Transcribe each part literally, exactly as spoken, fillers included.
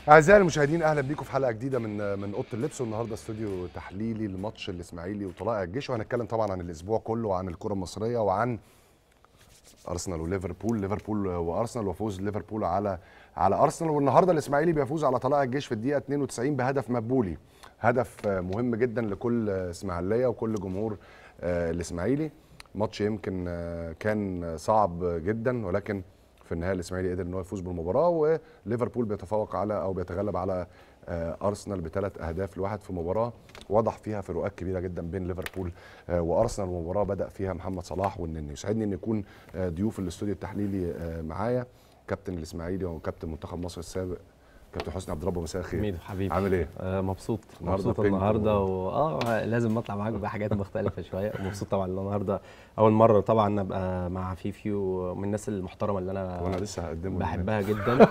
أعزائي المشاهدين، أهلا بيكم في حلقة جديدة من من أوضة اللبس. والنهارده استوديو تحليلي لماتش الإسماعيلي وطلائع الجيش، وهنتكلم طبعا عن الأسبوع كله وعن الكرة المصرية وعن أرسنال وليفربول، ليفربول وأرسنال وفوز ليفربول على على أرسنال. والنهارده الإسماعيلي بيفوز على طلائع الجيش في الدقيقة اتنين وتسعين بهدف مدبولي، هدف مهم جدا لكل إسماعيلية وكل جمهور الإسماعيلي. ماتش يمكن كان صعب جدا، ولكن في النهايه الاسماعيلي قدر ان هو يفوز بالمباراه، وليفربول بيتفوق على او بيتغلب على ارسنال بثلاث اهداف لواحد في مباراه وضح فيها فروقات كبيره جدا بين ليفربول وارسنال. ومباراه بدا فيها محمد صلاح والنني. يسعدني ان يكون ضيوف الاستوديو التحليلي معايا كابتن الاسماعيلي وكابتن منتخب مصر السابق كابتن حسني عبد ربه. مساء الخير. ميدو حبيبي، عامل ايه؟ آه مبسوط النهارده مبسوط النهارده و... اه لازم اطلع معاك بحاجات مختلفه شويه. ومبسوط طبعا النهارده اول مره طبعا ابقى مع فيفي، ومن الناس المحترمه اللي انا وانا لسه هقدمه بحبها جدا.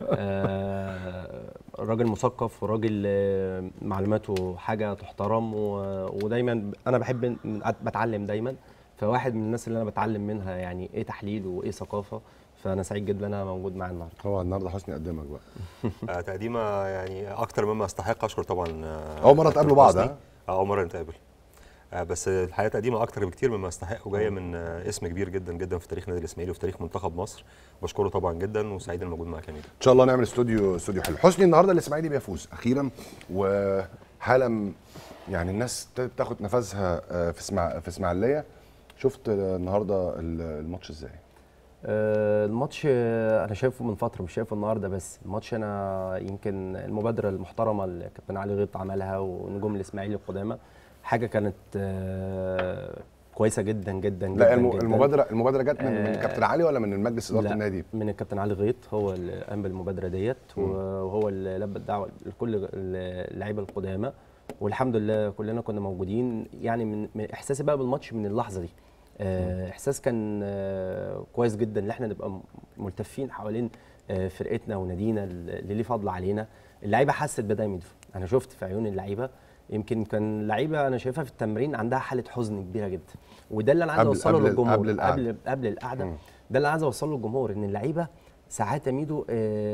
آه راجل مثقف وراجل آه معلوماته حاجه تحترم، و... ودايما انا بحب بتعلم دايما، فواحد من الناس اللي انا بتعلم منها يعني ايه تحليل وايه ثقافه. فانا سعيد جدا ان انا موجود معاه النهارده. هو النهارده حسني قدمك بقى. تقديمه يعني اكتر مما استحق. اشكر طبعا. اول مره تقابلوا بعض؟ ها اول مره نتقابل، بس الحقيقه تقديمه اكتر بكتير مما استحق، وجايه من اسم كبير جدا جدا في تاريخ نادي الاسماعيلي وفي تاريخ منتخب مصر. بشكره طبعا جدا وسعيد الموجود معاك يا ميدو. ان شاء الله نعمل استوديو استوديو حلو. حسني، النهارده الاسماعيلي بيفوز اخيرا، وحاله يعني الناس تاخد نفسها في اسماع في اسماعيليه. شفت النهارده الماتش ازاي؟ آه الماتش انا شايفه من فتره، مش شايفه النهارده بس. الماتش انا يمكن المبادره المحترمه اللي كابتن علي غيط عملها ونجوم الاسماعيلي القدامى حاجه كانت آه كويسه جدا جدا جدا. لا جداً. المبادره المبادره جت من, آه من كابتن علي ولا من المجلس اداره لا النادي؟ من الكابتن علي غيط، هو اللي قام بالمبادره ديت، وهو اللي لبى الدعوه لكل اللعيبه القدامى، والحمد لله كلنا كنا موجودين. يعني من, من احساسي بقى بالماتش من اللحظه دي، احساس كان كويس جدا ان احنا نبقى ملتفين حوالين فرقتنا ونادينا اللي ليه فضل علينا. اللعيبه حست بده يا انا شفت في عيون اللعيبه. يمكن كان اللعيبه انا شايفها في التمرين عندها حاله حزن كبيره جدا، وده اللي انا عايز اوصله للجمهور قبل القعده قبل قبل القعده. ده اللي عايز اوصله للجمهور، ان اللعيبه ساعات يا ميدو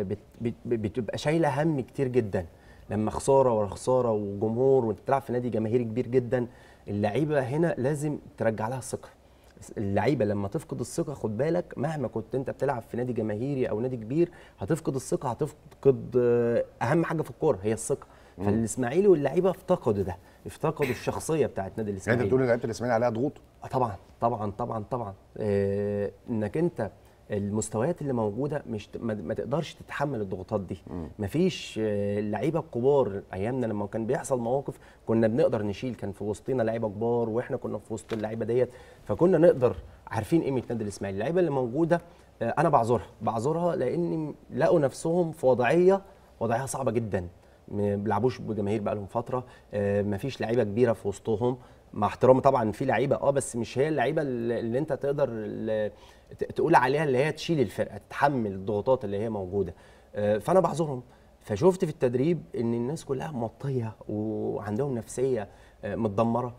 بتبقى شايله هم كتير جدا لما خساره ورا خساره وجمهور، وانت بتلعب في نادي جماهيري كبير جدا. اللعيبه هنا لازم ترجع لها الثقه. اللعيبه لما تفقد الثقه، خد بالك مهما كنت انت بتلعب في نادي جماهيري او نادي كبير، هتفقد الثقه، هتفقد اهم حاجه في الكوره هي الثقه. فالاسماعيلي واللعيبه افتقدوا ده، افتقدوا الشخصيه بتاعت نادي الاسماعيلي. يعني انت بتقول لعيبه الاسماعيلي عليها ضغوط؟ طبعا طبعا طبعا طبعا. اه انك انت المستويات اللي موجوده مش ما تقدرش تتحمل الضغوطات دي. مفيش اللعيبه الكبار ايامنا لما كان بيحصل مواقف كنا بنقدر نشيل، كان في وسطنا لعيبه كبار واحنا كنا في وسط اللعيبه ديت، فكنا نقدر عارفين قيمه نادي الاسماعيلي. اللعيبه اللي موجوده انا بعذرها بعذرها لان لقوا نفسهم في وضعيه وضعيه صعبه جدا، ما بيلعبوش بجماهير بقى لهم فتره، مفيش لعيبه كبيره في وسطهم، مع احترامي طبعا في لعيبه اه بس مش هي اللعيبه اللي انت تقدر اللي تقول عليها اللي هي تشيل الفرقه، تتحمل الضغوطات اللي هي موجوده. فانا بعذرهم. فشفت في التدريب ان الناس كلها موطيه وعندهم نفسيه متدمره.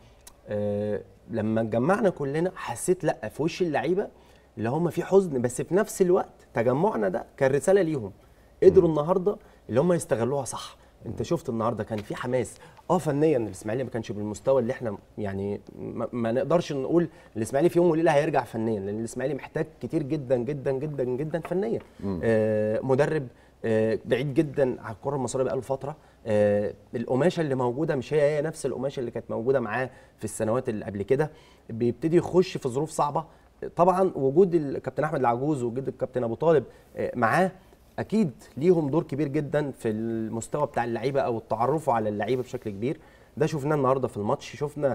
لما اتجمعنا كلنا حسيت لا في وش اللعيبه اللي هم في حزن، بس في نفس الوقت تجمعنا ده كان رساله ليهم، قدروا النهارده اللي هم يستغلوها صح. انت شفت النهارده كان في حماس. اه فنيا الاسماعيلي ما كانش بالمستوى اللي احنا يعني ما, ما نقدرش نقول الاسماعيلي في يوم وليله هيرجع فنيا، لان الاسماعيلي محتاج كتير جدا جدا جدا جدا فنيا. آه مدرب آه بعيد جدا على الكره المصريه بقاله فتره. آه القماشه اللي موجوده مش هي هي نفس القماشه اللي كانت موجوده معاه في السنوات اللي قبل كده. بيبتدي يخش في ظروف صعبه. طبعا وجود الكابتن احمد العجوز ووجود الكابتن ابو طالب آه معاه اكيد ليهم دور كبير جدا في المستوى بتاع اللعيبه او التعرف على اللعيبه بشكل كبير. ده شفناه النهارده في الماتش. شفنا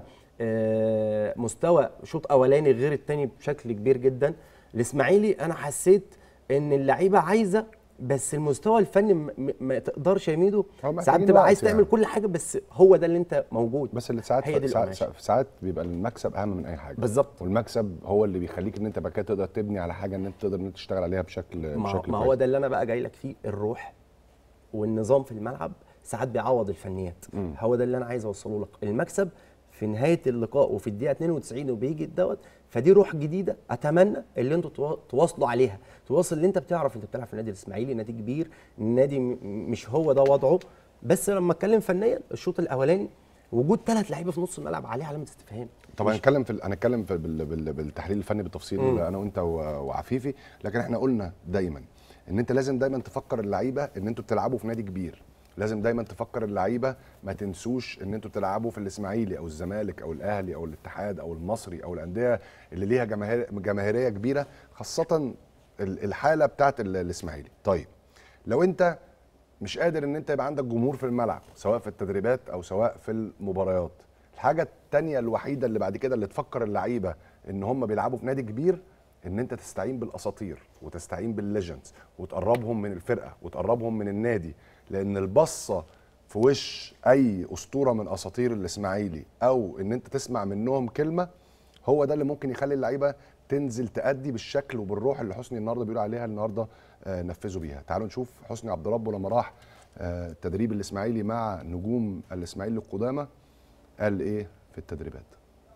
مستوى شوط اولاني غير الثاني بشكل كبير جدا. الاسماعيلي انا حسيت ان اللعيبه عايزه، بس المستوى الفني ما تقدرش يا ميدو. ساعات بتبقى عايز تعمل يعني كل حاجه، بس هو ده اللي انت موجود. بس اللي ساعات هي ساعات, ساعات بيبقى المكسب اهم من اي حاجه. بالظبط. والمكسب هو اللي بيخليك ان انت بقى كده تقدر تبني على حاجه ان انت تقدر ان انت تشتغل عليها بشكل ما بشكل ما هو ده اللي انا بقى جاي لك فيه. الروح والنظام في الملعب ساعات بيعوض الفنيات. م. هو ده اللي انا عايز اوصله لك. المكسب في نهايه اللقاء وفي الدقيقه اتنين وتسعين وبيجي دوت، فدي روح جديده اتمنى اللي انتوا توا- تواصلوا عليها، تواصل اللي انت بتعرف انت بتلعب في النادي الاسماعيلي، نادي كبير، النادي م- مش هو ده وضعه. بس لما اتكلم فنيا الشوط الاولاني وجود ثلاث لعيبه في نص الملعب عليه علامه استفهام. طبعا هنتكلم في هنتكلم في بال... بال... بالتحليل الفني بالتفصيل مم. انا وانت و... وعفيفي، لكن احنا قلنا دايما ان انت لازم دايما تفكر اللعيبه ان انتوا بتلعبوا في نادي كبير، لازم دايما تفكر اللعيبه ما تنسوش ان انتوا بتلعبوا في الاسماعيلي او الزمالك او الاهلي او الاتحاد او المصري او الانديه اللي ليها جماهير جماهيريه كبيره، خاصه ال- الحاله بتاعت ال- الاسماعيلي. طيب لو انت مش قادر ان انت يبقى عندك جمهور في الملعب سواء في التدريبات او سواء في المباريات، الحاجه التانيه الوحيده اللي بعد كده اللي تفكر اللعيبه ان هم بيلعبوا في نادي كبير ان انت تستعين بالاساطير وتستعين بالليجندز وتقربهم من الفرقه وتقربهم من النادي، لان البصه في وش اي اسطوره من اساطير الاسماعيلي او ان انت تسمع منهم كلمه هو ده اللي ممكن يخلي اللعيبه تنزل تأدي بالشكل وبالروح اللي حسني النهارده بيقول عليها النهارده آه نفذوا بيها. تعالوا نشوف حسني عبد ربه لما راح آه تدريب الاسماعيلي مع نجوم الاسماعيلي القدامى قال ايه في التدريبات.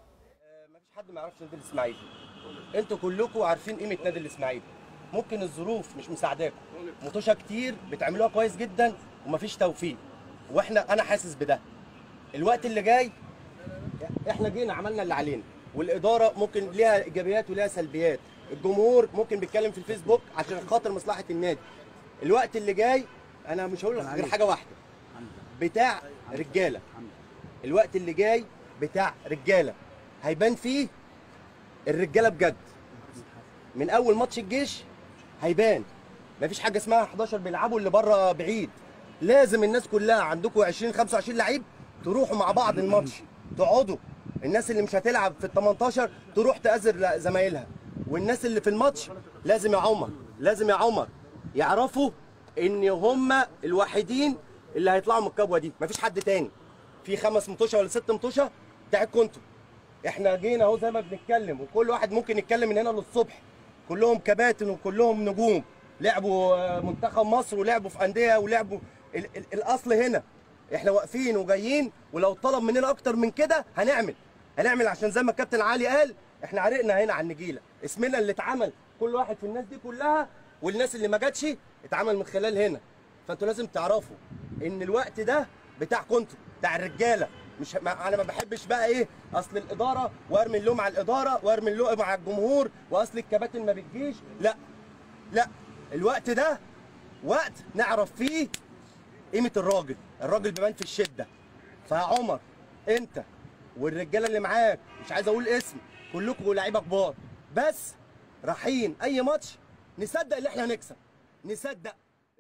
مفيش حد ما يعرفش نادي الاسماعيلي، انتوا كلكم عارفين قيمه نادي الاسماعيلي. ممكن الظروف مش مساعداكم، مطوشه كتير بتعملوها كويس جدا ومفيش توفيق، واحنا انا حاسس بده. الوقت اللي جاي احنا جينا عملنا اللي علينا، والاداره ممكن ليها ايجابيات وليها سلبيات، الجمهور ممكن بيتكلم في الفيسبوك عشان خاطر مصلحه النادي. الوقت اللي جاي انا مش هقول غير حاجه واحده، بتاع رجاله. الوقت اللي جاي بتاع رجاله هيبان فيه الرجاله بجد. من اول ماتش الجيش هيبان مفيش حاجه اسمها حداشر بيلعبوا اللي بره بعيد، لازم الناس كلها عندكم عشرين خمسة وعشرين لعيب تروحوا مع بعض الماتش، تقعدوا الناس اللي مش هتلعب في ال تمنتاشر تروح تأذر زمايلها، والناس اللي في الماتش لازم يا عمر لازم يا عمر يعرفوا ان هم الوحيدين اللي هيطلعوا من الكبوه دي، مفيش حد تاني. في خمس مطوشه ولا ست مطوشه بتاعتكم انتوا. احنا جينا اهو زي ما بنتكلم، وكل واحد ممكن يتكلم من هنا للصبح، كلهم كباتن وكلهم نجوم، لعبوا منتخب مصر ولعبوا في انديه ولعبوا ال ال الاصل هنا. احنا واقفين وجايين، ولو طلب مننا اكتر من كده هنعمل هنعمل عشان زي ما الكابتن علي قال احنا عرقنا هنا على النجيله، اسمنا اللي اتعمل كل واحد في الناس دي كلها، والناس اللي ما جاتش اتعمل من خلال هنا. فانتوا لازم تعرفوا ان الوقت ده بتاعكم انتوا، بتاع الرجاله. مش ما انا ما بحبش بقى ايه اصل الاداره وارمي اللوم على الاداره وارمي اللوم على الجمهور واصل الكباتن ما بتجيش، لا لا، الوقت ده وقت نعرف فيه قيمه الراجل، الراجل بيبان في الشده. فيا عمر انت والرجاله اللي معاك، مش عايز اقول اسم، كلكم لعيبه كبار، بس رايحين اي ماتش نصدق ان احنا هنكسب، نصدق.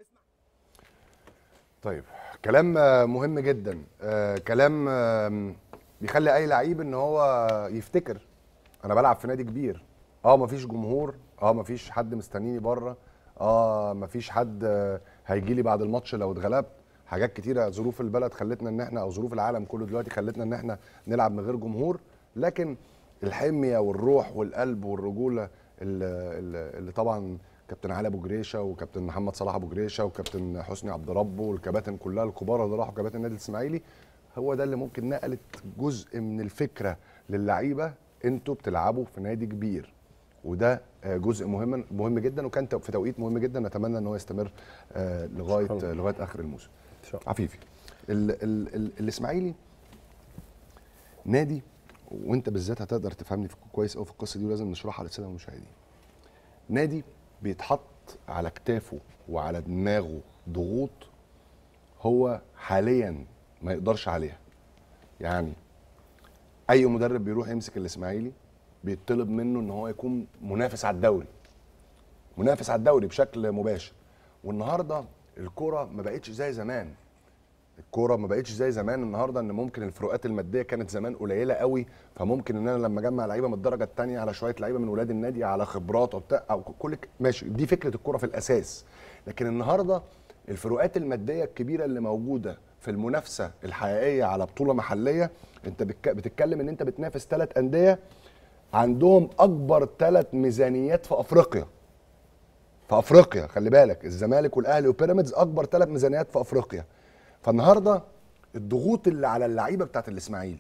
طيب كلام مهم جدا، آه كلام آه بيخلي اي لعيب ان هو يفتكر انا بلعب في نادي كبير. اه مفيش جمهور، اه مفيش حد مستنيني بره، اه مفيش حد آه هيجي لي بعد الماتش لو اتغلبت. حاجات كتيره ظروف البلد خلتنا ان احنا، او ظروف العالم كله دلوقتي خلتنا ان احنا نلعب من غير جمهور، لكن الحميه والروح والقلب والرجوله اللي, اللي طبعا كابتن علي ابو جريشه وكابتن محمد صلاح ابو جريشه وكابتن حسني عبد ربه والكباتن كلها الكبار اللي راحوا كباتن النادي الاسماعيلي، هو ده اللي ممكن نقلت جزء من الفكره للعيبه، انتوا بتلعبوا في نادي كبير، وده جزء مهم مهم جدا، وكان في توقيت مهم جدا نتمنى ان هو يستمر لغايه لغايه اخر الموسم. عفيفي، الاسماعيلي نادي، وانت بالذات هتقدر تفهمني كويس قوي في القصه دي ولازم نشرحها للساده المشاهدين. نادي بيتحط على كتافه وعلى دماغه ضغوط هو حاليا ما يقدرش عليها. يعني اي مدرب بيروح يمسك الاسماعيلي بيطلب منه ان هو يكون منافس على الدوري، منافس على الدوري بشكل مباشر. والنهارده الكوره ما بقتش زي زمان، الكوره ما بقتش زي زمان. النهارده ان ممكن الفروقات الماديه كانت زمان قليله قوي، فممكن ان انا لما اجمع لعيبه من الدرجه الثانيه على شويه لعيبه من ولاد النادي على خبرات وبتاع او كل ماشي، دي فكره الكوره في الاساس. لكن النهارده الفروقات الماديه الكبيره اللي موجوده في المنافسه الحقيقيه على بطوله محليه، انت بتتكلم ان انت بتنافس ثلاث انديه عندهم اكبر ثلاث ميزانيات في افريقيا. في افريقيا خلي بالك، الزمالك والاهلي وبيراميدز اكبر ثلاث ميزانيات في افريقيا. فالنهارده الضغوط اللي على اللعيبه بتاعت الاسماعيلي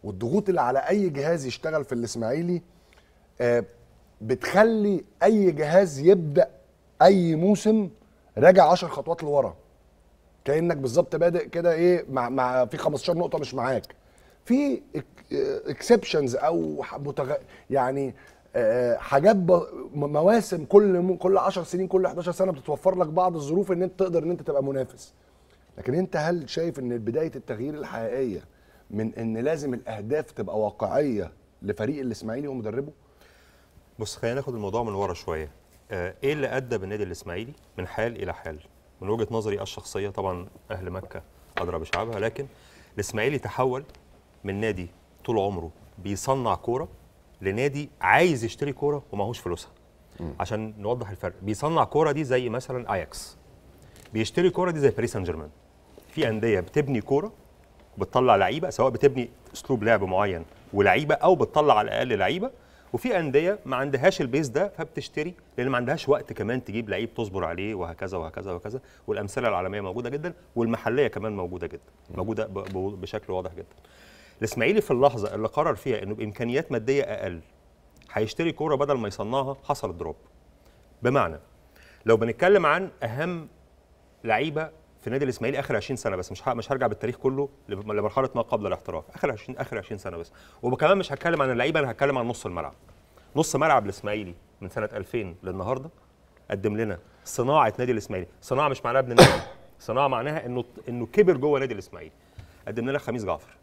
والضغوط اللي على اي جهاز يشتغل في الاسماعيلي آه، بتخلي اي جهاز يبدا اي موسم راجع عشر خطوات لورا، كانك بالظبط بادئ كده ايه مع, مع في خمستاشر نقطه مش معاك. في اكسبشنز او متغ... يعني آه، حاجات ب... مواسم كل م... كل عشر سنين كل حداشر سنه بتتوفر لك بعض الظروف ان انت تقدر ان انت تبقى منافس. لكن انت هل شايف ان بدايه التغيير الحقيقيه من ان لازم الاهداف تبقى واقعيه لفريق الاسماعيلي ومدربه؟ بص خلينا ناخد الموضوع من ورا شويه. آه، ايه اللي ادى بالنادي الاسماعيلي من حال الى حال؟ من وجهه نظري الشخصيه، طبعا اهل مكه ادرى بشعبها، لكن الاسماعيلي تحول من نادي طول عمره بيصنع كوره لنادي عايز يشتري كوره وماهوش فلوسها. عشان نوضح الفرق، بيصنع كوره دي زي مثلا اياكس، بيشتري كوره دي زي باريس سان جيرمان. في انديه بتبني كوره وبتطلع لعيبه، سواء بتبني اسلوب لعب معين ولعيبه او بتطلع على الاقل لعيبه، وفي انديه ما عندهاش البيس ده فبتشتري لان ما عندهاش وقت كمان تجيب لعيب تصبر عليه، وهكذا وهكذا وهكذا. والامثله العالميه موجوده جدا والمحليه كمان موجوده جدا، موجوده ب- ب- بشكل واضح جدا. الاسماعيلي في اللحظه اللي قرر فيها انه بامكانيات ماديه اقل هيشتري كوره بدل ما يصنعها، حصل دروب. بمعنى لو بنتكلم عن اهم لعيبه في النادي الاسماعيلي اخر عشرين سنه بس، مش مش هرجع بالتاريخ كله لمرحله ما قبل الاحتراف، اخر عشرين اخر عشرين سنه بس. وكمان مش هتكلم عن اللعيبه، انا هتكلم عن نص الملعب. نص ملعب الاسماعيلي من سنه ألفين للنهارده قدم لنا صناعه نادي الاسماعيلي. صناعه مش معناها ابن النادي، صناعه معناها انه انه كبر جوه نادي الاسماعيلي. قدم لنا خميس جعفر،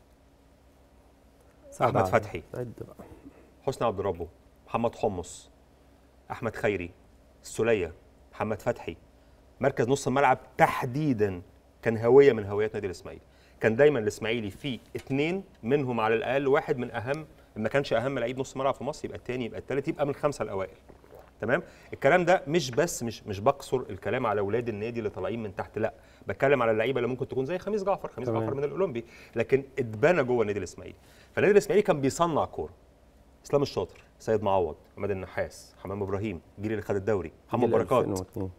احمد فتحي، حسني عبد ربه، محمد حمص، احمد خيري، السوليه، محمد فتحي. مركز نص الملعب تحديدا كان هويه من هويات نادي الاسماعيلي. كان دايما الاسماعيلي فيه اثنين منهم على الاقل واحد من اهم، ما كانش اهم لعيب نص ملعب في مصر، يبقى الثاني، يبقى الثالث، يبقى من الخمسه الاوائل. تمام؟ الكلام ده مش بس مش مش بقصر الكلام على اولاد النادي اللي طالعين من تحت، لا، بتكلم على اللعيبه اللي ممكن تكون زي خميس جعفر، خميس تمام. جعفر من الاولمبي، لكن اتبنى جوه النادي الاسماعيلي. فالنادي الاسماعيلي كان بيصنع كوره. اسلام الشاطر، سيد معوض، محمد النحاس، حمام ابراهيم، الجيل اللي خد الدوري، محمد بركات،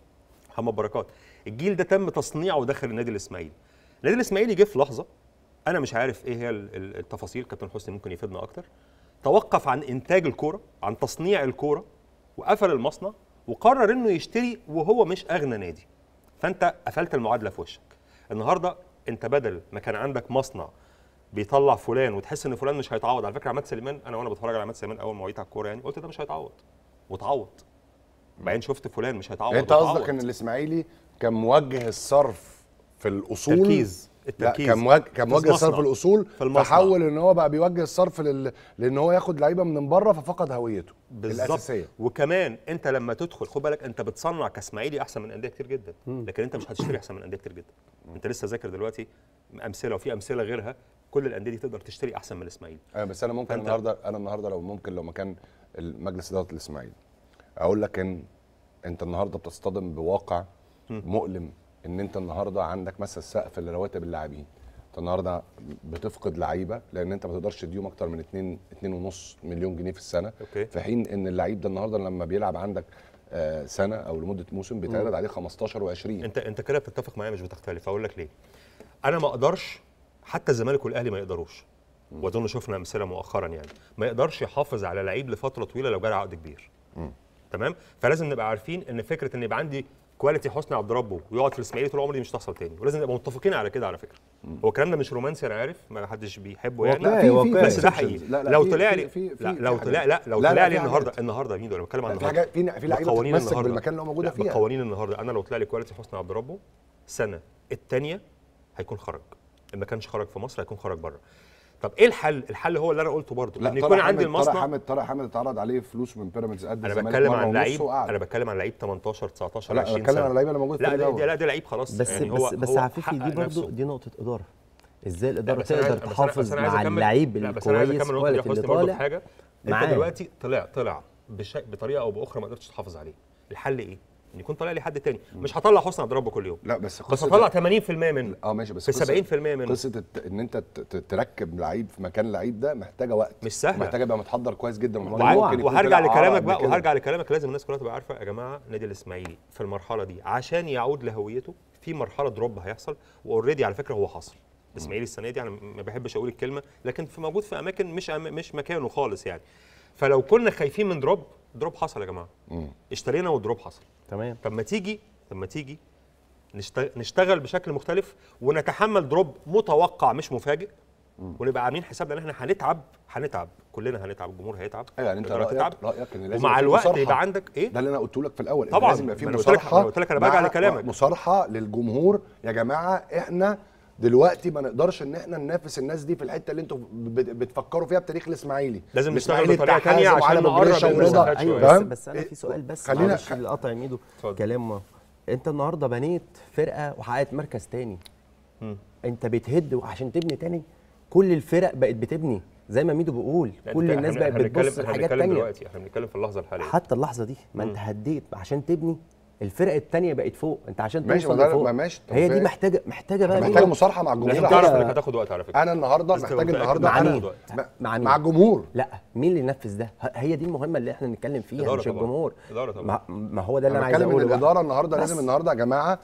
محمد بركات. الجيل ده تم تصنيعه داخل النادي الاسماعيلي. النادي الاسماعيلي جه في لحظه انا مش عارف ايه هي التفاصيل، كابتن حسني ممكن يفيدنا اكتر، توقف عن انتاج الكوره، عن تصنيع الكوره، وقفل المصنع وقرر انه يشتري وهو مش اغنى نادي. فانت قفلت المعادله في وشك. النهارده انت بدل ما كان عندك مصنع بيطلع فلان وتحس ان فلان مش هيتعوض، على فكره عماد سليمان، انا وانا بتفرج على عماد سليمان اول ما وعيت على الكوره يعني قلت ده مش هيتعوض، واتعوض. بعدين شفت فلان مش هيتعوض، انت قصدك ان الاسماعيلي كان موجه الصرف في الاصول، التركيز التركيز كان موجه كان موجه الصرف في الاصول، في فحول ان هو بقى بيوجه الصرف لل... لان هو ياخد لعيبه من بره، ففقد هويته الاساسيه. وكمان انت لما تدخل خد بالك، انت بتصنع كاسماعيلي احسن من انديه كتير جدا، لكن انت مش هتشتري احسن من انديه كتير جدا. انت لسه ذاكر دلوقتي امثله، وفي امثله غيرها، كل الانديه دي تقدر تشتري احسن من الاسماعيلي. ايوه بس انا ممكن النهارده انا النهارده لو ممكن لو مكان مجلس اداره الاسماعيلي اقول لك ان انت النهارده بتصطدم بواقع مؤلم، ان انت النهارده عندك مثلا سقف لرواتب اللاعبين. انت النهارده بتفقد لعيبه لان انت ما تقدرش تديهم اكتر من اتنين اتنين ونص مليون جنيه في السنه. أوكي. في حين ان اللعيب ده النهارده لما بيلعب عندك آه سنه او لمده موسم بيتعرض عليه خمستاشر وعشرين. انت انت كده بتتفق معايا مش بتختلف. اقول لك ليه. انا ما اقدرش، حتى الزمالك والاهلي ما يقدروش، واظن شفنا امثله مؤخرا يعني، ما يقدرش يحافظ على لعيب لفتره طويله لو جاله عقد كبير. م. تمام؟ فلازم نبقى عارفين ان فكره ان يبقى عندي كواليتي حسني عبد ربه ويقعد في الاسماعيلي طول عمره دي مش تحصل تاني، ولازم نبقى متفقين على كده. على فكره مم. هو الكلام ده مش رومانسي، انا عارف ما حدش بيحبه يعني، لا في في بس ده حقيقي. لو طلع لي لا لو طلع لا لو طلع لي النهارده النهارده مين؟ انا بتكلم عن النهارده في في لعيبه بتمسك بالمكان اللي هو موجوده فيه. بقوانين النهارده انا لو طلع لي كواليتي حسني عبد ربه السنه الثانيه هيكون خرج، ما كانش خرج في مصر هيكون خرج بره. طب ايه الحل؟ الحل هو اللي انا قلته برضه، ان يكون عندي المصنع. طارق حامد طارق حامد اتعرض عليه فلوس من بيراميدز قد الزمالك. انا بتكلم عن لعيب انا بتكلم عن لعيب تمنتاشر تسعتاشر عشرين سنه. لا بتكلم عن اللعيبه اللي موجوده في الدوري. لا ده لعيب خلاص بس يعني. بس هو بس هو عفيفي دي برضه دي نقطه اداره. ازاي الاداره تقدر تقدر تحافظ مع اللعيب الكويس كواليتي اللي طالع حاجه انت دلوقتي طلع طلع بطريقه او باخرى ما قدرتش تحافظ عليه. الحل ايه؟ ان يكون طالع لي حد تاني. مش هطلع حسني عبد ربه كل يوم، لا بس بس هطلع ثمانين في المية منه. اه ماشي، بس في سبعين في المية منه. قصه ان انت تركب لعيب في مكان لعيب ده محتاجه وقت، مش سهله، محتاجه يبقى متحضر كويس جدا. وهرجع لكلامك بقى وهرجع لكلامك لازم الناس كلها تبقى عارفه يا جماعه، النادي الاسماعيلي في المرحله دي عشان يعود لهويته في مرحله دروب هيحصل، واوريدي على فكره هو حصل. الاسماعيلي السنه دي انا ما بحبش اقول الكلمه، لكن في موجود في اماكن مش أم... مش مكانه خالص يعني. فلو كنا خايفين من دروب، دروب حصل يا جماعه. مم. اشترينا ودروب حصل. تمام. طب ما تيجي طب ما تيجي نشتغل بشكل مختلف ونتحمل دروب متوقع مش مفاجئ، ونبقى عاملين حسابنا ان احنا هنتعب هنتعب كلنا هنتعب، الجمهور هيتعب. ايوه يعني انت رايك رايك ان لازم ومع الوقت يبقى عندك ايه؟ ده اللي انا قلته لك في الاول، طبعا لازم يبقى في مصارحه. انا قلت لك انا برجع لكلامك، مصارحه للجمهور. يا جماعه احنا دلوقتي ما نقدرش ان احنا ننافس الناس دي في الحته اللي انتوا بتفكروا فيها بتاريخ الاسماعيلي. لازم نشتغل بطريقه ثانيه عشان نقرب المسافات. ايوه بس, بس انا في سؤال بس خلينا اللي قطع ميدو كلام. انت النهارده بنيت فرقه وحققت مركز تاني. م. انت بتهد عشان تبني تاني. كل الفرق بقت بتبني زي ما ميدو بيقول، كل الناس بقت بتبص لحاجات تانية. دلوقتي احنا بنتكلم في اللحظه الحاليه، حتى اللحظه دي ما م. انت هديت عشان تبني، الفرق الثانيه بقت فوق، انت عشان ماشي توصل لفوق. ماشي هي دي محتاجه محتاجه بقى محتاجه مصارحه مع الجمهور. لازم تعرف انك هتاخد وقت على فكره. انا النهارده محتاج النهارده مع مين؟ مع, مع الجمهور. لا مين اللي ينفذ ده؟ هي دي المهمه اللي احنا نتكلم فيها، مش الجمهور. ما هو ده اللي انا عايز اقوله. بتكلم ان الاداره النهارده لازم النهارده يا جماعه،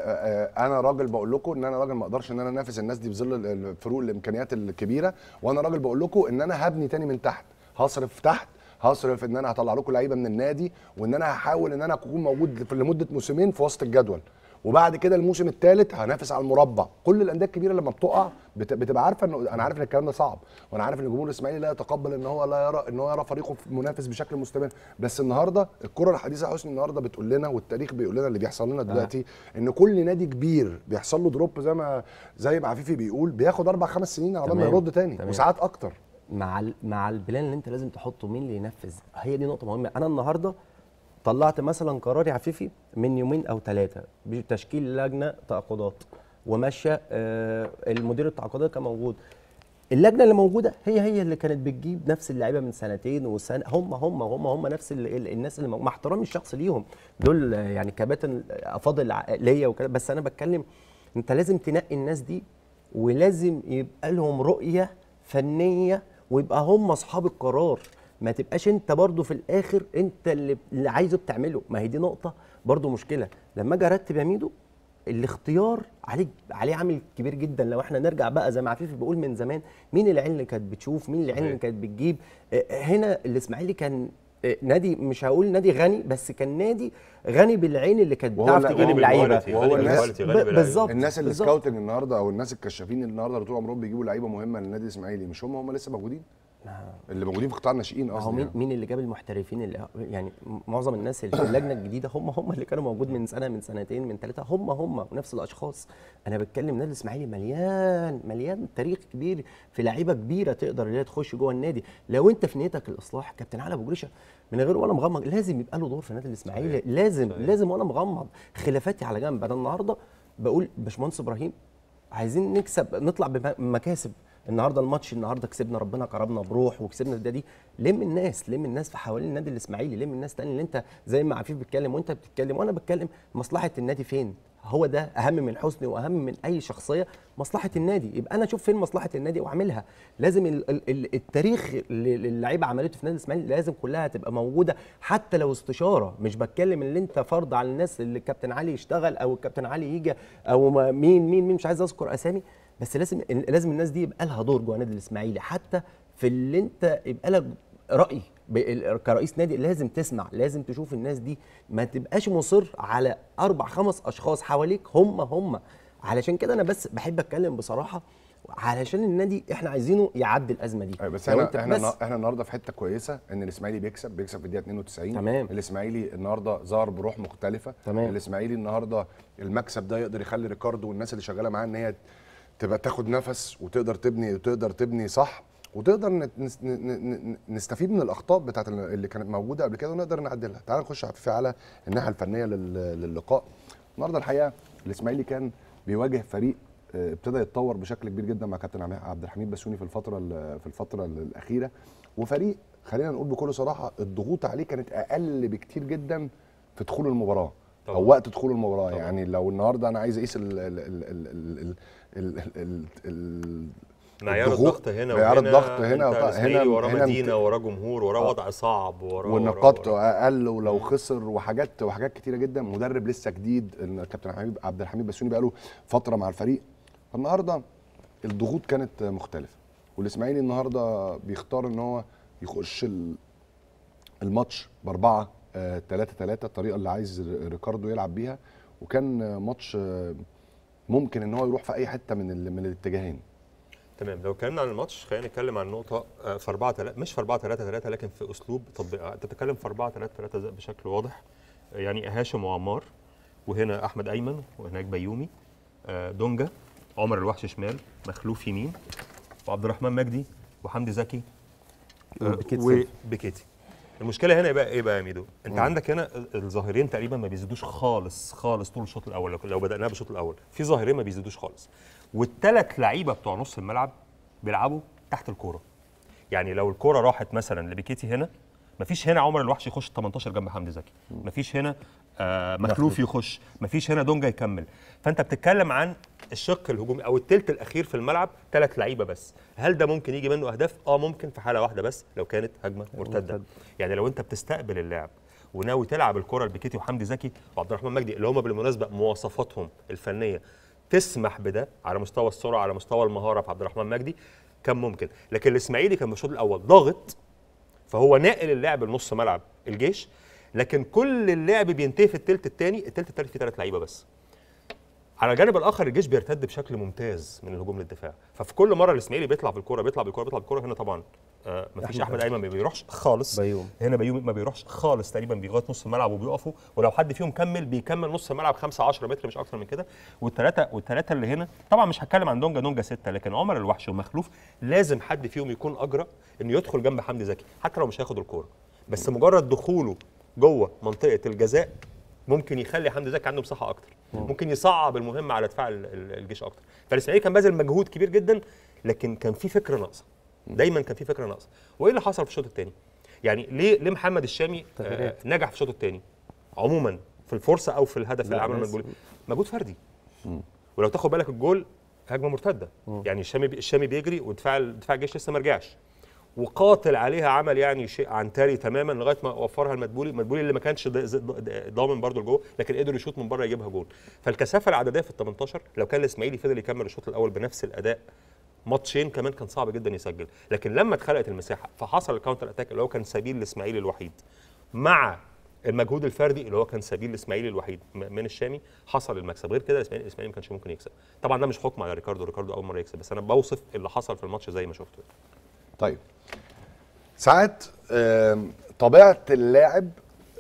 آآ آآ انا راجل بقول لكم ان انا راجل ما اقدرش ان انا انافس الناس دي في ظل الفروق الامكانيات الكبيره، وانا راجل بقول لكم ان انا هبني تاني من تحت، هصرف تحت، هصرف ان انا هطلع لكم لعيبه من النادي، وان انا هحاول ان انا اكون موجود لمده موسمين في وسط الجدول، وبعد كده الموسم الثالث هنافس على المربع. كل الانديه الكبيره لما بتقع بتبقى عارفه ان انا عارف ان الكلام ده صعب، وانا عارف ان الجمهور الاسماعيلي لا يتقبل ان هو لا يرى ان هو يرى فريقه منافس بشكل مستمر، بس النهارده الكره الحديثه حسني النهارده بتقول لنا، والتاريخ بيقول لنا اللي بيحصل لنا دلوقتي آه. ان كل نادي كبير بيحصل له دروب زي ما زي ما عفيفي بيقول بياخد اربع خمس سنين على ما يرد تاني، تمام. وساعات اكتر. مع مع البلان اللي انت لازم تحطه مين اللي ينفذ، هي دي نقطه مهمه. انا النهارده طلعت مثلا قراري عفيفي من يومين او ثلاثه بتشكيل لجنه تعاقدات وماشيه، آه المدير التعاقدات كان موجود. اللجنه اللي موجوده هي هي اللي كانت بتجيب نفس اللعيبه من سنتين وسنه، هم هم هم هم نفس اللي الناس اللي مع احترامي الشخصي ليهم دول، يعني كباتن افاضل ليا وكده، بس انا بتكلم انت لازم تنقي الناس دي، ولازم يبقى لهم رؤيه فنيه، ويبقى هم اصحاب القرار. ما تبقاش انت برضو في الاخر انت اللي, اللي عايزه بتعمله. ما هي دي نقطه برضو مشكله. لما اجي ارتب يا ميدو الاختيار عليه عليه عامل كبير جدا. لو احنا نرجع بقى زي ما عفيفي بيقول من زمان، مين العين اللي كانت بتشوف، مين العين اللي كانت بتجيب. هنا الاسماعيلي كان نادي، مش هقول نادي غني، بس كان نادي غني بالعين اللي كانت بتعرف تجيب اللعيبه. وهو الناس بالظبط الناس السكاوتنج النهارده او الناس الكشافين النهارده اللي طول عمرهم بيجيبوا لعيبه مهمه للنادي الاسماعيلي، مش هم هم لسه موجودين؟ اللي موجودين في قطاع الناشئين اصلا. مين مين اللي جاب المحترفين؟ اللي يعني معظم الناس اللي في اللجنه الجديده هم هم اللي كانوا موجود من سنه من سنتين من ثلاثه، هم هم نفس الاشخاص. انا بتكلم النادي الاسماعيلي مليان مليان تاريخ كبير في لعيبه كبيره تقدر اللي تخش جوه النادي. لو انت في نيتك الاصلاح، كابتن علي ابو جريشه من غير ولا مغمض لازم يبقى له دور في النادي الاسماعيلي، لازم صحيح. لازم ولا مغمض. خلافاتي على جنب. انا النهارده بقول باشمهندس ابراهيم عايزين نكسب، نطلع بمكاسب. النهارده الماتش النهارده كسبنا، ربنا كرمنا بروح وكسبنا ده دي. لم الناس لم الناس في حوالين النادي الاسماعيلي، لم الناس تاني اللي انت زي ما عفيف بيتكلم وانت بتتكلم وانا بتكلم. مصلحه النادي فين؟ هو ده اهم من حسني واهم من اي شخصيه. مصلحه النادي، يبقى انا اشوف فين مصلحه النادي واعملها. لازم التاريخ اللي اللعيبه عملته في النادي الاسماعيلي لازم كلها تبقى موجوده، حتى لو استشاره. مش بتكلم اللي انت فرض على الناس اللي الكابتن علي يشتغل او الكابتن علي يجي او مين مين مين مش عايز اذكر اسامي، بس لازم لازم الناس دي يبقى لها دور جوه النادي الاسماعيلي، حتى في اللي انت يبقى لك راي كرئيس نادي. لازم تسمع، لازم تشوف الناس دي، ما تبقاش مصر على اربع خمس اشخاص حواليك هم هم. علشان كده انا بس بحب اتكلم بصراحه، علشان النادي احنا عايزينه يعدي الازمه دي. بس احنا احنا, بس احنا النهارده في حته كويسه ان الاسماعيلي بيكسب بيكسب في الدقيقه اتنين وتسعين. تمام. الاسماعيلي النهارده ظهر بروح مختلفه. تمام. الاسماعيلي النهارده المكسب ده يقدر يخلي ريكاردو والناس اللي شغاله معاه ان هي تبقى تاخد نفس وتقدر تبني وتقدر تبني صح، وتقدر نستفيد من الاخطاء بتاعت اللي كانت موجوده قبل كده ونقدر نعدلها. تعال نخش عفيفي على الناحيه الفنيه للقاء. النهارده الحقيقه الاسماعيلي كان بيواجه فريق ابتدى يتطور بشكل كبير جدا مع كابتن عبد الحميد بسيوني في الفتره في الفتره الاخيره، وفريق خلينا نقول بكل صراحه الضغوط عليه كانت اقل بكتير جدا في دخول المباراه طبعا. او وقت دخول المباراه طبعا. يعني لو النهارده انا عايز اقيس ال ال ال ال ال ال معيار الضغط هنا معيار الضغط هنا هنا وراه مدينه وراه جمهور وراه وضع صعب وراه والنقاط اقل ولو خسر وحاجات وحاجات كتيره جدا. مدرب لسه جديد الكابتن عبد الحميد بسيوني بقى له فتره مع الفريق. فالنهارده الضغوط كانت مختلفه، والاسماعيلي النهارده بيختار ان هو يخش الماتش باربعه ثلاثة ثلاثة الطريقه اللي عايز ريكاردو يلعب بيها، وكان ماتش ممكن ان هو يروح في اي حته من من الاتجاهين. تمام. لو اتكلمنا عن الماتش خلينا نتكلم عن نقطه في أربعة ثلاثة، مش في أربعة ثلاثة ثلاثة لكن في اسلوب تطبيقها. انت بتتكلم في أربعة ثلاثة ثلاثة بشكل واضح، يعني هاشم وعمار، وهنا احمد ايمن، وهناك بيومي، دونجا، عمر الوحش شمال، مخلوف يمين، وعبد الرحمن مجدي، وحمدي زكي، وبكيتي. المشكله هنا يبقى ايه بقى يا ميدو؟ انت مم. عندك هنا الظاهرين تقريبا ما بيزيدوش خالص خالص طول الشوط الاول، لو بدأناها بالشوط الاول في ظاهرين ما بيزيدوش خالص، والثلاث لعيبه بتوع نص الملعب بيلعبوا تحت الكوره. يعني لو الكوره راحت مثلا لبيكيتي هنا، مفيش هنا عمر الوحش يخش تمنتاشر جنب حمدي زكي، مفيش هنا آه مخلوف يخش، مفيش هنا دونجا يكمل. فانت بتتكلم عن الشق الهجومي او الثلث الاخير في الملعب ثلاث لعيبه بس. هل ده ممكن يجي منه اهداف؟ اه ممكن في حاله واحده بس، لو كانت هجمه مرتده. يعني لو انت بتستقبل اللعب وناوي تلعب الكره لبيكيتي وحمدي زكي وعبد الرحمن مجدي اللي هم بالمناسبه مواصفاتهم الفنيه تسمح بده على مستوى السرعه، على مستوى المهاره في عبد الرحمن مجدي، كان ممكن. لكن الاسماعيلي كان في الشوط الاول ضاغط، فهو ناقل اللعب لنص ملعب الجيش، لكن كل اللعب بينتهي في الثلث الثاني، الثلث الثالث فيه ثلاث لعيبه بس. على الجانب الاخر الجيش بيرتد بشكل ممتاز من الهجوم للدفاع، ففي كل مره الاسماعيلي بيطلع بالكوره بيطلع بالكوره بيطلع بالكوره. هنا طبعا آه مفيش احمد ايمن ما بيروحش خالص، بيوم. هنا بيوم ما بيروحش خالص تقريبا، بيغطي نص الملعب وبيقفوا، ولو حد فيهم كمل بيكمل نص الملعب خمسة عشرة متر مش اكتر من كده. والثلاثه والثلاثه اللي هنا طبعا مش هتكلم عن دونجا، دونجا ستة، لكن عمر الوحش ومخلوف لازم حد فيهم يكون اجرى انه يدخل جنب حمدي زكي حتى لو مش هياخد الكوره، بس مجرد دخوله جوه منطقه الجزاء ممكن يخلي حمدي زكي عنده مساحه اكتر، ممكن يصعب المهمه على دفاع الجيش اكتر. فالاسماعيلي كان باذل مجهود كبير جدا، لكن كان في فكره ناقصه، دايما كان في فكره ناقصه. وايه اللي حصل في الشوط الثاني؟ يعني ليه ليه محمد الشامي آه نجح في الشوط الثاني عموما في الفرصه او في الهدف اللي عمله المدبولي؟ مجهود فردي. مم. ولو تاخد بالك الجول هجمه مرتده، مم. يعني الشامي الشامي بيجري ودفاع دفاع الجيش لسه ما رجعش، وقاتل عليها، عمل يعني شيء عنتري تماما لغايه ما وفرها المدبولي، المدبولي اللي ما كانش ضامن برده لجوه لكن قدر يشوط من بره يجيبها جول. فالكثافه العدديه في ال تمنتاشر لو كان الاسماعيلي فضل يكمل الشوط الاول بنفس الاداء ماتشين كمان كان صعب جدا يسجل، لكن لما اتخلقت المساحه فحصل الكاونتر اتاك اللي هو كان سبيل الاسماعيلي الوحيد، مع المجهود الفردي اللي هو كان سبيل الاسماعيلي الوحيد من الشامي، حصل المكسب. غير كده الاسماعيلي ما كانش ممكن يكسب. طبعا ده مش حكم على ريكاردو، ريكاردو اول مره يكسب، بس انا بوصف اللي حصل في الماتش زي ما شفته. طيب ساعات طبيعه اللاعب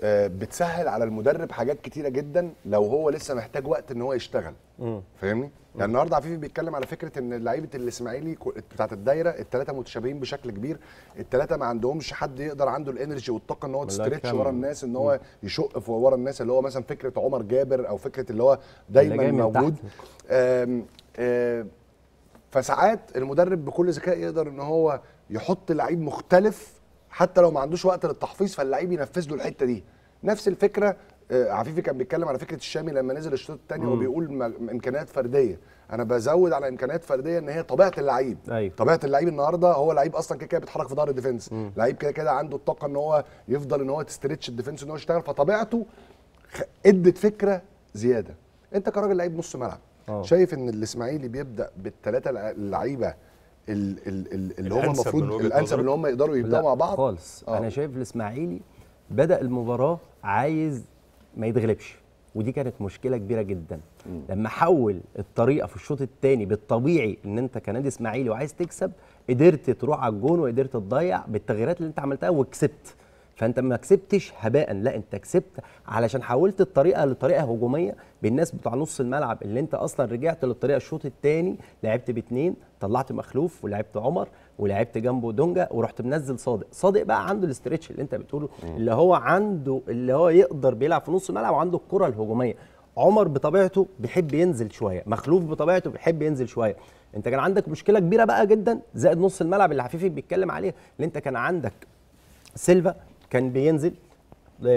بتسهل على المدرب حاجات كتيره جدا لو هو لسه محتاج وقت ان هو يشتغل، فاهمني؟ يعني النهارده عفيفي بيتكلم على فكره ان لعيبه الاسماعيلي بتاعت الدايره الثلاثه متشابهين بشكل كبير، الثلاثه ما عندهمش حد يقدر عنده الانرجي والطاقه ان هو تستريتش ورا الناس، ان هو يشق في ورا الناس، اللي هو مثلا فكره عمر جابر او فكره اللي هو دايما موجود. آم آم فساعات المدرب بكل ذكاء يقدر ان هو يحط لعيب مختلف حتى لو ما عندوش وقت للتحفيظ، فاللعيب ينفذ له الحته دي. نفس الفكره عفيفي كان بيتكلم على فكره الشامي لما نزل الشوط الثاني وبيقول امكانيات فرديه، انا بزود على امكانيات فرديه ان هي طبيعه اللعيب. أيوة. طبيعه اللعيب النهارده هو لعيب اصلا كده كده بيتحرك في ظهر الديفنس، لعيب كده كده عنده الطاقه ان هو يفضل ان هو تستريتش الديفنس ان هو يشتغل، فطبيعته ادت فكره زياده. انت كراجل لعيب نص ملعب أوه. شايف ان الاسماعيلي بيبدا بالثلاثه اللعيبه اللي هم المفروض الانسب اللي هم يقدروا يبداوا مع بعض خالص. أوه. انا شايف الاسماعيلي بدا المباراه عايز ما يتغلبش، ودي كانت مشكله كبيره جدا. مم. لما حول الطريقه في الشوط الثاني بالطبيعي ان انت كنادي اسماعيلي وعايز تكسب، قدرت تروح على الجون وقدرت تضيع بالتغييرات اللي انت عملتها وكسبت. فانت ما كسبتش هباء، لا انت كسبت علشان حولت الطريقه لطريقه هجوميه بالناس بتوع نص الملعب اللي انت اصلا رجعت للطريقه الشوط الثاني، لعبت باثنين، طلعت مخلوف ولعبت عمر ولعبت جنبه دونجا ورحت منزل صادق. صادق بقى عنده الاسترتش اللي انت بتقوله، اللي هو عنده اللي هو يقدر بيلعب في نص الملعب وعنده الكره الهجوميه. عمر بطبيعته بيحب ينزل شويه، مخلوف بطبيعته بيحب ينزل شويه. انت كان عندك مشكله كبيره بقى جدا زائد نص الملعب اللي عفيفي بيتكلم عليه، اللي انت كان عندك سيلفا كان بينزل ل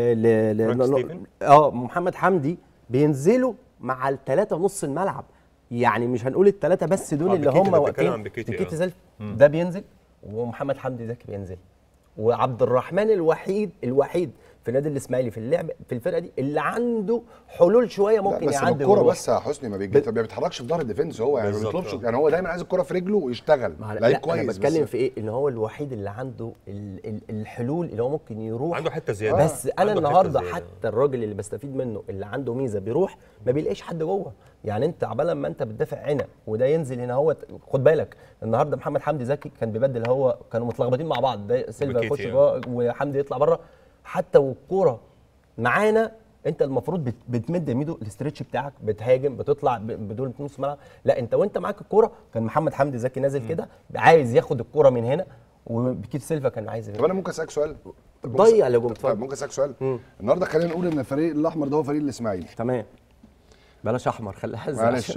ل اه محمد حمدي بينزلوا مع الثلاثه نص الملعب، يعني مش هنقول الثلاثه بس دول اللي هم واقفين. بكيتي سيلفا ده بينزل ومحمد حمدي زكي بينزل، وعبد الرحمن الوحيد الوحيد في نادي الاسماعيلي في اللعب في الفرقه دي اللي عنده حلول شويه ممكن بس يعدي الكوره ويروح. بس يا حسني ما بيجي- ما بيتحركش في ظهر الديفنس، هو يعني ما بالظبط، بيطلبش آه. يعني، هو دايما عايز الكوره في رجله ويشتغل مع- لعيب لا كويس. انا بتكلم بس في ايه، ان هو الوحيد اللي عنده ال ال الحلول اللي هو ممكن يروح عنده حته زياده. بس انا عنده حتة النهارده زيادة. حتى الراجل اللي بستفيد منه اللي عنده ميزه بيروح ما بيلاقيش حد جوه. يعني انت عبال ما انت بتدافع هنا وده ينزل هنا، هو خد بالك النهارده محمد حمدي زكي كان بيبدل، هو كانوا متلخبطين مع بعض، ده سيلفا وبكيتي يخش يعني. جوه وحمدي يطلع بره. حتى والكوره معانا انت المفروض بت- بتمد يمينه الاسترتش بتاعك، بتهاجم بتطلع ب- بدون نص ملعب. لا انت وانت معاك الكوره كان محمد حمدي زكي نازل كده عايز ياخد الكوره من هنا، وبكيت سيلفا كان عايز طب انا ممكن اسالك سؤال؟ ضيع الهجوم. طيب اتفضل. ممكن اسالك سؤال؟ مم. النهارده خلينا نقول ان الفريق الاحمر ده هو فريق الاسماعيلي. تمام، بلاش احمر خليها ازرق. معلش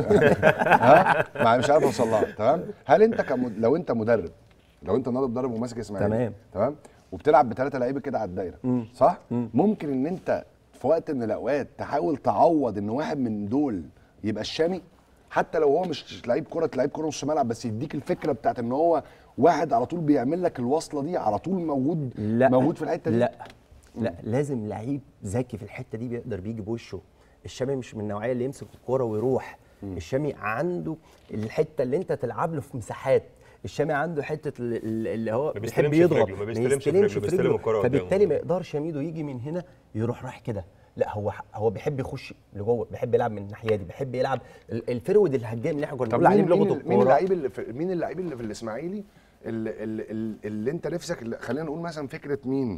ها ما مش عارف اوصل لها. تمام، هل انت كمد... لو انت مدرب، لو انت النهارده مدرب وماسك اسماعيلي تمام. تمام وبتلعب بثلاثه لعيبه كده على الدايره، مم. صح؟ مم. ممكن ان انت في وقت من الاوقات تحاول تعوض ان واحد من دول يبقى الشامي، حتى لو هو مش لعيب كره، لعيب كره نص ملعب، بس يديك الفكره بتاعت ان هو واحد على طول بيعمل لك الوصله دي على طول موجود لا موجود في الحته دي. لا لا لازم لعيب ذكي في الحته دي بيقدر بيجي بوشه. الشامي مش من النوعيه اللي يمسك الكوره ويروح. مم. الشامي عنده الحته اللي انت تلعب له في مساحات. الشامي عنده حته ال- ال- اللي هو ما بيحب بيستلمش في يضغط، رجله، ما بيستلمش في رجله، بيستلم الكرة قدامه. فبالتالي ما يقدرش يميده يجي من هنا يروح رايح كده. لا هو هو بيحب يخش لجوه، بيحب يلعب من الناحيه دي، بيحب يلعب ال- الفرود الهجام اللي احنا كنا طب بنقول عليه مين بلغه مين, مين الكوره. اللعيب اللي في مين اللعيب اللي في الاسماعيلي اللي, اللي, اللي, اللي انت نفسك اللي خلينا نقول مثلا فكره مين؟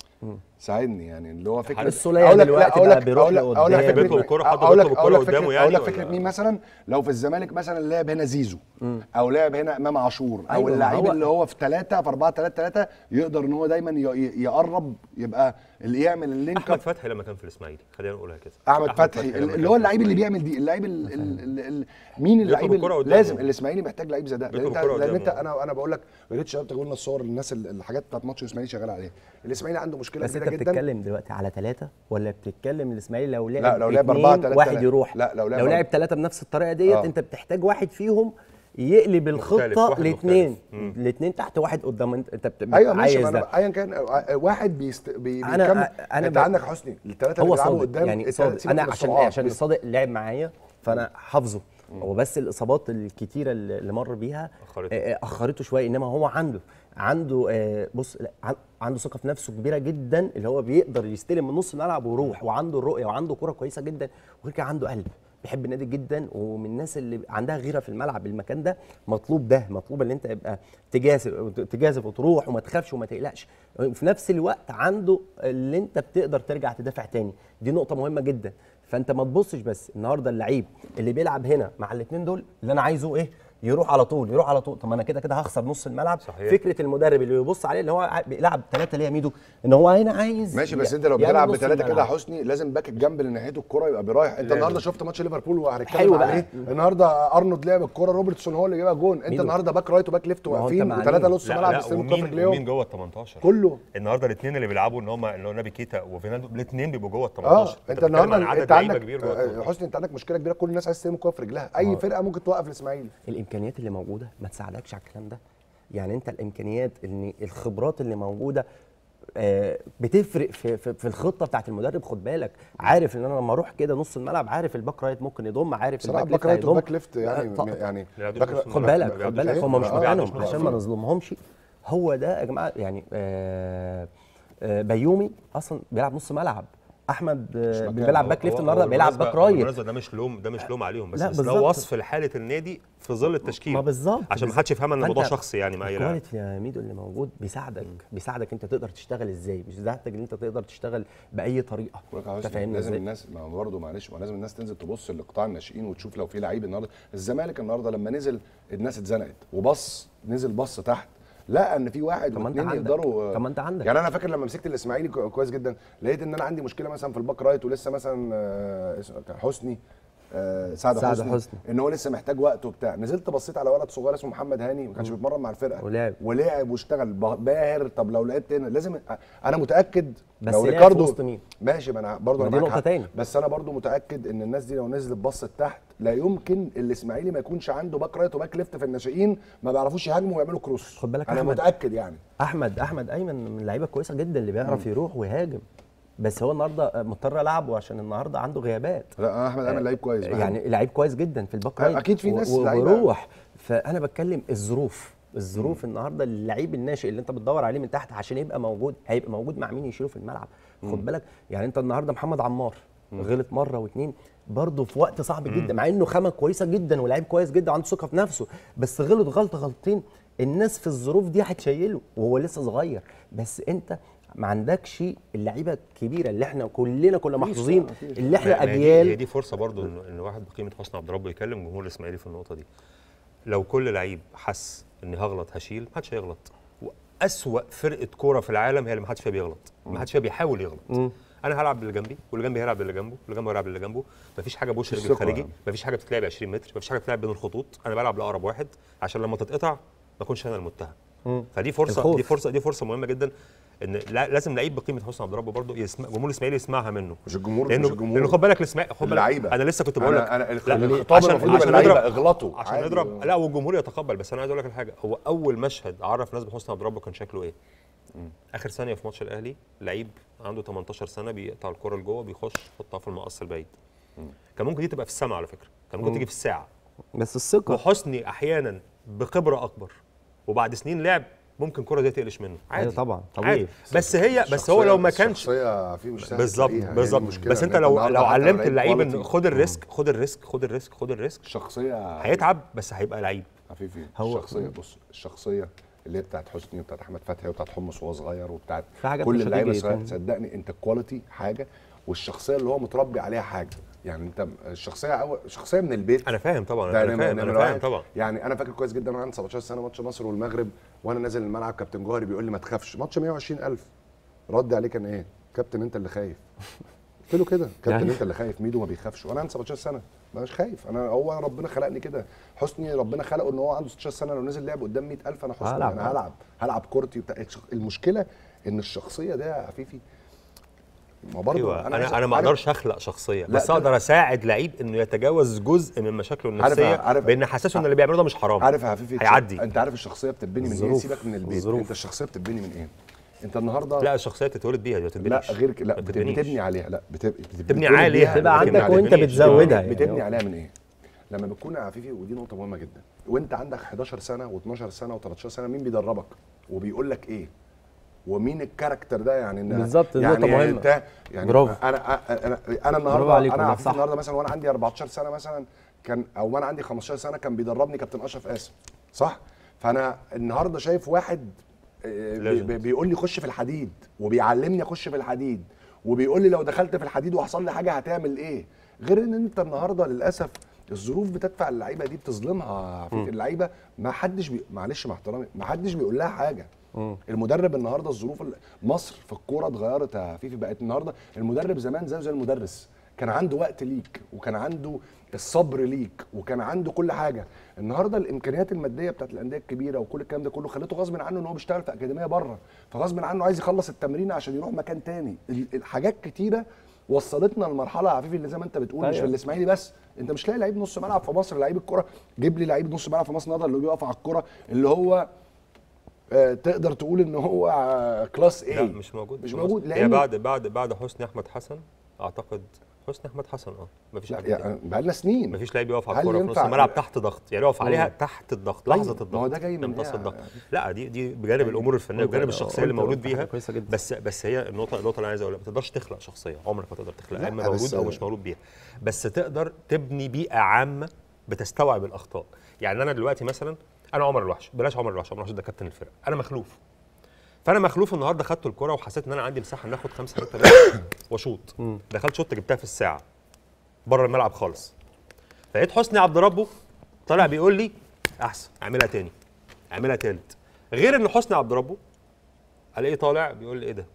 ساعدني يعني اللي هو فكره السولية أقول لك- دلوقتي لا، أقول بقى لك- بيروح أقول لك- لقدام. أقول لك فكرة بيطلب مين؟ الكرة، حد أقول لك- بيطلب أقول الكرة لك فكرة- قدامه يعني أقول لك ولا- فكره مين مثلا لو في الزمالك مثلا لعب هنا زيزو او لعب هنا امام عاشور او أيوة، اللعيب هو- اللي هو في ثلاثة في أربعة ثلاثة ثلاثة يقدر ان هو دايما ي- ي- يقرب يبقى اللي يعمل اللينك احمد اب. فتحي لما كان في الاسماعيلي، خلينا نقولها كده. احمد فتحي لما اللي كان هو في اللعيب اللي الإسماعيلي. بيعمل دي اللعيب ال- ال- ال- مين اللعيب الكرة اللي قدامه. لازم الاسماعيلي محتاج لعيب زي ده، لان بيطلب انت الكرة لان انت قدامه. انا انا بقول لك يا ريت شباب تقول لنا الصور الناس ال- الحاجات بتاعت ماتش الاسماعيلي شغاله عليها. الاسماعيلي عنده مشكله بس كبيره انت جدا. بتتكلم دلوقتي على ثلاثة ولا بتتكلم الاسماعيلي لو لعب لا، لو لعب اتنين، أربعة تلاتة واحد تلاتة. يروح. لا، لو لعب لو أربعة. لعب ثلاثة بنفس الطريقه ديت آه. انت بتحتاج واحد فيهم يقلب مختلف، الخطه واحد لاثنين، مختلف. مم. الاثنين تحت واحد قدام. انت انت بتبقى ايوه ماشي، عايز ما ده. انا ايا كان آه، واحد بيست... بي... أنا- بيكمل. أنا انت ب- عندك حسني الثلاثه اللي هو بيلعبوا صادق قدام يعني التلاتة- صادق. سيبك انا من عشان السرعات. عشان بس- صادق لعب معايا فانا حافظه هو، بس الاصابات الكتيره اللي اللي مر بيها أخرته. آه، آه، اخرته شويه. انما هو عنده عنده آه، بص لا، عن- عنده ثقه في نفسه كبيره جدا، اللي هو بيقدر يستلم من نص الملعب ويروح، وعنده الرؤيه وعنده كوره كويسه جدا، وغير كده عنده قلب بيحب النادي جدا، ومن الناس اللي عندها غيره في الملعب. المكان ده مطلوب، ده مطلوب ان انت يبقى تجازف تجازف وتروح وما تخافش وما تقلقش. وفي نفس الوقت عنده اللي انت بتقدر ترجع تدافع تاني، دي نقطه مهمه جدا. فانت ما تبصش بس النهارده اللعيب اللي بيلعب هنا مع الاثنين دول اللي انا عايزه ايه، يروح على طول يروح على طول. طب ما انا كده كده هخسر نص الملعب. صحيح. فكره المدرب اللي بيبص عليه اللي هو بيلعب ثلاثه ليه يا ميدو، ان هو هنا عايز ماشي، بس ي- انت لو يعمل بتلعب نص بثلاثه كده يا الملعب. حسني لازم باك الجنب اللي ناحيته الكوره يبقى برايح. انت لازم. النهارده شفت ماتش ليفربول وهنتكلم حلو على بقى. ايه النهارده؟ ارنولد لعب الكوره، روبرتسون هو اللي جابها جون. انت ميدو. النهارده باك رايت وباك ليفت ما هو انت واقفين مع وثلاثه مين؟ نص لا ملعب لا بيستلموا الكوره في ومين ومين رجليهم جوه ال تمنتاشر كله. النهارده الاثنين اللي بيلعبوا ان هم اللي هو نبي كيتا وفينالدو، الاثنين بيبقوا جوه ال اه تمنتاشر. انت النهارده عدد انت لعيبه عندك كبير جوه ال آه، تمنتاشر. حسني انت عندك مشكله كبيره، كل الناس عايز تستلم الكوره في رجلها. اي آه. فرقه ممكن توقف الاسماعيلي. الامكانيات اللي موجوده ما تساعدكش على الكلام ده. يعني انت الامكانيات ان الخبرات اللي موجوده آه، بتفرق في, في, في الخطه بتاعت المدرب. خد بالك، عارف ان انا لما اروح كده نص الملعب، عارف الباك رايت ممكن يضم، عارف بصراحه الباك باك ليفت رايت هيضم. وباك ليفت يعني آه، ط- يعني لا، دول باك نص رايت- خد ما بالك بيعدوش خد بالك نص هم مش ملعب. مكانهم بيعدوش عشان نص ما ملعب. نظلمهمش. هو ده يا جماعه يعني آه، آه، بيومي اصلا بيلعب نص ملعب، احمد آه، مكانه. بيلعب هو- باك ليفت هو- النهارده هو بيلعب بالمناسبة- باك رايت. بالمناسبة ده مش لوم، ده مش لوم عليهم، بس لا، بس ده بالظبط. وصف لحاله النادي في ظل التشكيل. ما بالظبط عشان ما بالظبط. حدش يفهمها ان الموضوع فأنت شخصي يعني مع اي لاعب. الكواليتي يا ميدو اللي موجود بيساعدك بيساعدك انت تقدر تشتغل ازاي، بيساعدك ان انت تقدر تشتغل باي طريقه. بقولك يا انت حسني، فاهمني لازم ازاي؟ الناس ما هو برضه معلش، ما لازم الناس تنزل تبص لقطاع الناشئين وتشوف لو في لعيب النهارده. الزمالك النهارده لما نزل الناس اتزنقت وبص نزل بص تحت، لقى ان في واحد طب ما انت واثنين عندك. يقدروا. طب ما انت عندك. يعني انا فاكر لما مسكت الاسماعيلي كو- كويس جدا، لقيت ان انا عندي مشكله مثلا في الباك رايت ولسه مثلا آه، اسمه- كان حسني آه، سعد, سعد حسني, حسني. ان هو لسه محتاج وقت وبتاع. نزلت بصيت على ولد صغير اسمه محمد هاني ما كانش بيتمرن مع الفرقه ولعب. ولعب واشتغل باهر. طب لو لعبت هنا لازم انا متاكد بس لو لعب في ريكاردو وسط مين؟ ماشي، ما انا برضه ما انا دي معاك نقطة حق. تاني. بس انا برضه متاكد ان الناس دي لو نزلت بصت تحت لا يمكن الاسماعيلي ما يكونش عنده باك رايت وباك ليفت في الناشئين ما بيعرفوش يهاجموا ويعملوا كروس. خد بالك انا أحمد. متاكد يعني. احمد احمد ايمن من اللعيبه كويسه جدا اللي بيعرف يروح ويهاجم. بس هو النهارده مضطر العبه عشان النهارده عنده غيابات. لا احمد امل لعيب كويس بحبه. يعني لعيب كويس جدا في الباك رايت، اكيد في ناس و- لعيبة. وروح. فانا بتكلم الظروف الظروف النهارده اللعيب الناشئ اللي انت بتدور عليه من تحت عشان يبقى موجود، هيبقى موجود مع مين يشيله في الملعب. خد بالك يعني انت النهارده محمد عمار غلط مره واثنين برضه في وقت صعب جدا، مع انه خامه كويسه جدا ولاعيب كويس جدا وعنده ثقه في نفسه، بس غلط غلطه غلطتين الناس في الظروف دي هتشيله وهو لسه صغير. بس انت ما عندكش اللعيبه الكبيره اللي احنا كلنا كنا محظوظين اللي احنا ما- ما هي دي- اجيال. هي دي فرصه برضو ان إن واحد بقيمه حسني عبد ربه يكلم جمهور الاسماعيلي في النقطه دي. لو كل لعيب حس اني هغلط هشيل، ما حدش هيغلط. واسوأ فرقه كوره في العالم هي اللي ما حدش فيها بيغلط، ما حدش فيها بيحاول يغلط. انا هلعب باللي جنبي واللي جنبي هيلعب باللي جنبه واللي جنبه هيلعب باللي جنبه، مفيش حاجه بوش رجل الثقة خارجي، يعني. مفيش حاجه بتتلعب عشرين متر، مفيش حاجه بتتلعب بين الخطوط، انا بلعب لاقرب واحد عشان لما تتقطع ما اكونش انا المتهم. فدي فرصه الخوف. دي فرصه دي فرصه مهمه جدا، ان لا- لازم لعيب بقيمه حسني عبد ربه برضه يسمع جمهور الاسماعيلي يسمعها منه. مش الجمهور لانه مش الجمهور لانه خد بالك الاسماعيلي خد بالك اللعيبة. انا لسه كنت بقول لك انا انا لا، الخطاب عشان المفروض يبقى عشان اللعيبه نضرب اغلطوا عشان عادي. نضرب لا والجمهور يتقبل. بس انا عايز اقول لك الحاجه، هو اول مشهد عرف ناس بحسني عبد ربه كان شكله ايه؟ اخر ثانيه في ماتش الاهلي، لعيب عنده تمنتاشر سنه بيقطع الكره لجوه بيخش يحطها في المقص البعيد. كان ممكن دي تبقى في السماء على فكره، كان ممكن تيجي في الساعه. بس الثقه وحسني احيانا بخبره اكبر وبعد سنين لعب ممكن الكره دي تقلش منه عادي. أيوة طبعا طبيعي. عادي. بس هي بس هو لو ما كانش الشخصيه فيه مش سهل بالظبط تلاقيها، هي دي بالظبط المشكلة، بس إن انت لو النهاردة لو حتى علمت لعيب اللعيب ان quality. خد الريسك خد الريسك خد الريسك خد الريسك الشخصيه هيتعب بس هيبقى لعيب. عفيفي هو- الشخصيه بص الشخصيه اللي هي بتاعت حسني وبتاعت احمد فتحي وبتاعت حمص وهو صغير وبتاعت في حاجات كل مش اللعيبه هتيجي الصغيرة، تاني. صدقني انت الكواليتي حاجه والشخصيه اللي هو متربي عليها حاجه. يعني انت الشخصيه أول شخصيه من البيت. انا فاهم طبعا ده انا فاهم نمرة انا فاهم واحد. طبعا. يعني انا فاكر كويس جدا وانا عندي سبعتاشر سنه ماتش مصر والمغرب وانا نازل الملعب كابتن جوهري بيقول لي ما تخافش، ماتش مية وعشرين ألف. رد عليه كان ايه؟ كابتن انت اللي خايف. قلت له كده كابتن يعني- انت اللي خايف، ميدو ما بيخافش وانا عندي سبعتاشر سنه مش خايف. انا هو ربنا خلقني كده. حسني ربنا خلقه ان هو عنده ستاشر سنه لو نزل لعب قدام مية ألف انا حسني هلعب. انا هلعب هلعب كورتي وبتاع. المشكله ان الشخصيه ده يا عفيفي ما برضه ايوه عايز- انا انا ما عارف- اقدرش اخلق شخصيه لا، بس ده- اقدر اساعد لعيب انه يتجاوز جزء من مشاكله عارف- النفسيه عارف- بان احسسه ان اللي بيعمله ده مش حرام. عارف يا عفيفي هيعدي. انت عارف الشخصيه بتتبني من ايه؟ الظروف. سيبك من البيت، الظروف. انت الشخصيه بتتبني من ايه؟ انت النهارده لا الشخصيه بتتولد بيها دي ما لا تتبنيش. غير ك... لا ما بت- تتبنيش. بتبني عليها لا بت... بت... بتبني بتولد عليها. بيها، تبقى بتبني عندك عليها. وانت بتبنيش. بتزودها يعني. بتبني عليها من ايه؟ لما بتكون يا عفيفي ودي نقطه مهمه جدا وانت عندك حداشر سنه و12 سنه و13 سنه مين بيدربك وبيقول لك ايه؟ ومين الكاركتر ده يعني إن- بالظبط، دي يعني نقطة مهمة. انت يعني برافو. انا انا انا, أنا برافو النهارده عليك انا والله، عفيفي صح. النهارده مثلا وانا عندي أربعتاشر سنه مثلا كان او وانا عندي خمستاشر سنه كان بيدربني كابتن اشرف قاسم صح؟ فانا النهارده شايف واحد آه، بي- بي- بيقول لي خش في الحديد وبيعلمني اخش في الحديد وبيقول لي لو دخلت في الحديد وحصل لي حاجه هتعمل ايه؟ غير ان انت النهارده للاسف الظروف بتدفع اللعيبه دي بتظلمها في اللعيبه. ما حدش بي... معلش مع احترامي ما حدش بيقول لها حاجه. المدرب النهارده الظروف ال- مصر في الكوره اتغيرت يا فيفي بقت النهارده المدرب زمان زيه زي المدرس كان عنده وقت ليك وكان عنده الصبر ليك وكان عنده كل حاجه. النهارده الامكانيات الماديه بتاعت الانديه الكبيره وكل الكلام ده كله خلته غصب عنه ان هو بيشتغل في اكاديميه بره فغصب عنه عايز يخلص التمرين عشان يروح مكان تاني. ال- الحاجات كتيره وصلتنا لمرحله يا عفيفي اللي زي ما انت بتقول مش أيوة. في الاسماعيلي بس. انت مش لاقي لعيب نص ملعب في مصر لعيب الكوره جيب لي لعيب نص ملعب في مصر النهارده اللي بيقف على الكوره اللي هو آه، تقدر تقول ان هو آه، كلاس ايه. لا مش موجود مش في موجود مصر. هي لان بعد بعد بعد حسني احمد حسن اعتقد حسني احمد حسن اه مفيش لا حد تاني. يعني بقى لنا سنين مفيش لعيب يقف على هل الكوره في نص ينفع- الملعب تحت ضغط يعني يقف عليها مم. تحت الضغط طيب، لحظه الضغط ما هو ده جاي من امتص إيه؟ الضغط. لا دي دي بجانب الامور الفنيه قلت- وبجانب الشخصيه اللي قلت- مولود قلت حاجة بيها. كويسة جدا. بس بس هي النقطه النقطه اللي انا عايز اقولها ما تقدرش تخلق شخصيه عمرك ما تقدر تخلق لا، اما بس- مولود او مش مولود بيها بس تقدر تبني بيئه عامه بتستوعب الاخطاء. يعني انا دلوقتي مثلا انا عمر الوحش بلاش عمر الوحش عمر الوحش ده كابتن الفرقه انا مخلوف فانا مخلوف النهارده خدت الكره وحسيت ان انا عندي مساحه ان اخد خمسه ستة واشوط دخلت شوط جبتها في الساعه بره الملعب خالص فلقيت حسني عبد ربه طالع بيقول لي احسن اعملها تاني اعملها تالت. غير ان حسني عبد ربه الاقيه طالع بيقول لي ايه ده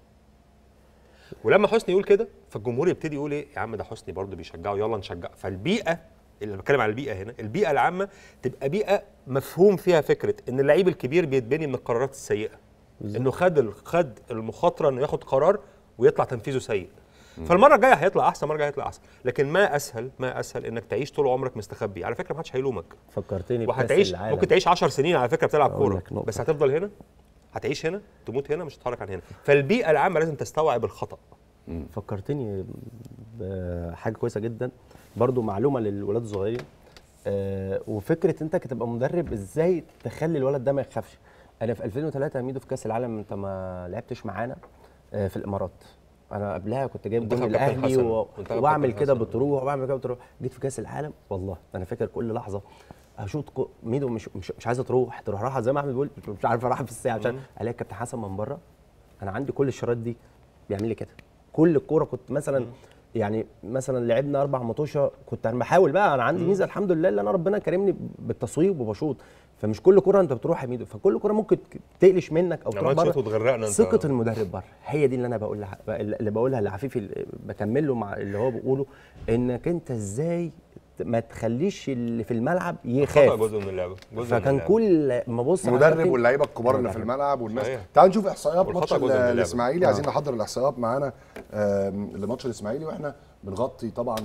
ولما حسني يقول كده فالجمهور يبتدي يقول ايه يا عم ده حسني برضه بيشجعه يلا نشجع. فالبيئه اللي بتكلم على البيئه هنا البيئه العامه تبقى بيئه مفهوم فيها فكره ان اللعيب الكبير بيتبني من القرارات السيئه انه خد ال- خد المخاطره انه ياخد قرار ويطلع تنفيذه سيء. فالمره الجايه هيطلع احسن المره الجايه هيطلع احسن لكن ما اسهل ما اسهل انك تعيش طول عمرك مستخبي. على فكره ما حدش هيلومك فكرتني بكاس وهتعيش العالم. ممكن تعيش عشر سنين على فكره بتلعب أقول كوره لك نقطة. بس هتفضل هنا هتعيش هنا تموت هنا مش هتتحرك عن هنا. فالبيئه العامه لازم تستوعب الخطا فكرتني بحاجه كويسه جدا برضو، معلومه للولاد الصغيرين. آه وفكره انت كتبقى مدرب ازاي تخلي الولد ده ما يخافش. انا في ألفين وثلاثة يا ميدو في كاس العالم انت ما لعبتش معانا آه في الامارات. انا قبلها كنت جايب جون الاهلي و... واعمل كده بتروح واعمل كده بتروح. جيت في كاس العالم والله انا فاكر كل لحظه اشوط كو... ميدو مش مش, مش عايزه تروح تروح راحه زي ما احمد بيقول مش عارفه راحه في الساعه عشان الاقي الكابتن حسن من بره. انا عندي كل الشرايط دي بيعمل لي كده. كل الكوره كنت مثلا مم. يعني مثلا لعبنا اربع مطوشه كنت انا بحاول بقى. انا عندي ميزه الحمد لله اللي انا ربنا كرمني بالتصويب وبشوط. فمش كل كوره انت بتروح يا ميدو، فكل كوره ممكن تقلش منك او تروح بره. ثقه المدرب بره هي دي اللي انا بقول لها اللي بقولها لعفيفي بكمل له مع اللي هو بيقوله، انك انت ازاي ما تخليش اللي في الملعب يخاف. خطأ جزء من اللعبه. فكان كل ما بص المدرب واللعيبه الكبار اللي في الملعب والناس. تعال نشوف احصائيات ماتش الاسماعيلي. عايزين نحضر الاحصائيات معانا لماتش الاسماعيلي واحنا بنغطي طبعا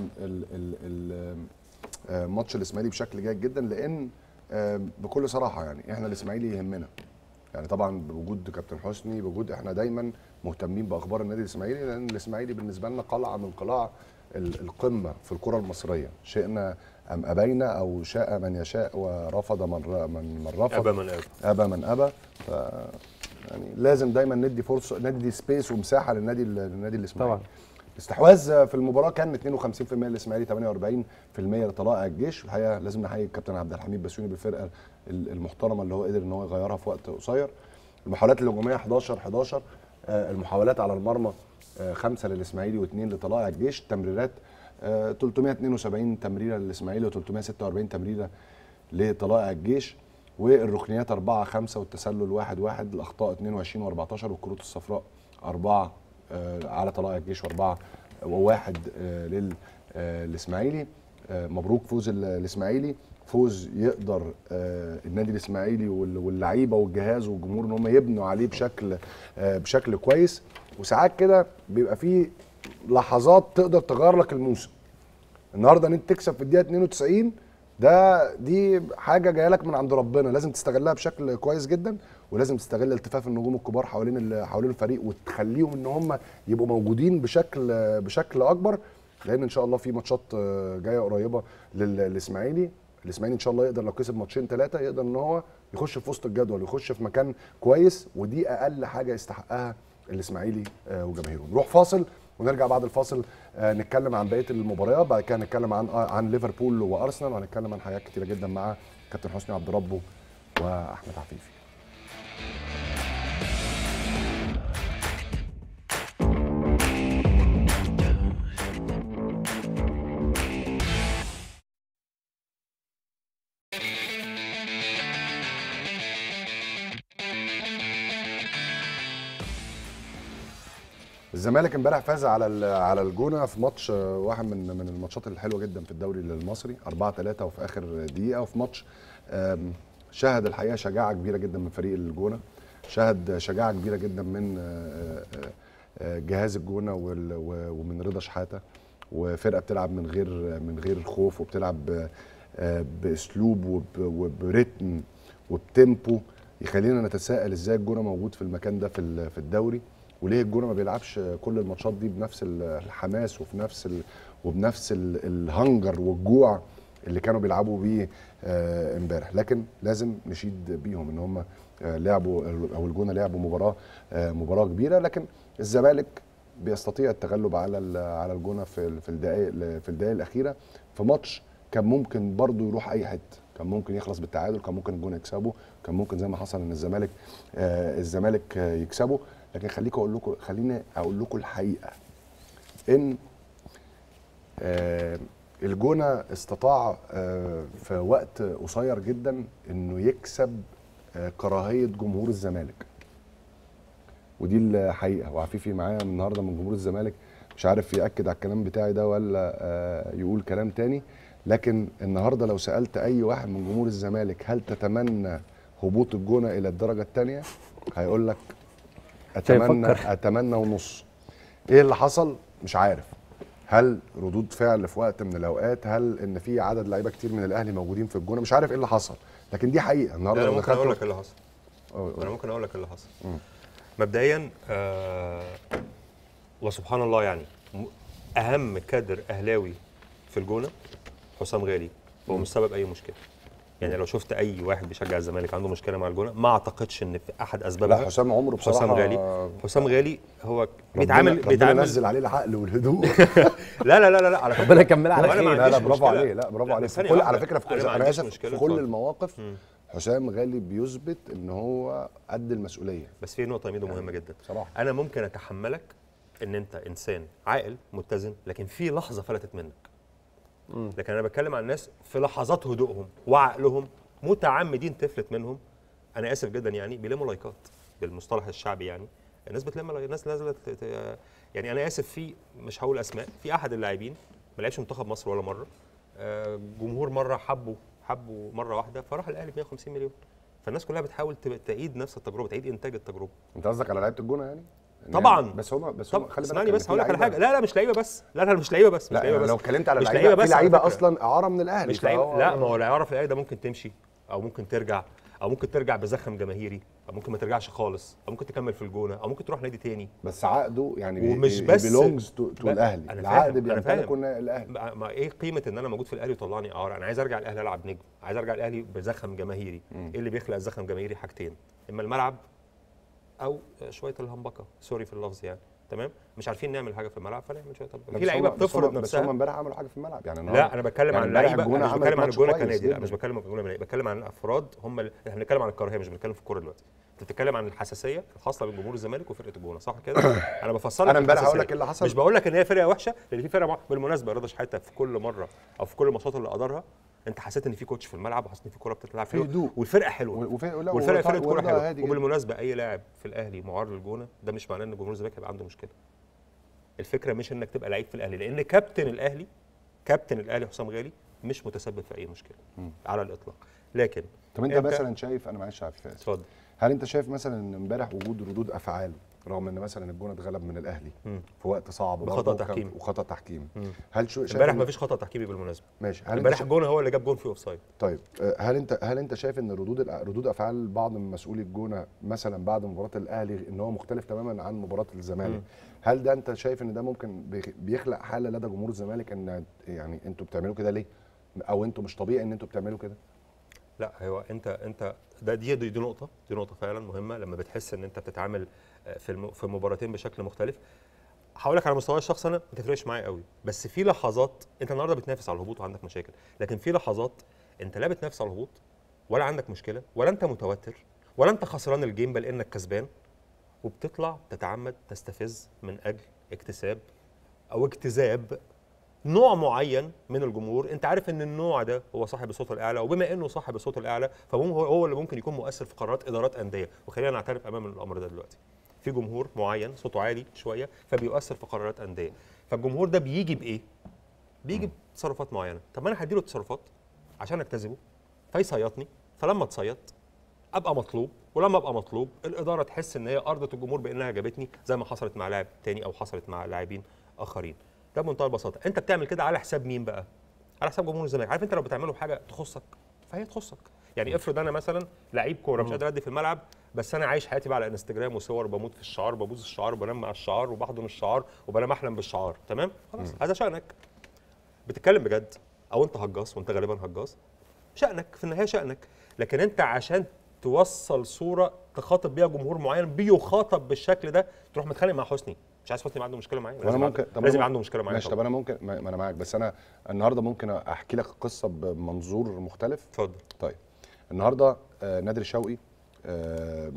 ماتش الاسماعيلي بشكل جيد جدا، لان بكل صراحه يعني احنا الاسماعيلي يهمنا. يعني طبعا بوجود كابتن حسني، بوجود احنا دايما مهتمين باخبار النادي الاسماعيلي، لان الاسماعيلي بالنسبه لنا قلعه من قلاع القمه في الكره المصريه، شئنا ام ابينا او شاء من يشاء ورفض من من من رفض ابى من ابى ابى من ابى. ف يعني لازم دايما ندي فرصه، ندي سبيس ومساحه للنادي للنادي الاسماعيلي. طبعا الاستحواذ في المباراه كان اثنين وخمسين بالمية للاسماعيلي، ثمانية وأربعين بالمية لطلائع الجيش. الحقيقه لازم نحيي الكابتن عبد الحميد بسيوني بالفرقه المحترمه اللي هو قدر ان هو يغيرها في وقت قصير. المحاولات الهجوميه حداشر حداشر، المحاولات على المرمى خمسه للاسماعيلي واثنين لطلائع الجيش. التمريرات ثلاثمائة واثنين وسبعين تمريره للاسماعيلي وثلاثمائة وستة وأربعين تمريره لطلائع الجيش. والركنيات أربعة خمسة والتسلل واحد واحد. الاخطاء اثنين وعشرين وأربعتاشر والكروت الصفراء أربعة على طلائع الجيش وأربعة وواحد للاسماعيلي. مبروك فوز الاسماعيلي، فوز يقدر النادي الاسماعيلي واللعيبه والجهاز والجمهور ان هم يبنوا عليه بشكل بشكل كويس. وساعات كده بيبقى فيه لحظات تقدر تغير لك الموسم. النهارده ان انت تكسب في الدقيقه اثنين وتسعين ده دي حاجه جايه لك من عند ربنا، لازم تستغلها بشكل كويس جدا، ولازم تستغل التفاف النجوم الكبار حوالين حوالين الفريق وتخليهم ان هم يبقوا موجودين بشكل بشكل اكبر، لان ان شاء الله في ماتشات جايه قريبه للاسماعيلي. الاسماعيلي ان شاء الله يقدر لو كسب ماتشين ثلاثه يقدر ان هو يخش في وسط الجدول ويخش في مكان كويس، ودي اقل حاجه يستحقها الاسماعيلي وجماهيره. نروح فاصل ونرجع بعد الفاصل نتكلم عن بقيه المباريات، بعد كده نتكلم عن عن ليفربول وارسنال، وهنتكلم عن حاجات كتيره جدا مع كابتن حسني عبد ربه واحمد عفيفي. الزمالك امبارح فاز على على الجونه في ماتش واحد من من الماتشات الحلوه جدا في الدوري المصري أربعة ثلاثة وفي اخر دقيقه، وفي ماتش شهد الحقيقه شجاعه كبيره جدا من فريق الجونه، شهد شجاعه كبيره جدا من جهاز الجونه ومن رضا شحاته، وفرقه بتلعب من غير من غير خوف وبتلعب باسلوب وبريتم وبتيمبو يخلينا نتساءل ازاي الجونه موجود في المكان ده في في الدوري، وليه الجونه ما بيلعبش كل الماتشات دي بنفس الحماس وفي نفس ال... وبنفس ال... الهنجر والجوع اللي كانوا بيلعبوا بيه امبارح. آه لكن لازم نشيد بيهم ان هم آه لعبوا او الجونه لعبوا مباراه آه مباراه كبيره، لكن الزمالك بيستطيع التغلب على على الجونه في في الدقائق في الدقائق الاخيره في ماتش كان ممكن برضه يروح اي حته، كان ممكن يخلص بالتعادل، كان ممكن الجونه يكسبه، كان ممكن زي ما حصل ان الزمالك آه الزمالك آه يكسبه. لكن خليكم اقول لكم خليني اقول لكم الحقيقه ان آه الجونه استطاع آه في وقت قصير جدا انه يكسب آه كراهيه جمهور الزمالك، ودي الحقيقه. وعفيفي معايا النهارده من جمهور الزمالك، مش عارف ياكد على الكلام بتاعي ده ولا آه يقول كلام تاني، لكن النهارده لو سالت اي واحد من جمهور الزمالك هل تتمنى هبوط الجونه الى الدرجه الثانيه هيقول لك اتمنى اتمنى ونص. ايه اللي حصل مش عارف، هل ردود فعل في وقت من الاوقات، هل ان في عدد لعيبه كتير من الاهلي موجودين في الجونه، مش عارف ايه اللي حصل، لكن دي حقيقه. النهارده انا ممكن اقول لك اللي حصل انا ممكن اقول لك اللي حصل مبدئيا. آه وسبحان الله يعني م- اهم كادر اهلاوي في الجونه حسام غالي، هو مش سبب اي مشكله. يعني لو شفت اي واحد بيشجع الزمالك عنده مشكله مع الجونه، ما اعتقدش ان في احد اسبابها لا حسام عمره بصراحه حسام غالي. حسام غالي هو ربنا بيتعامل ربنا بيتعامل نزل عليه العقل والهدوء. لا لا لا لا, لا على فكره ربنا يكملها على وأنا خير. ما لا عنديش لا برافو مشكلة. عليه، لا برافو لا، عليه بس في ثانية كل واحدة. على فكره في كل أنا ما انا عنديش اسف مشكلة، في كل اتفضل. المواقف حسام غالي بيثبت ان هو قد المسؤوليه بس في نقطه ميدو مهمه جدا بصراحه. انا ممكن اتحملك ان انت انسان عاقل متزن، لكن في لحظه فلتت منك. لكن انا بتكلم عن الناس في لحظات هدوءهم وعقلهم متعمدين تفلت منهم. انا اسف جدا يعني بيلموا لايكات بالمصطلح الشعبي، يعني الناس بتلم لايك- الناس نازله ت- ت- يعني انا اسف في مش هقول اسماء، في احد اللاعبين ما لعبش منتخب مصر ولا مره، آه، جمهور مره حبه حبه مره واحده فراح الاهلي ب مية وخمسين مليون. فالناس كلها بتحاول ت- تعيد نفس التجربه، تعيد انتاج التجربه. انت قصدك على لعيبه الجونه يعني؟ طبعا. بس هم بس هم طب خلي بالك اسمعني إن بس في هقول لك على لعيبة- حاجه، لا لا مش لعيبه بس، لا لا مش لعيبه بس، مش لا لعيبه يعني بس. لو اتكلمت على مش لعيبه في بس على لعيبه فكرة. اصلا اعاره من الاهلي مش لعيبه، فهو- لا ما هو الإعارة في الاهلي ده ممكن تمشي او ممكن ترجع او ممكن ترجع بزخم جماهيري او ممكن ما ترجعش خالص او ممكن تكمل في الجونه او ممكن تروح نادي تاني. بس عقده يعني ومش بس بيلونجز تو ب- الاهلي، أنا العقد فاهم، أنا بيمتلكه فاهم. الاهلي. ما ما ايه قيمه ان انا موجود في الاهلي وطلعني اعاره؟ انا عايز ارجع الاهلي العب نجم، عايز ارجع الاهلي بزخم جماهيري. ايه اللي بيخلق الزخم الجماهيري؟ حاجتين، اما الملعب او شويه الهمبكه، سوري في اللفظ يعني، تمام؟ مش عارفين نعمل حاجه في الملعب فنعمل شويه هلبكة. في لعيبه بتفرض بس هم نفسها. امبارح عملوا حاجه في الملعب يعني لا انا بتكلم يعني عن امبارح اللعيبه، الجونة انا مش عملت بتكلم عن ماتش الجونه كويس كنادي، لا جدا. مش بتكلم عن الجونه كنادي، بتكلم عن الافراد هم اللي احنا بنتكلم عن الكراهيه، مش بنتكلم في الكوره دلوقتي. انت بتتكلم عن الحساسيه الخاصه بين جمهور الزمالك وفرقه الجونه، صح كده؟ انا بفصل لك أنا امبارح هقول الحساسية. لك إيه اللي حصل. مش بقول لك ان هي فرقه وحشه، لان في فرقه مع... بالمناسبه رضا شحاته في كل مره او في كل الماتشات اللي قدرها انت حسيت ان في كوتش في الملعب وحسيت ان في كوره بتتلعب في حلوه هدوء. والفرقه حلوه وفي- لا، والفرقه ورضا- فرقه كوره ورضا حلوه. هادي جدا. وبالمناسبه اي لاعب في الاهلي معار للجونه ده مش معناه ان جمهور الزمالك هيبقى عنده مشكله. الفكره مش انك تبقى لعيب في الاهلي، لان كابتن الاهلي كابتن الاهلي حسام غالي مش متسبب في اي مشكله على الاطلاق. لكن طب انت مثلا شايف، انا معلش عارف فاس اتفضل. هل انت شايف مثلا ان امبارح وجود ردود افعال رغم ان مثلا الجونه اتغلب من الاهلي في وقت صعب بخطأ برضه وكان- تحكيمي. وخطا تحكيمي، هل شو شايف امبارح إن- ما فيش خطا تحكيمي بالمناسبه. ماشي، هل انت امبارح شا- الجون هو اللي جاب جون في اوفسايد. طيب آه، هل انت هل انت شايف ان ردود الأ- ردود افعال بعض من مسؤولي الجونه مثلا بعد مباراه الاهلي ان هو مختلف تماما عن مباراه الزمالك، هل ده انت شايف ان ده ممكن بيخ- بيخلق حاله لدى جمهور الزمالك ان يعني انتوا بتعملوا كده ليه؟ او انتوا مش طبيعي ان انتوا بتعملوا كده؟ لا هو انت انت ده دي دي, دي نقطه دي نقطه فعلا مهمه لما بتحس ان انت بتتعامل في الم... في مباراتين بشكل مختلف. هقول لك على مستوى الشخص انا ما تفرقش معايا قوي، بس في لحظات انت النهارده بتنافس على الهبوط وعندك مشاكل، لكن في لحظات انت لا بتنافس على الهبوط ولا عندك مشكله ولا انت متوتر ولا انت خسران الجيم بل انك كسبان، وبتطلع تتعمد تستفز من اجل اكتساب او اجتذاب نوع معين من الجمهور. انت عارف ان النوع ده هو صاحب الصوت الاعلى، وبما انه صاحب الصوت الاعلى فهو هو اللي ممكن يكون مؤثر في قرارات ادارات انديه. وخلينا نعترف امام الامر ده دلوقتي، في جمهور معين صوته عالي شويه فبيؤثر في قرارات انديه. فالجمهور ده بيجي بايه؟ بيجي بتصرفات معينه. طب ما انا هديله التصرفات عشان اجتذبه فيصيطني، فلما تصيط ابقى مطلوب، ولما ابقى مطلوب الاداره تحس ان هي ارضت الجمهور بانها جابتني، زي ما حصلت مع لاعب تاني او حصلت مع لاعبين اخرين. ده بمنتهى البساطه. انت بتعمل كده على حساب مين بقى؟ على حساب جمهور الزمالك. عارف انت لو بتعمله بحاجه تخصك فهي تخصك. يعني افرض انا مثلا لعيب كوره مش قادر ادي في الملعب، بس انا عايش حياتي بقى على انستجرام وصور، بموت في الشعار، ببوظ الشعار وبنام مع الشعار وبحضن الشعار وبنام احلم بالشعار، تمام؟ خلاص هذا شأنك. بتتكلم بجد او انت هجاص، وانت غالبا هجاص، شأنك في النهايه شأنك. لكن انت عشان توصل صوره تخاطب بيها جمهور معين بيخاطب بالشكل ده تروح متخانق مع حسني. مش عايز حسني يبقى عنده مشكله معايا، وانا لازم ممكن عنده لازم يبقى عنده مشكله معايا. ماشي. طب انا ممكن ما ما انا معاك، بس انا النهارده ممكن احكي لك قصه بمنظور مختلف. اتفضل. طيب النهارده آه نادر شوقي آه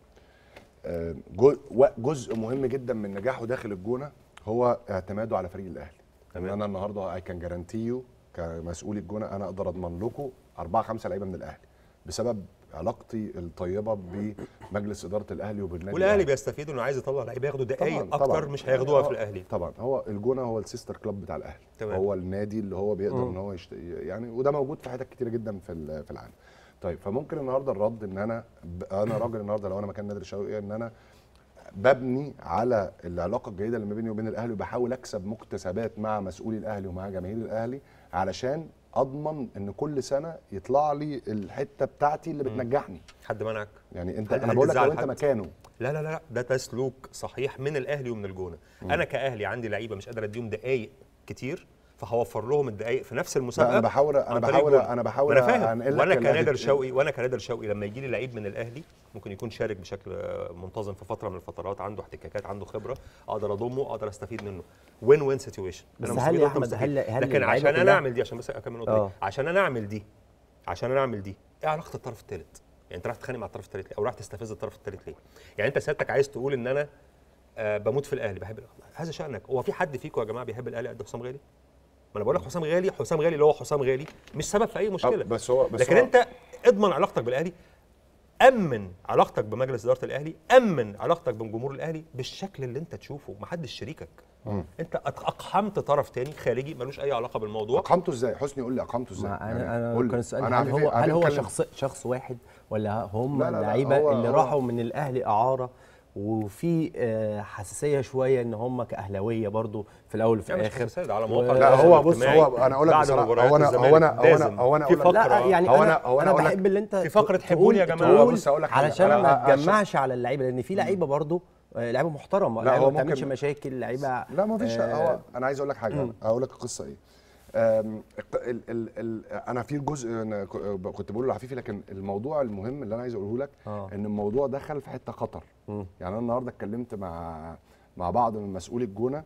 آه جو- جزء مهم جدا من نجاحه داخل الجونه هو اعتماده على فريق الاهلي. ان انا النهارده اي كان جارانتيو كمسؤول الجونه انا اقدر اضمن لكم اربعه خمسه لعيبه من الاهلي بسبب علاقتي الطيبه بمجلس اداره الاهلي وبالنادي والاهلي بيستفيد انه عايز يطلع لعيبه ياخدوا دقائق طبعاً اكتر طبعاً. مش هياخدوها يعني في الاهلي. طبعا هو الجونه هو السيستر كلوب بتاع الاهلي. تمام. هو النادي اللي هو بيقدر ان هو يشت... يعني وده موجود في حتت كتيره جدا في ال- في العالم. طيب فممكن النهارده الرد ان انا ب... انا راجل النهارده لو انا مكان نادر شوقي ان انا ببني على العلاقه الجيده اللي ما بيني وبين الاهلي وبحاول اكسب مكتسبات مع مسؤولي الاهلي ومع جماهير الاهلي علشان اضمن ان كل سنه يطلع لي الحته بتاعتي اللي بتنجحني. حد منعك؟ يعني انت هل- انا هل بقول لك تزعل لو انت حد؟ مكانه لا لا لا ده ده سلوك صحيح من الاهلي ومن الجونه. م. انا كاهلي عندي لعيبه مش قادر اديهم دقائق كتير، فهوفر لهم الدقائق في نفس المسابقه. انا بحاول انا بحاول انا بحاول انا فاهم. وانا كنادر شوقي وانا كنادر شوقي لما يجي لي لعيب من الاهلي ممكن يكون شارك بشكل منتظم في فتره من الفترات، عنده احتكاكات، عنده خبره، اقدر اضمه، اقدر استفيد منه. وين وين سيتويشن. بس هل يا احمد هل هل لكن عشان انا اعمل دي، عشان بس اكمل النقطه دي، عشان انا اعمل دي عشان انا اعمل دي ايه علاقه الطرف الثالث؟ يعني انت رايح تتخانق مع الطرف الثالث ليه؟ او رايح تستفز الطرف الثالث ليه؟ يعني انت سيادتك عايز تقول ان انا آه بموت في الاهلي، بحب الأهلي. هذا شأنك. هو في حد فيكم يا جماعه بيحب الاهلي قد حسام غالي؟ ما انا بقول لك حسام غالي، حسام غالي اللي هو حسام غالي مش سبب في اي مشكله. بس هو بس لكن هو انت اضمن علاقتك بالاهلي، امن علاقتك بمجلس اداره الاهلي، امن علاقتك بجمهور الاهلي بالشكل اللي انت تشوفه، ما حدش شريكك. مم. انت اقحمت طرف تاني خارجي ملوش اي علاقه بالموضوع. اقحمته ازاي؟ حسني قول لي اقحمته ازاي؟ انا يعني انا كان السؤال هل هو هل هو شخص شخص واحد ولا هم اللعيبه اللي هو راحوا من الاهلي اعاره وفي حساسيه شويه ان هم كاهلاويه برضو في الاول وفي الاخر على مواقع. لا هو بص هو انا اقول لك بصراحه هو انا هو انا هو انا هو انا اقول لا يعني هو انا هو انا بحب اللي انت في فقره حبوني يا جماعه. بص اقول لك علشان ما تجمعش على اللعيبه، لان في لعيبه برضو لعيبه محترمه، لعيبه ما بتعملش مشاكل، لعيبه لا ما فيش. هو انا عايز اقول لك حاجه، هقول لك القصه ايه. ال ال ال انا في جزء أنا كنت بقوله لعفيفي، لكن الموضوع المهم اللي انا عايز اقوله لك آه. ان الموضوع دخل في حته خطر. م. يعني انا النهارده اتكلمت مع مع بعض من مسؤولي الجونه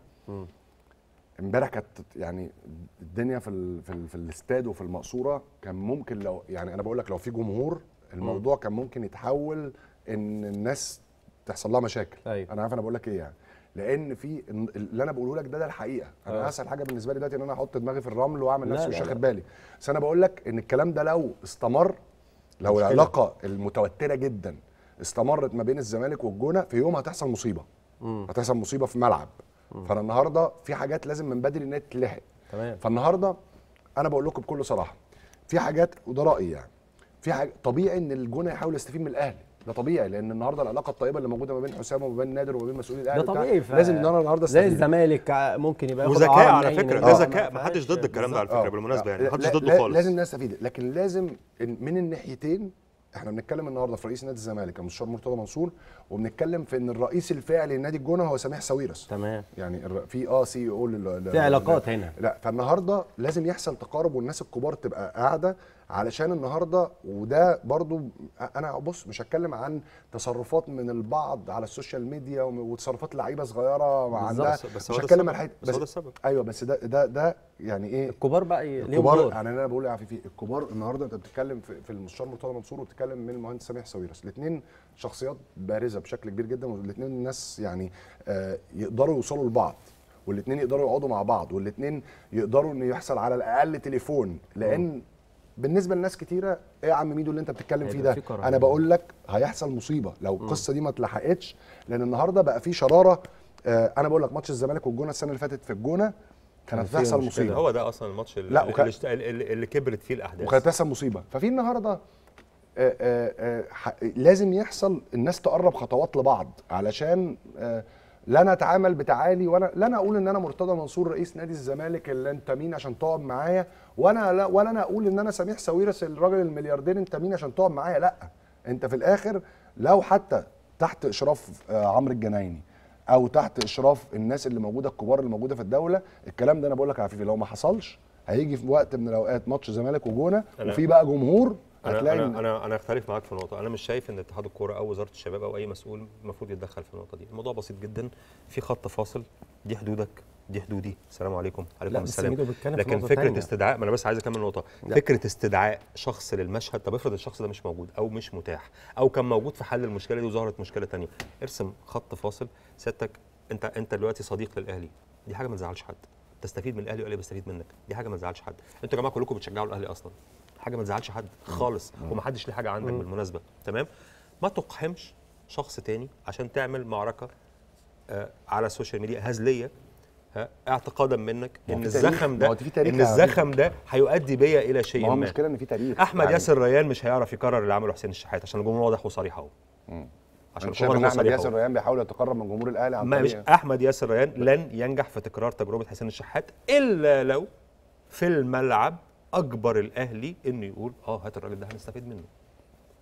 امبارح، كانت يعني الدنيا في ال في, ال في الاستاد وفي المقصوره كان ممكن، لو يعني انا بقول لك لو في جمهور الموضوع م. كان ممكن يتحول ان الناس تحصل لها مشاكل. أيوة. انا عارف انا بقول لك ايه يعني، لان في اللي انا بقوله لك ده ده الحقيقه. انا اسهل حاجه بالنسبه لي دلوقتي ان انا احط دماغي في الرمل واعمل نفسي مش واخد بالي، بس انا بقول لك ان الكلام ده لو استمر، لو العلاقه المتوتره جدا استمرت ما بين الزمالك والجونه، في يوم هتحصل مصيبه. مم. هتحصل مصيبه في ملعب. مم. فانا النهارده في حاجات لازم من بدري انها تتلحق. تمام. فالنهارده انا بقول لكم بكل صراحه في حاجات، وده رايي يعني، في حاجه طبيعي ان الجونه يحاول يستفيد من الاهلي، ده طبيعي، لان النهارده العلاقه الطيبه اللي موجوده ما بين حسام وما بين نادر وما بين مسؤولي الاهلي ده طبيعي. لازم ان انا النهارده زي الزمالك ممكن يبقى وذكاء على فكره، ده ذكاء، ما حدش ضد الكلام ده على فكره بالمناسبه، يعني ما حدش ضده خالص. لازم الناس تستفيد، لكن لازم من الناحيتين. احنا بنتكلم النهارده في رئيس نادي الزمالك المستشار مرتضى منصور، وبنتكلم في ان الرئيس الفعلي لنادي الجونه هو سميح ساويرس. تمام. يعني في اه سي او في علاقات هنا. لا، فالنهارده لازم يحصل تقارب والناس الكبار تبقى قاعده، علشان النهارده وده برضو انا بص مش هتكلم عن تصرفات من البعض على السوشيال ميديا وتصرفات لعيبه صغيره عندها، بس مش هتكلم عن بس هو ده السبب. ايوه بس ده ده ده يعني ايه الكبار بقى ليهم الكبار يعني انا بقول يا في الكبار النهارده انت بتتكلم في, في المستشار مرتضى منصور وبتتكلم من المهندس سميح ساويرس، الاثنين شخصيات بارزه بشكل كبير جدا، والاثنين ناس يعني آه يقدروا يوصلوا لبعض، والاثنين يقدروا يقعدوا مع بعض، والاثنين يقدروا ان يحصل على الاقل تليفون، لان بالنسبه لناس كتيره ايه يا عم ميدو اللي انت بتتكلم فيه ده؟ انا بقول لك هيحصل مصيبه لو القصه دي ما اتلحقتش، لان النهارده بقى في شراره. آه انا بقول لك ماتش الزمالك والجونه السنه اللي فاتت في الجونه كانت هتحصل مصيبه. هو ده اصلا الماتش اللي, وك... اللي, اللي كبرت فيه الاحداث وكانت هتحصل مصيبه. ففي النهارده آه آه آه لازم يحصل الناس تقرب خطوات لبعض، علشان آه لا انا اتعامل بتعالي، وانا لا انا اقول ان انا مرتضى منصور رئيس نادي الزمالك اللي انت مين عشان تقعد معايا، وانا لا ولا انا اقول ان انا سميح ساويرس الراجل الملياردير انت مين عشان تقعد معايا. لا، انت في الاخر لو حتى تحت اشراف عمرو الجنايني او تحت اشراف الناس اللي موجوده الكبار اللي موجوده في الدوله، الكلام ده انا بقول لك يا عفيفي لو ما حصلش هيجي في وقت من الاوقات ماتش زمالك وجونه وفي بقى جمهور هتلاقي. انا انا انا اختلف معاك في نقطه، انا مش شايف ان اتحاد الكوره او وزاره الشباب او اي مسؤول المفروض يتدخل في النقطه دي، الموضوع بسيط جدا، في خط فاصل، دي حدودك دي حدودي، السلام عليكم عليكم السلام. لكن فكره تانية. استدعاء، ما انا بس عايز اكمل نقطه، فكره استدعاء شخص للمشهد، طب افرض الشخص ده مش موجود او مش متاح او كان موجود في حل المشكله دي وظهرت مشكله ثانيه، ارسم خط فاصل. سيادتك انت انت دلوقتي صديق للاهلي، دي حاجه ما تزعلش حد، تستفيد من الاهلي والاهلي بيستفيد منك، دي حاجه ما تزعلش حد، انتوا يا جماعه كلكم بتشجعوا الاهلي اصلا، حاجه ما تزعلش حد خالص، ومحدش ليه حاجه عندك بالمناسبه، تمام؟ ما تقحمش شخص تاني عشان تعمل معركه آه على السوشيال ميديا هزليه، ها، اعتقادا منك ان الزخم ده ان الزخم ده هيؤدي بيا الى شيء ما. ما هو المشكله ان في تاريخ. احمد يعني ياسر ريان مش هيعرف يكرر اللي عمله حسين الشحات، عشان الجمهور واضح وصريح اهو. عشان شايف ان احمد ياسر ريان بيحاول يتقرب من جمهور الاهلي عن طريق احمد ياسر ريان لن ينجح في تكرار تجربه حسين الشحات الا لو في الملعب اجبر الاهلي انه يقول اه هات الراجل ده هنستفيد منه.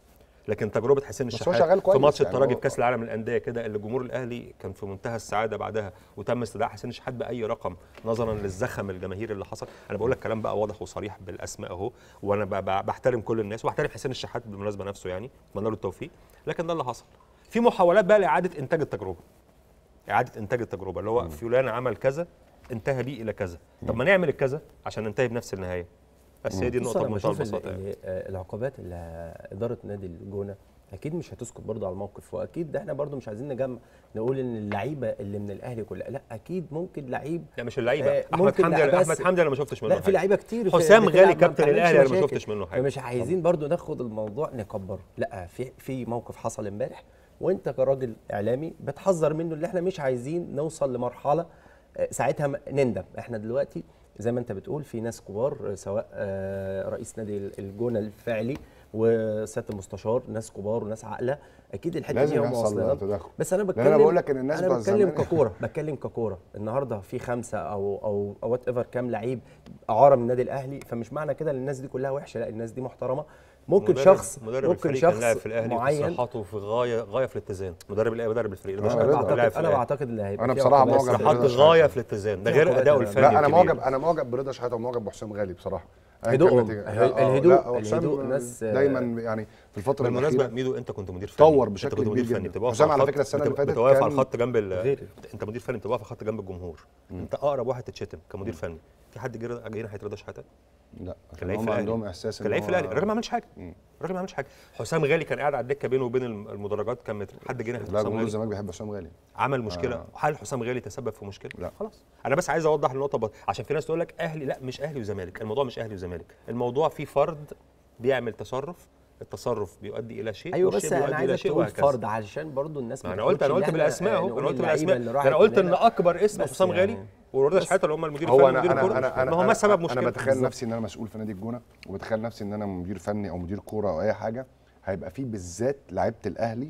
لكن تجربه حسين بس هو شغال الشحات في كويس ماتش يعني الترجي هو- في كاس العالم للانديه كده، اللي جمهور الاهلي كان في منتهى السعاده بعدها، وتم استدعاء حسين الشحات باي رقم نظرا للزخم الجماهيري اللي حصل. انا بقول لك كلام بقى واضح وصريح بالاسماء اهو، وانا ب- ب- بحترم كل الناس وبحترم حسين الشحات بالمناسبه نفسه يعني، اتمنى له التوفيق. لكن ده اللي حصل. في محاولات بقى لاعاده انتاج التجربه، اعاده انتاج التجربه اللي هو فلان عمل كذا انتهى بيه الى كذا، طب ما نعمل الكذا عشان ننتهي بنفس النهايه. بس هي دي بص النقطه انا بمنتهى بشوف البساطه ال- يعني. ال- آه، العقوبات اللي اداره نادي الجونه اكيد مش هتسكت برضه على الموقف، واكيد ده احنا برضه مش عايزين نجمع نقول ان اللعيبه اللي من الاهلي كلها، لا اكيد ممكن لعيب لا مش اللعيبه، آه، احمد ممكن حمدي لا، احمد بس- حمدي انا ما شفتش منه لا حاجه. في لعيبه كتير في- حسام بتلعب غالي ما كابتن بتعملش الاهلي انا ما مشاكل. شفتش منه حاجه. فمش عايزين برضه ناخد الموضوع نكبره، لا في في موقف حصل امبارح وانت كراجل اعلامي بتحذر منه، اللي احنا مش عايزين نوصل لمرحله آه، ساعتها م- نندم. احنا دلوقتي زي ما انت بتقول في ناس كبار، آه، سواء آه، رئيس نادي الجونه الفعلي وسياده المستشار، ناس كبار وناس عاقله، اكيد الحته لازم دي هم يحصل واصلين. تدخل. بس انا لأن بتكلم أنا بقول لك إن الناس انا بتوع بتكلم زمان- ككوره بتكلم ككوره النهارده في خمسه او او او وات ايفر كام لعيب اعاره من النادي الاهلي، فمش معنى كده ان الناس دي كلها وحشه، لا الناس دي محترمه. ممكن مدرب- شخص مدرب ممكن الفريق كان شخص لاعب في الاهلي معين. وتصريحاته في غايه غايه في الاتزان. مدرب الاهلي مدرب الفريق ده مش أنا لاعب رضا. في بعتقد انا الأهلي. بعتقد اللي هيبقى أنا فيه بصراحة عقوبات. معجب تصريحات برضا غايه شحاتة. في الاتزان، ده في غير عقوبات اداؤه أنا- الفني لا انا الكبير. معجب انا معجب برضا شحاته ومعجب بحسام غالي بصراحه. أيا هدوءهم، كانت- ه- لا، آه، الهدوء- لا، هو حسام الهدوء ناس، آه، دايما يعني في الفتره بالمناسبه الاخيره ميدو انت كنت مدير فني، طور انت بشكل كنت مدير كبير فني جدا. بتبقى حسام واقف على على فكرة الخط- السنة اللي بت- فاتت بتبقى واقف كان- على الخط جنب ال... غير. انت مدير فني بتبقى واقف على الخط جنب الجمهور، انت اقرب واحد تتشتم كمدير فني. في حد جه جه ناحيه رضا شحاته؟ لا كان لعيب هم في الاهلي عندهم احساس كان إن لعيب في هو- الاهلي، الراجل ما عملش حاجه، الراجل ما عملش حاجه. حسام غالي كان قاعد على الدكه بينه وبين الم- المدرجات، كان مت- حد جه ناحيه لا حسام جمهور غالي الزمالك بيحب حسام غالي. عمل مشكله. آه. هل حسام غالي تسبب في مشكله؟ لا. خلاص. انا بس عايز اوضح النقطه بس عشان في ناس تقول لك اهلي، لا مش اهلي وزمالك، الموضوع مش اهلي وزمالك، الموضوع في فرد بيعمل تصرف، التصرف بيؤدي الى شيء، ايوه والشيء بس انا بيؤدي الى عايزك شيء تقول وهكذا. فرد علشان برضو الناس ما ما انا قلت انا تاخدش قلت إن إحنا، بالاسماء آه، اهو، نقول انا قلت اللعيبة بالاسماء اللي ده راحت انا قلت ان من هنا. اكبر اسم بس حسام غالي يعني- ورضا بس- شحاته اللي هم المدير هو الفني انا ومدير انا الكوره، انا انا ما هم أنا- سبب انا مشكله. بتخيل نفسي ان انا مسؤول في نادي الجونه، وبتخيل نفسي ان انا مدير فني او مدير كوره او اي حاجه، هيبقى فيه بالذات لعيبه الاهلي.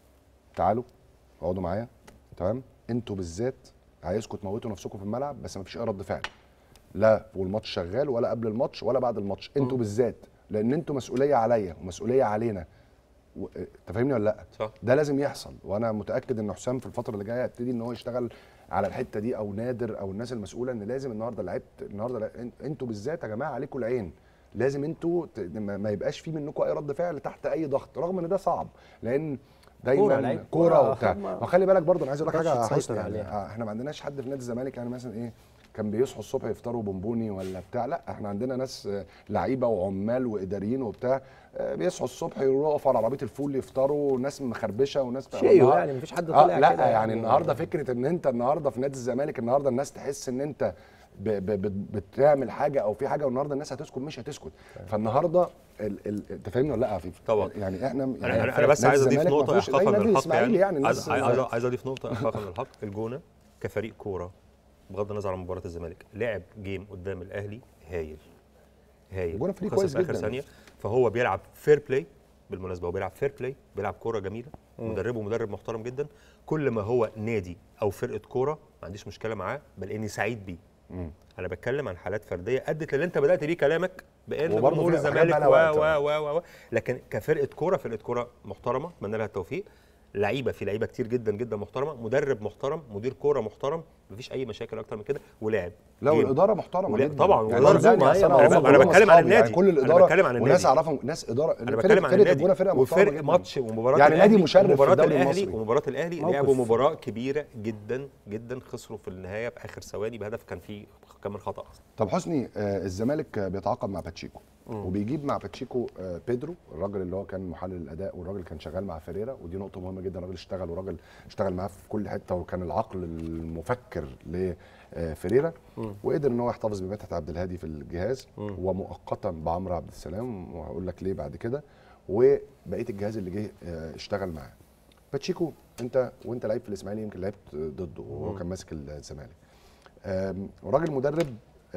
تعالوا اقعدوا معايا، تمام؟ انتوا بالذات عايزكم تموتوا نفسكم في الملعب، بس مفيش اي رد فعل، لا والماتش شغال ولا قبل الماتش ولا بعد الماتش. انتوا بالذات لان انتوا مسؤوليه عليا ومسؤوليه علينا. و- انت فاهمني ولا لا؟ صح. ده لازم يحصل، وانا متاكد ان حسام في الفتره اللي جايه هيبتدي ان هو يشتغل على الحته دي، او نادر او الناس المسؤوله، ان لازم النهارده لعيبه النهارده لا- إن- انتوا بالذات يا جماعه عليكم العين، لازم انتوا ت- ما ما يبقاش في منكم اي رد فعل تحت اي ضغط، رغم ان ده صعب لان كورة، دايما لعيب كوره كورة، وبتاع. ما- وخلي بالك برضه انا عايز اقول لك مقدرش حاجه يا تسيطر حسني، يعني عليها. آه، احنا ما عندناش حد في نادي الزمالك يعني مثلا ايه كان بيصحوا الصبح يفطروا بونبوني ولا بتاع، لا احنا عندنا ناس آه، لعيبه وعمال واداريين وبتاع، آه، بيصحوا الصبح يروحوا على عربيه الفول يفطروا، ناس مخربشه وناس شيء يعني مفيش حد آه طالع لا كده يعني النهارده فكره ان انت النهارده في نادي الزمالك، النهارده الناس تحس ان انت ب ب ب بتعمل حاجه او في حاجه، والنهارده الناس هتسكت مش هتسكت. فالنهارده ال- ال- انت فاهمني ولا لا يا عفيف؟ طبعا. يعني احنا انا يعني انا, أنا بس نادي عايز اضيف الزمالك ما نقطه فيهوش زي احقاقا نادي للحق الاسماعيلي يعني عايز الناس عايز عايز اضيف نقطه احقاقا للحق. الجونه كفريق كوره بغض النظر عن مباراه الزمالك لعب جيم قدام الاهلي هايل هايل، الجونة فريق خسر كويس في آخر جدا. ثانيه، فهو بيلعب فير بلاي بالمناسبه، هو بيلعب فير بلاي، بيلعب كوره جميله، مدربه مدرب محترم جدا. كل ما هو نادي او فرقه كوره ما عنديش مشكله معاه، بل اني سعيد بيه. انا بتكلم عن حالات فرديه ادت للي انت بدات بيه كلامك، بان وبرضه جمهور في حاجات الزمالك بقى و لها و وقت. و و لكن كفرقه كوره، فرقه كوره محترمه، اتمنى لها التوفيق. لعيبه، في لعيبه كتير جدا جدا محترمه، مدرب محترم، مدير كوره محترم، مفيش اي مشاكل اكتر من كده، ولعب لا جيم. والاداره محترمه ولا- جدا طبعا، يعني والإدارة صدقني منظومة، أصل هي أنا منظومة. هم أنا كلهم بتكلم عن أصحابي، يعني النادي. كل أنا الاداره بتكلم عن وناس النادي. اعرفهم ناس اداره انا فرقة- بتكلم عن فرقه النادي الجونه فرقه محترمه وفرق جدا. ماتش ومباراه يعني الأهلي نادي مشرف في ومباراه الدوري الاهلي المصري. ومباراه الاهلي موقف. لعبوا مباراه كبيره جدا جدا، خسروا في النهايه في اخر ثواني بهدف كان فيه كمان خطا اصلا. طب حسني، آه الزمالك آه، بيتعاقد مع باتشيكو وبيجيب مع باتشيكو آه بيدرو، الراجل اللي هو كان محلل الاداء والراجل كان شغال مع فيريرا، ودي نقطه مهمه جدا، الراجل اشتغل وراجل اشتغل معاه في كل حته وكان العقل المفكر لفيريرا، وقدر ان هو يحتفظ بمدحت عبد الهادي في الجهاز ومؤقتا بعمرو عبد السلام، وهقول لك ليه بعد كده، وبقيه الجهاز اللي جه آه اشتغل معاه. باتشيكو انت وانت لعيب في الاسماعيلي يمكن لعبت ضده وهو كان ماسك الزمالك، آم، وراجل مدرب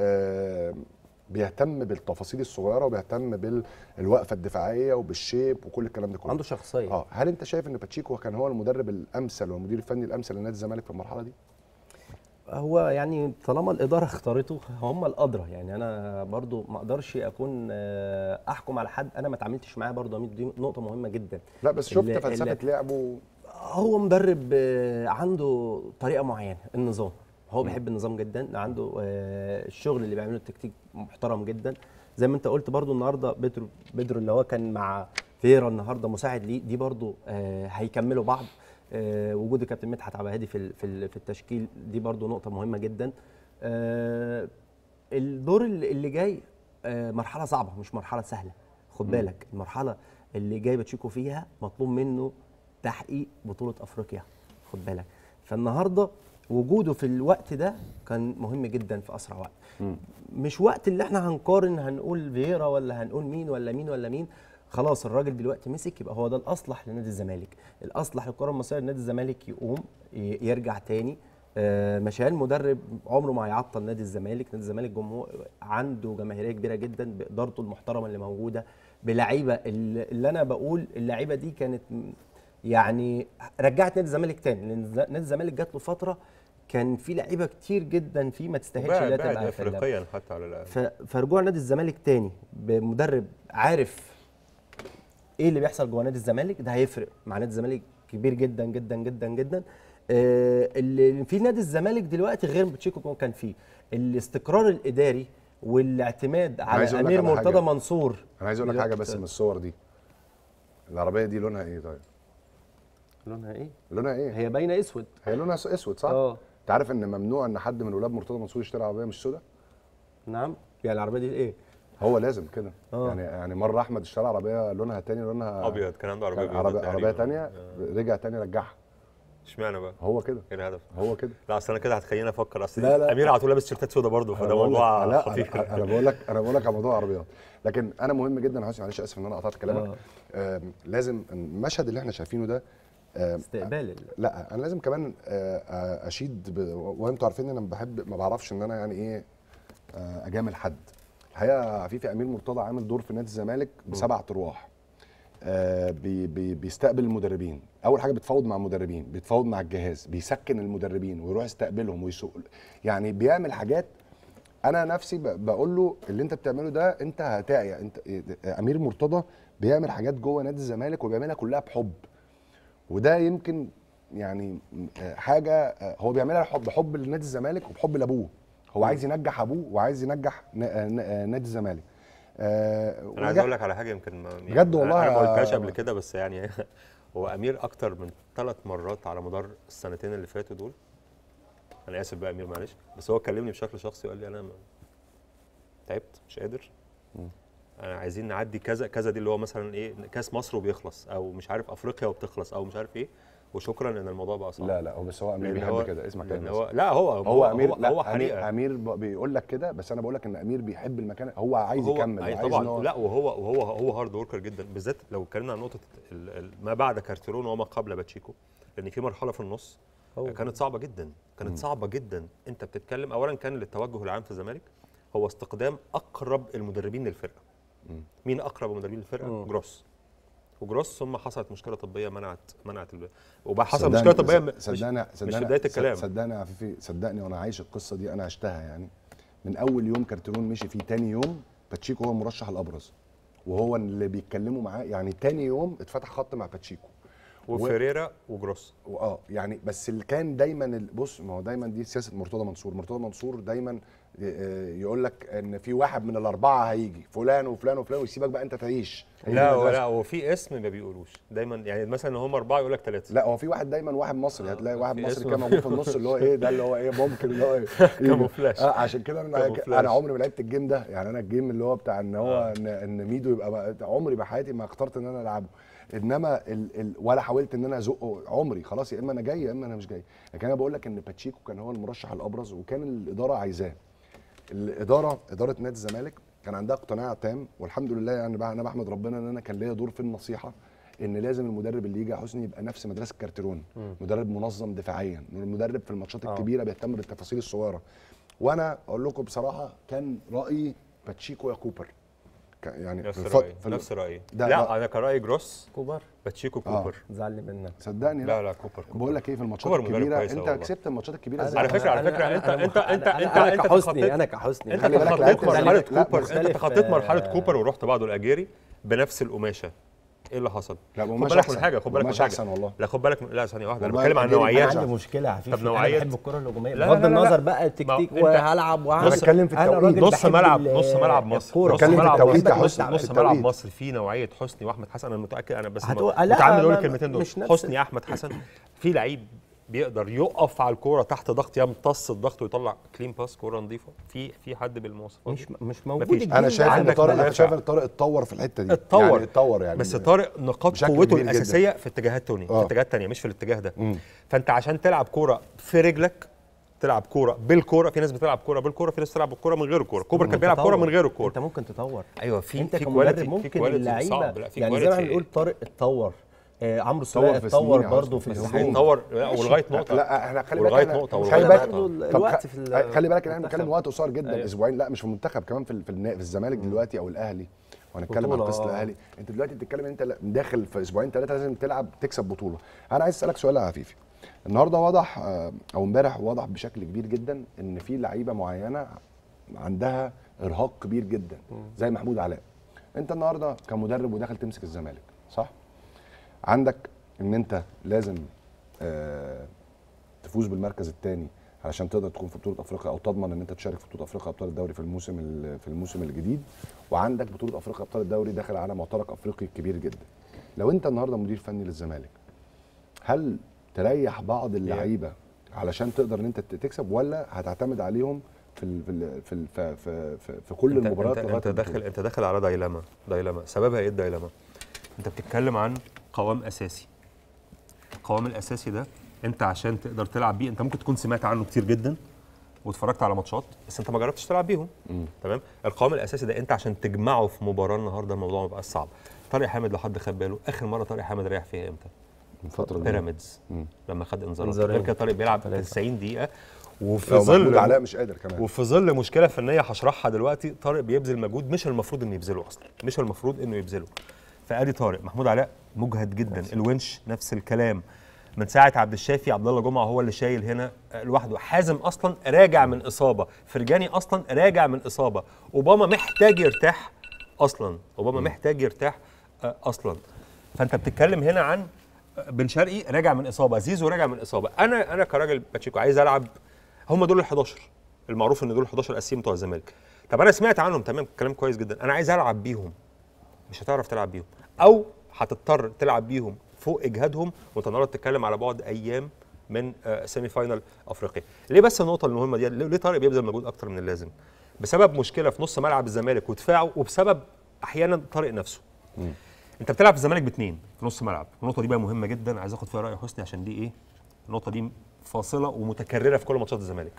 آم، بيهتم بالتفاصيل الصغيره وبيهتم بالوقفه الدفاعيه وبالشيب وكل الكلام ده كله. عنده شخصيه. اه هل انت شايف ان باتشيكو كان هو المدرب الامثل والمدير الفني الامثل لنادي الزمالك في المرحله دي؟ هو يعني طالما الاداره اختارته هم الادرى، يعني انا برضو ما اقدرش اكون آه، احكم على حد انا ما اتعاملتش معاه. برضو دي نقطه مهمه جدا. لا بس شفت اللي- فلسفه اللي- لعبه. هو مدرب آه، عنده طريقه معينه، النظام. هو بيحب النظام جدا، عنده آه، الشغل اللي بيعمله التكتيك محترم جدا. زي ما انت قلت برضو النهارده بيدرو بيدرو اللي هو كان مع فيرا النهارده مساعد ليه، دي برضو آه، هيكملوا بعض. آه، وجود الكابتن مدحت عبد الهادي في ال- في ال- في التشكيل دي برضو نقطه مهمه جدا. آه، الدور اللي اللي جاي آه، مرحله صعبه مش مرحله سهله. خد بالك المرحله اللي جاي باتشيكو فيها مطلوب منه تحقيق بطوله افريقيا. خد بالك، فالنهارده وجوده في الوقت ده كان مهم جدا في اسرع وقت. مش وقت اللي احنا هنقارن هنقول فييرا ولا هنقول مين ولا مين ولا مين. خلاص الراجل دلوقتي مسك، يبقى هو ده الاصلح لنادي الزمالك. الاصلح للكره المصريه لنادي الزمالك يقوم ي- يرجع تاني. آه، مشان مدرب عمره ما هيعطل نادي الزمالك. نادي الزمالك جمهور عنده جماهيريه كبيره جدا بادارته المحترمه اللي موجوده، بلعيبه اللي اللي انا بقول اللعيبه دي كانت م- يعني رجعت نادي الزمالك تاني. لان ز- نادي الزمالك جات له فتره كان في لعيبه كتير جدا فيه ما تستاهلش بعد لا بعد تبقى في اللعب. افريقيا حتى على الاقل. ف- فرجوع نادي الزمالك تاني بمدرب عارف ايه اللي بيحصل جوه نادي الزمالك، ده هيفرق مع نادي الزمالك كبير جدا جدا جدا جدا. آه، اللي في نادي الزمالك دلوقتي غير باتشيكو كان فيه الاستقرار الاداري والاعتماد على عايز أقول لك امير على مرتضى حاجة. منصور. انا عايز اقول لك حاجه بس دلوقتي- من الصور دي. العربيه دي لونها ايه طيب؟ لونها ايه؟ لونها ايه؟ هي باينه اسود. هي لونها س- اسود صح؟ اه انت عارف ان ممنوع ان حد من ولاد مرتضى منصور يشتري عربيه مش سوداء؟ نعم. يعني العربيه دي ايه؟ هو لازم كده. آه. يعني يعني مره احمد اشترى عربيه لونها تاني، لونها ابيض، كان عنده عربيه كان بيضاء عربيه عربيه تقريباً. تانيه، آه. رجع تاني رجعها. اشمعنى بقى؟ هو كده. ايه الهدف؟ هو كده. لا اصل انا كده هتخليني افكر، اصل لا، لا. امير على طول لابس تيشيرتات سودا برضه، أنا فده بقول لك- موضوع لا خطير. انا, أنا بقول لك انا بقول لك على موضوع العربيات. لكن انا مهم جدا يا حسين، معلش اسف ان انا قطعت كلامك. آه. آم، لازم المشهد اللي احنا شايفينه ده آم، استقبال ال- لا انا لازم كمان آه، آه، اشيد ب... وانتوا عارفين ان انا بحب ما بعرفش ان انا يعني ايه آه، اجامل حد. الحقيقه عفيفي امير مرتضى عامل دور في نادي الزمالك بسبع ارواح. آه، بي بي بيستقبل المدربين، اول حاجه بيتفاوض مع المدربين، بيتفاوض مع الجهاز، بيسكن المدربين ويروح يستقبلهم ويسوق، يعني بيعمل حاجات. انا نفسي ب- بقول له اللي انت بتعمله ده انت هتعيا. انت امير مرتضى بيعمل حاجات جوه نادي الزمالك وبيعملها كلها بحب، وده يمكن يعني آه، حاجه آه، هو بيعملها حب بحب لنادي الزمالك وبحب لابوه. هو عايز ينجح ابوه وعايز ينجح ن- آه، ن- آه، نادي الزمالك. آه، انا عايز ونجح. اقول لك على حاجه يمكن ما يعني بجد والله انا ما يا- قلتهاش قبل كده، بس يعني هو امير اكتر من ثلاث مرات على مدار السنتين اللي فاتوا دول، انا اسف بقى امير معلش، بس هو كلمني بشكل شخصي وقال لي انا ما- تعبت مش قادر، انا عايزين نعدي كذا كذا دي اللي هو مثلا ايه كاس مصر وبيخلص، او مش عارف افريقيا وبتخلص، او مش عارف ايه، وشكرا ان الموضوع بقى صعب. لا لا هو بس هو امير لأن بيحب هو- كده. اسمع لأن كده هو بس. لا هو هو امير هو, لا هو امير, حقيقه أمير ب- بيقول لك كده، بس انا بقول لك ان امير بيحب المكان، هو عايز هو يكمل أي وعايز طبعا إن هو- لا وهو وهو هو هارد وركر جدا، بالذات لو اتكلمنا عن نقطه ال- ال- ما بعد كارتيرون وما قبل باتشيكو، لان في مرحله في النص هو. كانت صعبه جدا، كانت مم. صعبه جدا. انت بتتكلم اولا كان للتوجه العام في الزمالك هو استقدام اقرب المدربين للفرقه. مم. مين اقرب المدربين للفرقه؟ مم. جروس. وجروس ثم حصلت مشكله طبيه منعت منعت ال... وبقى حصل صدقني- مشكله طبيه م- مش, صدقني مش صدقني في بدايه الكلام. صدقني يا عفيفي، صدقني وانا عايش القصه دي، انا عشتها يعني. من اول يوم كارتيرون مشي فيه، تاني يوم باتشيكو هو المرشح الابرز وهو اللي بيتكلموا معاه. يعني تاني يوم اتفتح خط مع باتشيكو وفيريرا وجروس. واه يعني بس اللي كان دايما ال- بص، ما هو دايما دي سياسه مرتضى منصور. مرتضى منصور دايما يقول لك ان في واحد من الاربعه هيجي، فلان وفلان وفلان، ويسيبك بقى انت تعيش. هي دي لا المدرسة. لا هو في اسم ما بيقولوش دايما، يعني مثلا هم اربعه يقول لك ثلاثه. لا هو في واحد دايما، واحد مصري، هتلاقي واحد في مصري اسم. كان موجود في النص اللي هو ايه ده، اللي هو ايه ممكن اللي هو ايه كاموفلاج. اه عشان كده انا كاموفلاج. انا عمري ما لعبت الجيم ده. يعني انا الجيم اللي هو بتاع ان هو آه. ان, إن ميدو يبقى بقى- عمري بحياتي ما اخترت ان انا العبه. انما ال ال ولا حاولت ان انا ازقه عمري. خلاص يا اما انا جاي يا اما انا مش جاي. لكن انا بقول لك ان باتشيكو كان هو المرشح الابرز وكان الاداره عايزاه. الاداره اداره نادي الزمالك كان عندها اقتناع تام، والحمد لله يعني بقى انا بحمد ربنا ان انا كان ليا دور في النصيحه، ان لازم المدرب اللي يجي يا حسني يبقى نفس مدرسه كارتيرون، مدرب منظم دفاعيا، مدرب في الماتشات آه. الكبيره بيهتم بالتفاصيل الصغيره. وانا اقول لكم بصراحه كان رايي باتشيكو يا كوبر. يعني نفس في رايي في نفس رايي ده- لا ده- انا كرايي جروس كوبر باتشيكو آه. كوبر. زعلني منك. صدقني لا لا كوبر كوبر. بقول لك ايه، في الماتشات كوبر مدرب الكبيره كويس انت والله. كسبت الماتشات الكبيره أنا- ازاي؟ على فكره على أنا- فكره أنا- انت أنا انت مح- انت أنا- انت أنا انت كحسني تخطيت- انا كحسني انت خلي بالك تخطيت لعيبة مرحله الزمالك- لا، كوبر، انت مختلف، تخطيت مرحله آه. كوبر ورحت بعده الاجيري بنفس القماشه. ايه اللي حصل؟ لا خد قماش بالك أحسن. من حاجه خد بالك من قماش حاجه أحسن والله. لا خد بالك من... لا ثانيه واحده انا والله بتكلم عن الأجيري انا نوعيات. عندي مشكله يا عفيفي. طب نوعيات؟ انا بحب الكره الهجوميه لا، بغض لا، لا، لا. النظر بقى ما التكتيك انت- وهلعب وهعمل. بتكلم في أنا التوقيت. راجل نص بحب ملعب ال- نص ملعب مصر الكورة. نص بتكلم في ملعب التوقيت مصر يا حسني، نص التوقيت. ملعب مصر فيه نوعيه حسني واحمد حسن. انا متاكد انا بس هتقول- م- لا، متعمد اقول لا، الكلمتين دول. مش نفس- حسني احمد حسن في لعيب بيقدر يقف على الكوره تحت ضغط، يمتص الضغط ويطلع كلين باس كوره نظيفه. في في حد بالمواصفات مش دي؟ مش موجود. مفيش. الجيل انا ده. شايف ان عندك طارق انا مدافع. شايف ان طارق اتطور في الحته دي. اتطور يعني اتطور يعني بس طارق نقاط بشكل قوته كبير جداً. الاساسيه في اتجاهات تانية، في آه. اتجاهات تانية مش في الاتجاه ده. مم. فانت عشان تلعب كوره في رجلك، تلعب كوره بالكوره، في ناس بتلعب كوره بالكوره، في ناس بتلعب الكوره من غير الكوره. كوبر كان بيلعب كوره من غير الكوره. انت ممكن تطور. ايوه في انت في كمدرب كواليتي في ممكن كواليتي اللعيبه صعب. لا في يعني زي ما كواليتي بنقول طارق اتطور. آه عمرو اتطور السولية في اتطور سنين يا برضه حسني، في في الهجوم. سنين. هيتطور ولغايه نقطه. لا احنا خلي ولغاية بالك نقطة، خلي ولغاية بالك برضه طب الوقت في ال- خلي بالك ان احنا بنتكلم المنتخب. وقت قصير جدا، أيوة. اسبوعين. لا مش في المنتخب، كمان في في النا- في الزمالك دلوقتي او الاهلي. وهنتكلم عن بطولة، قصه آه. الاهلي. انت دلوقتي بتتكلم ان انت لا- داخل في اسبوعين ثلاثه لازم تلعب تكسب بطوله. انا عايز اسالك سؤال يا عفيفي. النهارده واضح آه، او امبارح واضح بشكل كبير جدا ان في لعيبه معينه عندها ارهاق كبير جدا زي محمود علاء. انت النهارده كمدرب وداخل تمسك الزمالك، صح؟ عندك ان انت لازم آه تفوز بالمركز الثاني علشان تقدر تكون في بطوله افريقيا او تضمن ان انت تشارك في بطوله افريقيا ابطال الدوري في الموسم ال- في الموسم الجديد. وعندك بطوله افريقيا ابطال الدوري داخل على معترك افريقي كبير جدا. لو انت النهارده مدير فني للزمالك، هل تريح بعض اللعيبه علشان تقدر ان انت تكسب، ولا هتعتمد عليهم في ال في ال في ال في, في, في, في كل انت المباريات انت, لغاية انت البطولة؟ داخل انت داخل على دايلاما دايلاما سببها ايه الدايلاما؟ انت بتتكلم عن قوام اساسي. القوام الاساسي ده انت عشان تقدر تلعب بيه، انت ممكن تكون سمعت عنه كتير جدا واتفرجت على ماتشات بس انت ما جربتش تلعب بيهم. تمام. القوام الاساسي ده انت عشان تجمعه في مباراه النهارده الموضوع ما بقاش صعب. طارق حامد لو حد خد باله، اخر مره طارق حامد ريح فيها امتى؟ من فتره بيراميدز لما خد انذارات. انذارين. غير كده طارق بيلعب تسعين دقيقه وفي لو محمود ظل علاء مش قادر كمان. وفي ظل مشكله فنيه هشرحها دلوقتي. طارق بيبذل مجهود مش المفروض انه يبذله اصلا، مش المفروض انه يبذله. فادي طارق. محمود علاء مجهد جدا. الونش نفس الكلام. من ساعه عبد الشافي عبد الله جمعه هو اللي شايل هنا لوحده. حازم اصلا راجع من اصابه، فرجاني اصلا راجع من اصابه، اوباما محتاج يرتاح اصلا، اوباما محتاج يرتاح آه، اصلا. فانت بتتكلم هنا عن بن شرقي راجع من اصابه، زيزو راجع من اصابه. انا انا كراجل باتشيكو عايز العب. هم دول ال حداشر، المعروف ان دول ال حداشر الاساسيين بتوع الزمالك. طب انا سمعت عنهم تمام، كلام كويس جدا. انا عايز العب بيهم. مش هتعرف تلعب بيهم، او هتضطر تلعب بيهم فوق اجهادهم، وانت النهارده بتتكلم على بعد ايام من آه سيمي فاينال افريقيا. ليه بس النقطه المهمه دي؟ ليه طارق بيبذل مجهود اكتر من اللازم؟ بسبب مشكله في نص ملعب الزمالك ودفاعه، وبسبب احيانا طارق نفسه. مم. انت بتلعب في الزمالك باثنين في نص ملعب. النقطه دي بقى مهمه جدا، عايز اخد فيها راي حسني عشان دي ايه؟ النقطه دي فاصله ومتكرره في كل ماتشات الزمالك.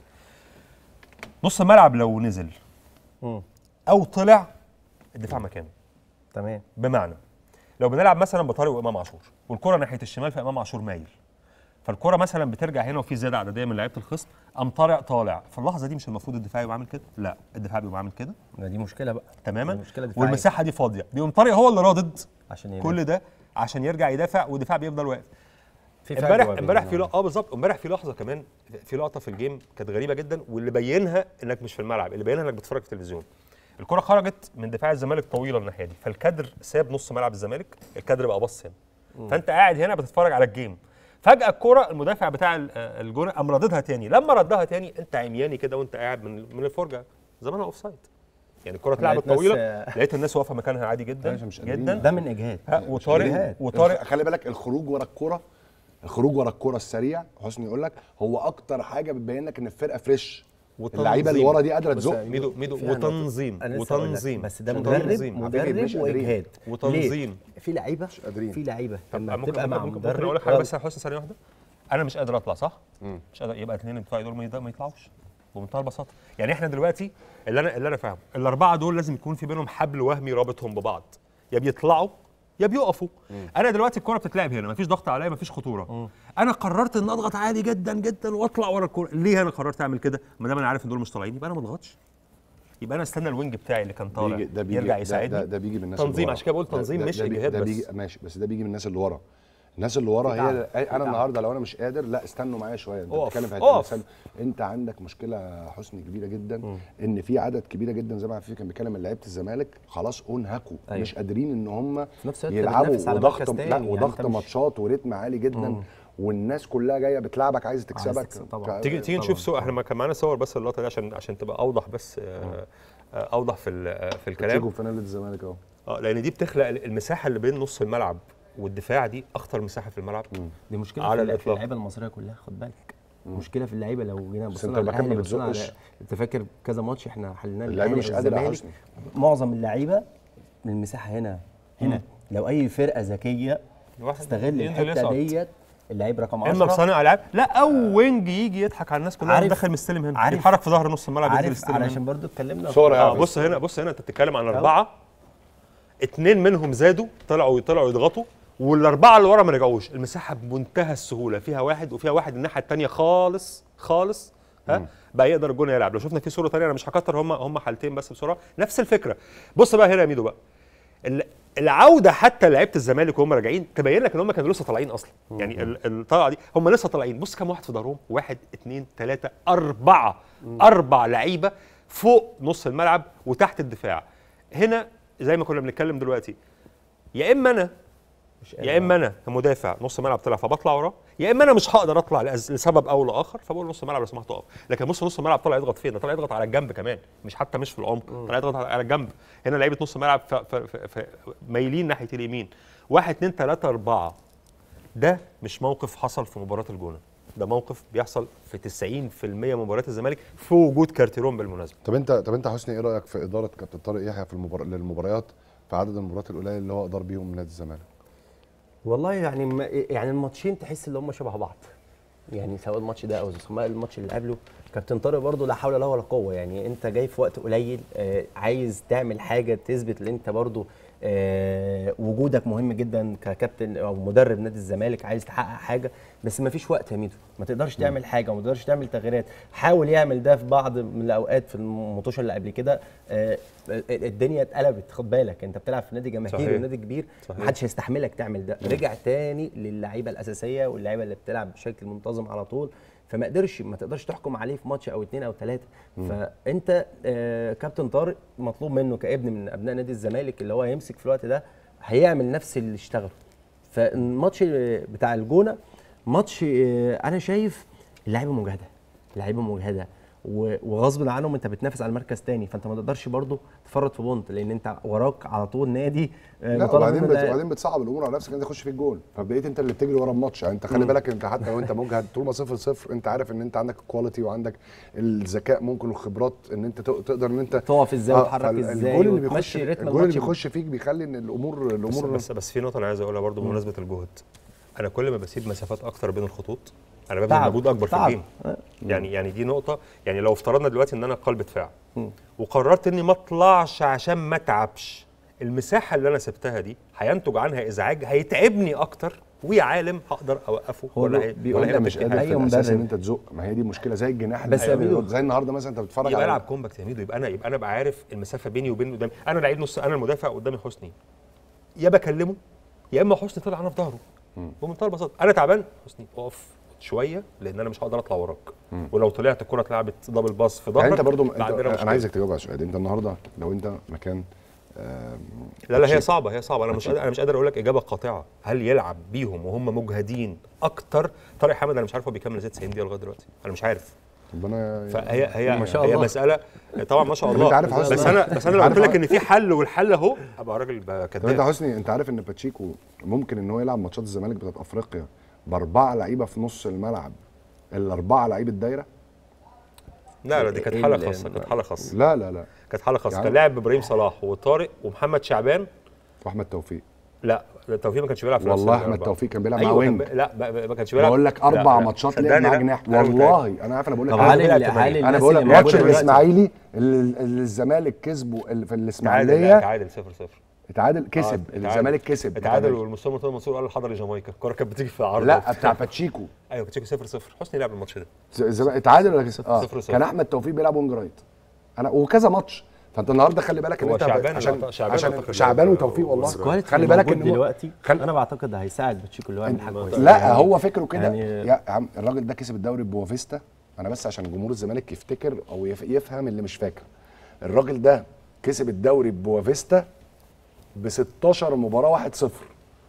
نص الملعب لو نزل مم. او طلع الدفاع مكانه. تمام. بمعنى لو بنلعب مثلا بطارق وامام عاشور والكره ناحيه الشمال فامام عاشور مايل، فالكره مثلا بترجع هنا وفي زياده عدديه من لعيبه الخصم، قام طارق طالع. في اللحظه دي مش المفروض الدفاع يبقى عامل كده؟ لا، الدفاع بيبقى عامل كده ده دي مشكله بقى تماما، دي مشكلة دفاعية. والمساحه دي فاضيه، بيقوم طارق هو اللي رادد عشان ينافس. كل ده عشان يرجع يدافع، والدفاع بيفضل واقف. في امبارح فجوة امبارح بين- في لقطه اه بالظبط. امبارح في لحظه كمان، في لقطه في الجيم كانت غريبه جدا، واللي بينها انك مش في الملعب، اللي بينها انك بتتفرج في التلفزيون. الكره خرجت من دفاع الزمالك طويله الناحيه دي، فالكادر ساب نص ملعب الزمالك، الكادر بقى بص هنا. فانت قاعد هنا بتتفرج على الجيم، فجاه الكره المدافع بتاع ال- آه الجون قام رددها تاني. لما ردها تاني انت عمياني كده وانت قاعد من من الفرجه، زمانها اوف سايد. يعني الكره اتلعبت لقيت ناس، طويله، آه، لقيت الناس واقفه مكانها عادي جدا مش قادرين. جدا. ده من اجهاد. ها، وطارق إجهاد. وطارق خلي بالك الخروج ورا الكوره، الخروج ورا الكوره السريع، حسني يقول لك هو اكتر حاجه بتبين لك ان الفرقه فريش. وتنظيم. اللعيبه اللي ورا دي قادره بص تزق. يا ميدو ميدو فيها نقطة. وتنظيم أنا لسه هقول لك، وتنظيم بس ده وتنظيم. مدرب على فكرة مدرب مش قادرين. واجهاد. وتنظيم. ليه؟ في لعيبه مش قادرين. في لعيبه طب لما ممكن بتبقى مع ممكن, ممكن مدرب اقول لك حاجه يلا. بس يا حسن ثانيه واحده. انا مش قادر اطلع صح؟ مش قادر، يبقى اثنين الدفاع دول ما يد- ما يطلعوش بمنتهى البساطه. يعني احنا دلوقتي اللي انا اللي انا فاهمه الاربعه دول لازم يكون في بينهم حبل وهمي رابطهم ببعض، يا بيطلعوا يا بيقفوا. انا دلوقتي الكره بتتلعب هنا، مفيش ضغط عليا، مفيش خطوره. انا قررت ان اضغط عالي جدا جدا واطلع ورا الكوره. ليه انا قررت اعمل كده؟ ما دام انا عارف ان دول مش طالعين يبقى انا ما اضغطش. يبقى انا استنى الوينج بتاعي اللي كان طالع بيجي ده بيجي يرجع ده, يساعدني. ده, ده بيجي من الناس تنظيم، اللي ورا. عشان كده بقول ده- تنظيم ده- مش ده بيجي- اجهاد ده بس. بيجي ماشي، بس ده بيجي من الناس اللي ورا. الناس اللي ورا هي انا النهارده لو انا مش قادر، لا استنوا معايا شويه. انت اقف، بتتكلم في اقف. حته انت عندك مشكله حسني كبيره جدا، ان في عدد كبيره جدا زي ما عفيفي كان بيتكلم من لعيبه الزمالك خلاص انهكوا، أيوة. مش قادرين ان هم في نفس الوقت يلعبوا، بتنافس على وضغط مركز لا تاني، يعني وضغط أنت مش- ماتشات وريتم عالي جدا، مم. والناس كلها جايه بتلعبك عايزه تكسبك. تكسب طبعاً. ك- تيجي تيجي طبعاً. نشوف صور، احنا ما كان معانا صور بس اللقطه دي عشان عشان تبقى اوضح بس آه، آه، اوضح في ال- في الكلام. بتشيكوا في نادي الزمالك اهو. اه لان دي بتخلق المساحه اللي بين نص الملعب والدفاع، دي اخطر مساحه في الملعب. دي مشكله على في الل- في الإطلاق. اللعيبه المصريه كلها، خد بالك. مشكله في اللعيبه لو جينا بس بصينا أنت على المكان ما الاهلي وبصينا على بتزقش. انت فاكر كذا ماتش احنا حليناه اللعيبة الأهلي مش قادرة يا والزمالك، حسني. معظم اللعيبه من المساحه هنا هنا لو اي فرقه ذكيه الواحد تستغل ينزل الحته يصعد. ديت، اللعيب رقم اما عشرة بصانع العاب لا، او وينج يجي يضحك على الناس كلها، عارف- داخل مستلم هنا، عارف- يتحرك في ظهر نص الملعب، ينزل عارف يستلم علشان هنا. برضو اتكلمنا صورة اه يعني. بص هنا، بص هنا انت بتتكلم عن اربعه، اتنين منهم زادوا طلعوا طلعوا يضغطوا، والاربعه اللي ورا ما رجعوش. المساحه بمنتهى السهوله، فيها واحد وفيها واحد الناحيه الثانيه خالص خالص، ها بقى يقدر الجون يلعب. لو شفنا في صوره ثانيه، انا مش هكتر، هم هم حالتين بس بسرعه، نفس الفكره. بص بقى هنا يا ميدو بقى، ال- العوده حتى لعيبه الزمالك وهم راجعين تبين لك ان هم كانوا لسه طالعين اصلا. يعني ال- الطلعه دي هم لسه طالعين. بص كام واحد في ظهرهم، واحد اثنين ثلاثه اربعه، اربع لعيبه فوق نص الملعب وتحت الدفاع. هنا زي ما كنا بنتكلم دلوقتي، يا اما انا يا اما انا كمدافع نص ملعب طلع فبطلع وراه، يا اما انا مش هقدر اطلع لأز- لسبب او لاخر فبقول نص الملعب لو سمحت اقف. لكن بص نص الملعب طلع يضغط فين؟ ده طلع يضغط على الجنب كمان، مش حتى مش في العمق، طلع يضغط على الجنب. هنا لعيبه نص الملعب ف- ف- ف- ف- مايلين ناحيه اليمين. واحد اثنين ثلاثه اربعه. ده مش موقف حصل في مباراه الجونه، ده موقف بيحصل في تسعين في المية من مباريات الزمالك في وجود كارتيرون بالمناسبه. طب انت طب انت حسني ايه رايك في اداره كابتن طارق يحيى في المبار... للمباريات في عدد المباريات القليل اللي هو ادار بيهم نادي الزمالك؟ والله يعني ما يعني الماتشين تحس ان هم شبه بعض، يعني سواء الماتش ده او سواء الماتش اللي قبله. كابتن طارق برضو لا حول له ولا قوه، يعني انت جاي في وقت قليل، آه عايز تعمل حاجه تثبت ان انت برضو آه وجودك مهم جدا ككابتن او مدرب نادي الزمالك، عايز تحقق حاجه، بس ما فيش وقت يا ميدو، ما تقدرش تعمل حاجه وما تقدرش تعمل تغييرات. حاول يعمل ده في بعض من الاوقات في الماتشات اللي قبل كده، آه الدنيا اتقلبت. خد بالك انت بتلعب في نادي جماهيري ونادي كبير، صحيح. محدش هيستحملك تعمل ده. رجع تاني للعيبه الاساسيه واللعيبه اللي بتلعب بشكل منتظم على طول، فما قدرش ما تقدرش تحكم عليه في ماتش او اتنين او تلاته. فانت آه كابتن طارق مطلوب منه كابن من ابناء نادي الزمالك اللي هو هيمسك في الوقت ده هيعمل نفس اللي اشتغله. فالماتش بتاع الجونه ماتش آه انا شايف اللعيبه مجهده، اللعيبه مجهده وغصب عنهم انت بتنافس على مركز تاني، فانت ما تقدرش برضه تفرط في بونت لان انت وراك على طول نادي آه لا مطالب وبعدين منه بت... لا- وبعدين بتصعب الامور على نفسك، انت تخش في الجول فبقيت انت اللي بتجري ورا الماتش. يعني انت خلي بالك انت حتى لو انت مجهد طول ما صفر صفر انت عارف ان انت عندك الكواليتي وعندك الذكاء ممكن والخبرات ان انت تق- تقدر ان انت تقف ازاي وتتحرك ازاي الجول اللي بيخش وتمشي رتم الجول اللي الماتش. بيخش فيك بيخلي ان الامور بس, الامور بس بس في نقطه انا عايز اقولها برضو بمناسبه الجهد. انا كل ما بسيب مسافات اكتر بين الخطوط انا ببذل تعب. مجهود اكبر في تعب. الجيم. يعني يعني دي نقطه. يعني لو افترضنا دلوقتي ان انا قلب دفاع وقررت اني ما اطلعش عشان ما اتعبش، المساحه اللي انا سبتها دي هينتج عنها ازعاج هيتعبني اكتر، ويا عالم هقدر اوقفه هو ولا هي بيقول ولا انت هي مش مشكلة. قادر أي في الاساس ان مدرب. انت تزق. ما هي دي مشكله زي الجناح بس اللي يا ميدو، زي النهارده مثلا انت بتتفرج يبقى على العب كومباكت يا ميدو، يبقى انا يبقى انا ابقى عارف المسافه بيني وبين قدامي. انا لعيب نص، انا المدافع قدامي حسني، يا بكلمه يا اما حسني طلع انا في ظهره بمنتهى البساطه. انا تعبان، حسني اقف شويه لان انا مش هقدر اطلع وراك، ولو طلعت الكره اتلعبت دبل باص في ظهرك يعني انت برضو انت بعدين انا مشكلة. عايزك تجاوب على السؤال. انت النهارده لو انت مكان آم، لا لا هي باتشيكو. صعبه، هي صعبه. انا مش قادر انا مش قادر اقول لك اجابه قاطعه. هل يلعب بيهم وهم مجهدين اكتر؟ طارق حامد انا مش عارف هو بيكمل ازاي تسعين دقيقه لغايه دلوقتي، انا مش عارف. ربنا فهي هي ما شاء هي الله. مساله طبعا ما شاء طب الله. انت عارف حسني- بس انا بس انا لو عارف قلت لك ح- ان في حل والحل اهو ابقى راجل بقى طب انت كداب. حسني انت عارف ان باتشيكو ممكن ان هو يلعب ماتشات الزمالك بتاعت افريقيا باربعه لعيبه في نص الملعب، الاربعه لعيبه دايره؟ لا لا دي كانت إيه حاله ال- خاصه، كانت حاله خاصه، لا لا لا كانت حاله خاصه. يعني- كان لاعب ابراهيم صلاح وطارق ومحمد شعبان. واحمد توفيق. لا توفيق ما كانش بيلعب في نفس والله الأربعة. احمد توفيق كان بيلعب مع أيوة كان وينج. بي- لا ما ما كانش بيلعب. بقول لك لا، اربع لا. ماتشات لعب صدقني مع لا. جناح أنا متأكد. والله انا عارف انا بقول لك طب إيه. هل- هل بيلعب هل تمانية. انا الناس بقول لك اللي ماتش موجودة دلوقتي- الاسماعيلي اللي اللي الزمالك كسبه اللي في تعادل لا، الاسماعيليه تعادل صفر صفر. اتعادل كسب آه، الزمالك كسب اتعادل والمستوى مرتضى منصور قال الحضر لجامايكا، الكوره كانت بتيجي في العرض. لا بتاع باتشيكو ايوه باتشيكو صفر صفر. حسني لعب الماتش ده. ز- الزمالك اتعادل ولا كسب؟ اه صفر صفر. كان احمد توفيق بيلعب وينج رايت. انا وكذا ماتش. فانت النهارده خلي بالك ان هو انت شعبان عشان شعبان عشان شعبان وتوفيق والله خلي بالك ان دلوقتي خل... انا بعتقد هيساعد باتشيكو اللي هو يعمل حاجه كويسه. لا يعني هو فكره كده يعني يا عم الراجل ده كسب الدوري ببوافيستا. انا بس عشان جمهور الزمالك يفتكر او يفهم اللي مش فاكر، الراجل ده كسب الدوري ببوافيستا ب ستاشر مباراه واحد صفر.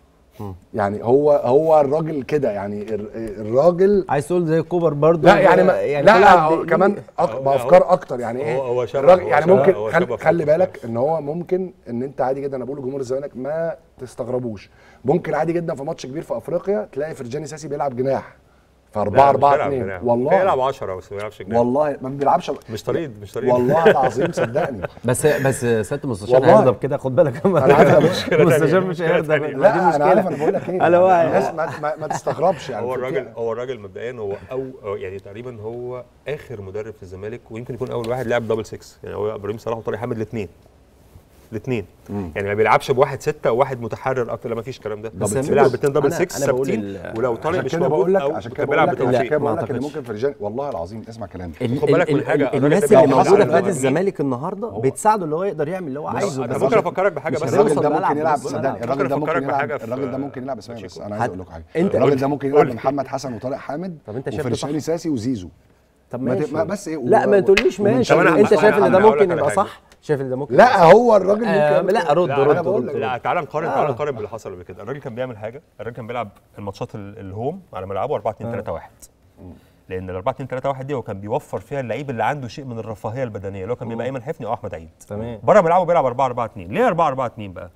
يعني هو هو الراجل كده يعني الراجل عايز تقول زي كوبر برضه. لا يعني, ما يعني لا كمان أك... بافكار اكتر يعني ايه هو الراجل يعني هو ممكن هو خل... خلي بالك ان هو ممكن ان انت عادي جدا. انا بقول لجمهور الزمالك ما تستغربوش، ممكن عادي جدا في ماتش كبير في افريقيا تلاقي فرجاني ساسي بيلعب جناح في أربعة أربعة اتنين والله بيلعب عشرة بس ما بيلعبش جناح والله ما بيلعبش مش طريق مش طريق والله العظيم صدقني. بس بس سياده المستشار هيغضب كده، خد بالك. انا عارف المستشار مش هيغضب. لا انا عارف انا بقول لك ايه انا واعي. الناس ما, ما, ما تستغربش يعني. هو الراجل هو الراجل مبدئيا هو او يعني تقريبا هو اخر مدرب في الزمالك ويمكن يكون اول واحد لعب دبل ستة. يعني هو ابراهيم صلاح وطارق حامد الاثنين الاثنين يعني ما بيلعبش بواحد ستة وواحد متحرر اكتر. لا ما فيش الكلام ده، بس بيلعب باثنين دبل ستة ثابتين. ولو طارق مش موجود او عشان كده بيلعب بقول لك بتوفيق بقول لك ان ممكن فرجاني والله العظيم اسمع كلامي. خد بالك من حاجه، الناس اللي موجوده في نادي الزمالك النهارده بيتساعدوا اللي هو يقدر يعمل اللي هو عايزه. انا ممكن افكرك بحاجه بس الراجل ده ممكن يلعب صدقني الراجل ده ممكن يلعب بحاجة الراجل ده ممكن يلعب اسمعني بس انا عايز اقول لكم حاجه. انت الراجل ده ممكن يلعب محمد حسن وطارق حامد وفرجاني ساسي وزيزو. طب ماشي بس ايه لا ما تقوليش ماشي. انت شايف ان ده ممكن يبقى صح؟ شايف ان ده ممكن لا هو الراجل آه لا رد رد رد لا تعالى نقارن تعالى نقارن باللي حصل قبل كده. الراجل كان بيعمل حاجه، الراجل كان بيلعب الماتشات الهوم على ملعبه أربعة اتنين تلاتة واحد. لان ال أربعة اتنين تلاتة واحد دي هو كان بيوفر فيها اللعيب اللي عنده شيء من الرفاهيه البدنيه اللي هو كان بيبقى ايمن حفني او احمد عيد. تمام. بره ملعبه بيلعب أربعة أربعة اتنين. ليه أربعة أربعة اتنين بقى؟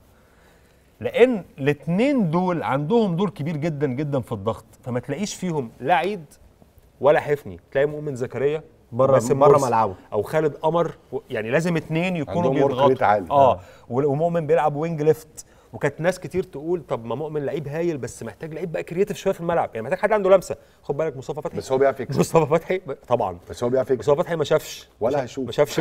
لان الاثنين دول عندهم دور كبير جدا جدا في الضغط، فما تلاقيش فيهم لا عيد ولا حفني، تلاقي مؤمن زكريا بره بره ملعبه او خالد قمر. يعني لازم اثنين يكونوا بيضغطوا. اه ومؤمن بيلعب وينج ليفت. وكانت ناس كتير تقول طب ما مؤمن لعيب هايل بس محتاج لعيب بقى كرييتيف شويه في الملعب، يعني محتاج حد عنده لمسه. خد بالك مصطفى فتحي بس هو بيعرف يكسب. مصطفى فتحي طبعا بس هو بيعرف يكسب. مصطفى فتحي ما شافش ولا هيشوف ما شافش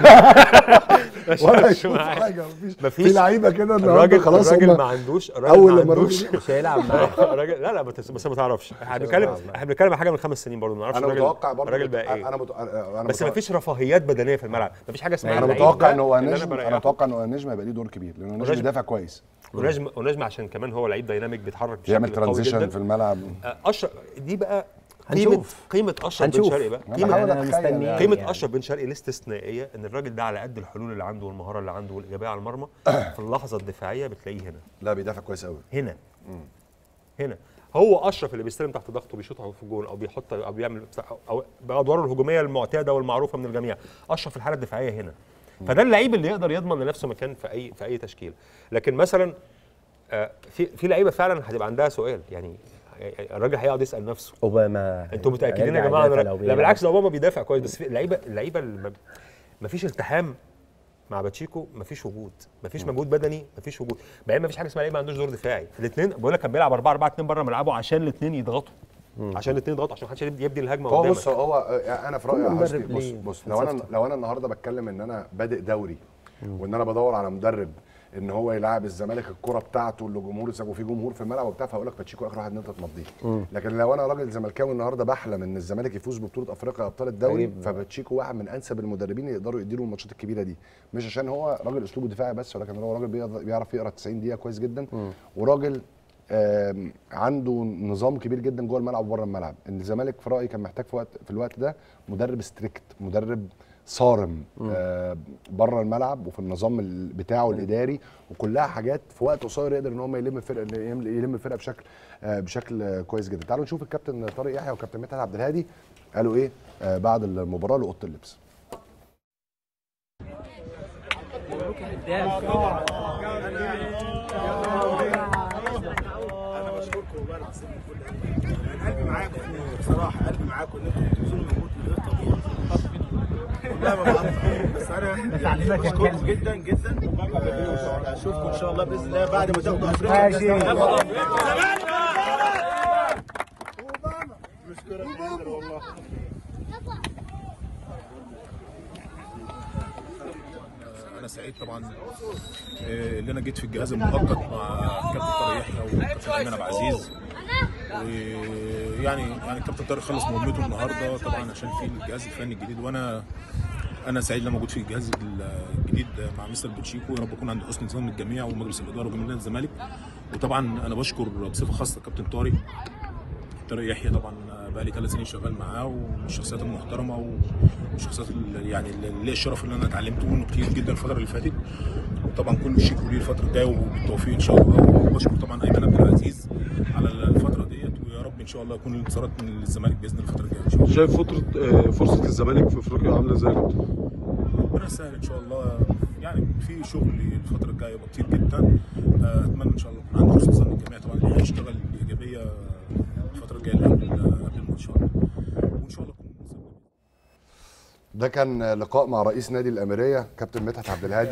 ولا هيشوف حاجه. مفيش في لعيبه كده الراجل خلاص الراجل ما عندوش اول لما مش هيلعب معاه الراجل. لا لا بس ما تعرفش احنا بنتكلم احنا بنتكلم عن حاجه من خمس سنين برضه ما نعرفش الراجل. انا متوقع برضه الراجل بقى ايه. انا مت... انا بس ما فيش رفاهيات بدنيه في الملعب، ما فيش حاجه اسمها. انا متوقع ان هو نجم انا متوقع ان هو نجم هيبقى ليه دور كبير لانه نجم بيدافع كويس. ونجم ونجم عشان كمان هو لعيب دايناميك بيتحرك بشكل بيعمل ترانزيشن في الملعب. اشرف دي بقى قيمه قيمه اشرف بن شرقي بقى. قيمه قيمه اشرف بن شرقي الاستثنائيه ان الراجل ده على قد الحلول اللي عنده والمهاره اللي عنده والايجابيه على المرمى في اللحظه الدفاعيه بتلاقيه هنا. لا بيدافع كويس قوي هنا هنا هو اشرف اللي بيستلم تحت ضغط وبيشوط في الجول او بيحط او بيعمل او بادواره الهجوميه المعتاده والمعروفه من الجميع. اشرف في الحاله الدفاعيه هنا. فده اللعيب اللي يقدر يضمن لنفسه مكان في اي في اي تشكيله. لكن مثلا في في لعيبه فعلا هتبقى عندها سؤال، يعني الراجل هيقعد يسال نفسه اوباما انتوا متاكدين يا جماعه؟ لا بالعكس ده اوباما بيدافع كويس، بس في اللعيبه اللعيبه ما فيش التحام مع باتشيكو، ما فيش وجود، ما فيش مجهود بدني، ما فيش وجود. بعدين ما فيش حاجه اسمها لعيب ما عندوش دور دفاعي. الاثنين بقول لك كان بيلعب أربعة أربعة اتنين بره ملعبه عشان الاثنين يضغطوا. عشان الاثنين يضغطوا عشان ما حدش يبدي الهجمه قدامك. هو بص هو انا في رايي بص بص لو انا لو انا النهارده بتكلم ان انا بادئ دوري وان انا بدور على مدرب ان هو يلعب الزمالك الكره بتاعته اللي جمهور وفي جمهور في الملعب وبتاع، فهقول لك باتشيكو اخر واحد ان انت تمضيه. لكن لو انا راجل زملكاوي النهارده بحلم ان الزمالك يفوز ببطوله افريقيا ابطال الدوري، فباتشيكو واحد من انسب المدربين اللي يقدروا يديروا الماتشات الكبيره دي، مش عشان هو راجل اسلوبه دفاعي بس، ولكن هو راجل بيعرف يقرا تسعين دقيقه كويس جدا. وراجل عنده نظام كبير جدا جوه الملعب وبره الملعب. ان الزمالك في رايي كان محتاج في وقت في الوقت ده مدرب ستريكت، مدرب صارم آه بره الملعب وفي النظام بتاعه الاداري، وكلها حاجات في وقت قصير يقدر ان هم يلم الفرقه يلم الفرقه بشكل آه بشكل كويس جدا. تعالوا نشوف الكابتن طارق يحيى والكابتن مدحت عبد الهادي قالوا ايه آه بعد المباراه لاوضه اللبس. انا بشكركم والله العظيم من كل قلبي. انا قلبي معاكم بصراحه، قلبي معاكم ان انتم بتبذلوا مجهود غير طبيعي. والله ما بعرف، بس انا بشكركم جدا جدا. اشوفكم ان شاء الله باذن الله بعد ما تاخدوا افريقيا. بشكرك جدا والله. انا سعيد طبعا اللي انا جيت في الجهاز المؤقت مع كابتن طارق يحيى وكابتن ايمن عبد العزيز. ويعني يعني كابتن طارق خلص مهمته النهارده طبعا عشان في الجهاز الفني الجديد، وانا انا سعيد لما موجود في الجهاز الجديد مع مستر باتشيكو، يا رب يكون عند حسن ظن الجميع ومجلس الاداره وجماهير نادي الزمالك. وطبعا انا بشكر بصفه خاصه كابتن طارق طارق يحيى، طبعا بقى لي ثلاث سنين شغال معاه، ومن الشخصيات المحترمه ومن الشخصيات يعني اللي ليا الشرف اللي انا اتعلمت منه كتير جدا الفتره اللي فاتت. وطبعا كل شيء ليه الفتره الجايه وبالتوفيق ان شاء الله. وبشكر طبعا ايمن عبد العزيز على الفتره ديت، ويا رب ان شاء الله يكون الانتصارات من الزمالك باذن الله الفتره الجايه ان شاء الله. شايف فتره فرصه الزمالك في افريقيا عامله ازاي؟ ربنا يسهل ان شاء الله، يعني في شغل الفتره الجايه يبقى كتير جدا. اتمنى ان شاء الله يكون عند حسن ظن الجميع، طبعا اللي هيشتغل بايجابيه الفتره الجايه اللي قبل قبل الماتش، وان شاء الله نكون. ده كان لقاء مع رئيس نادي الاميريه كابتن مدحت عبد الهادي.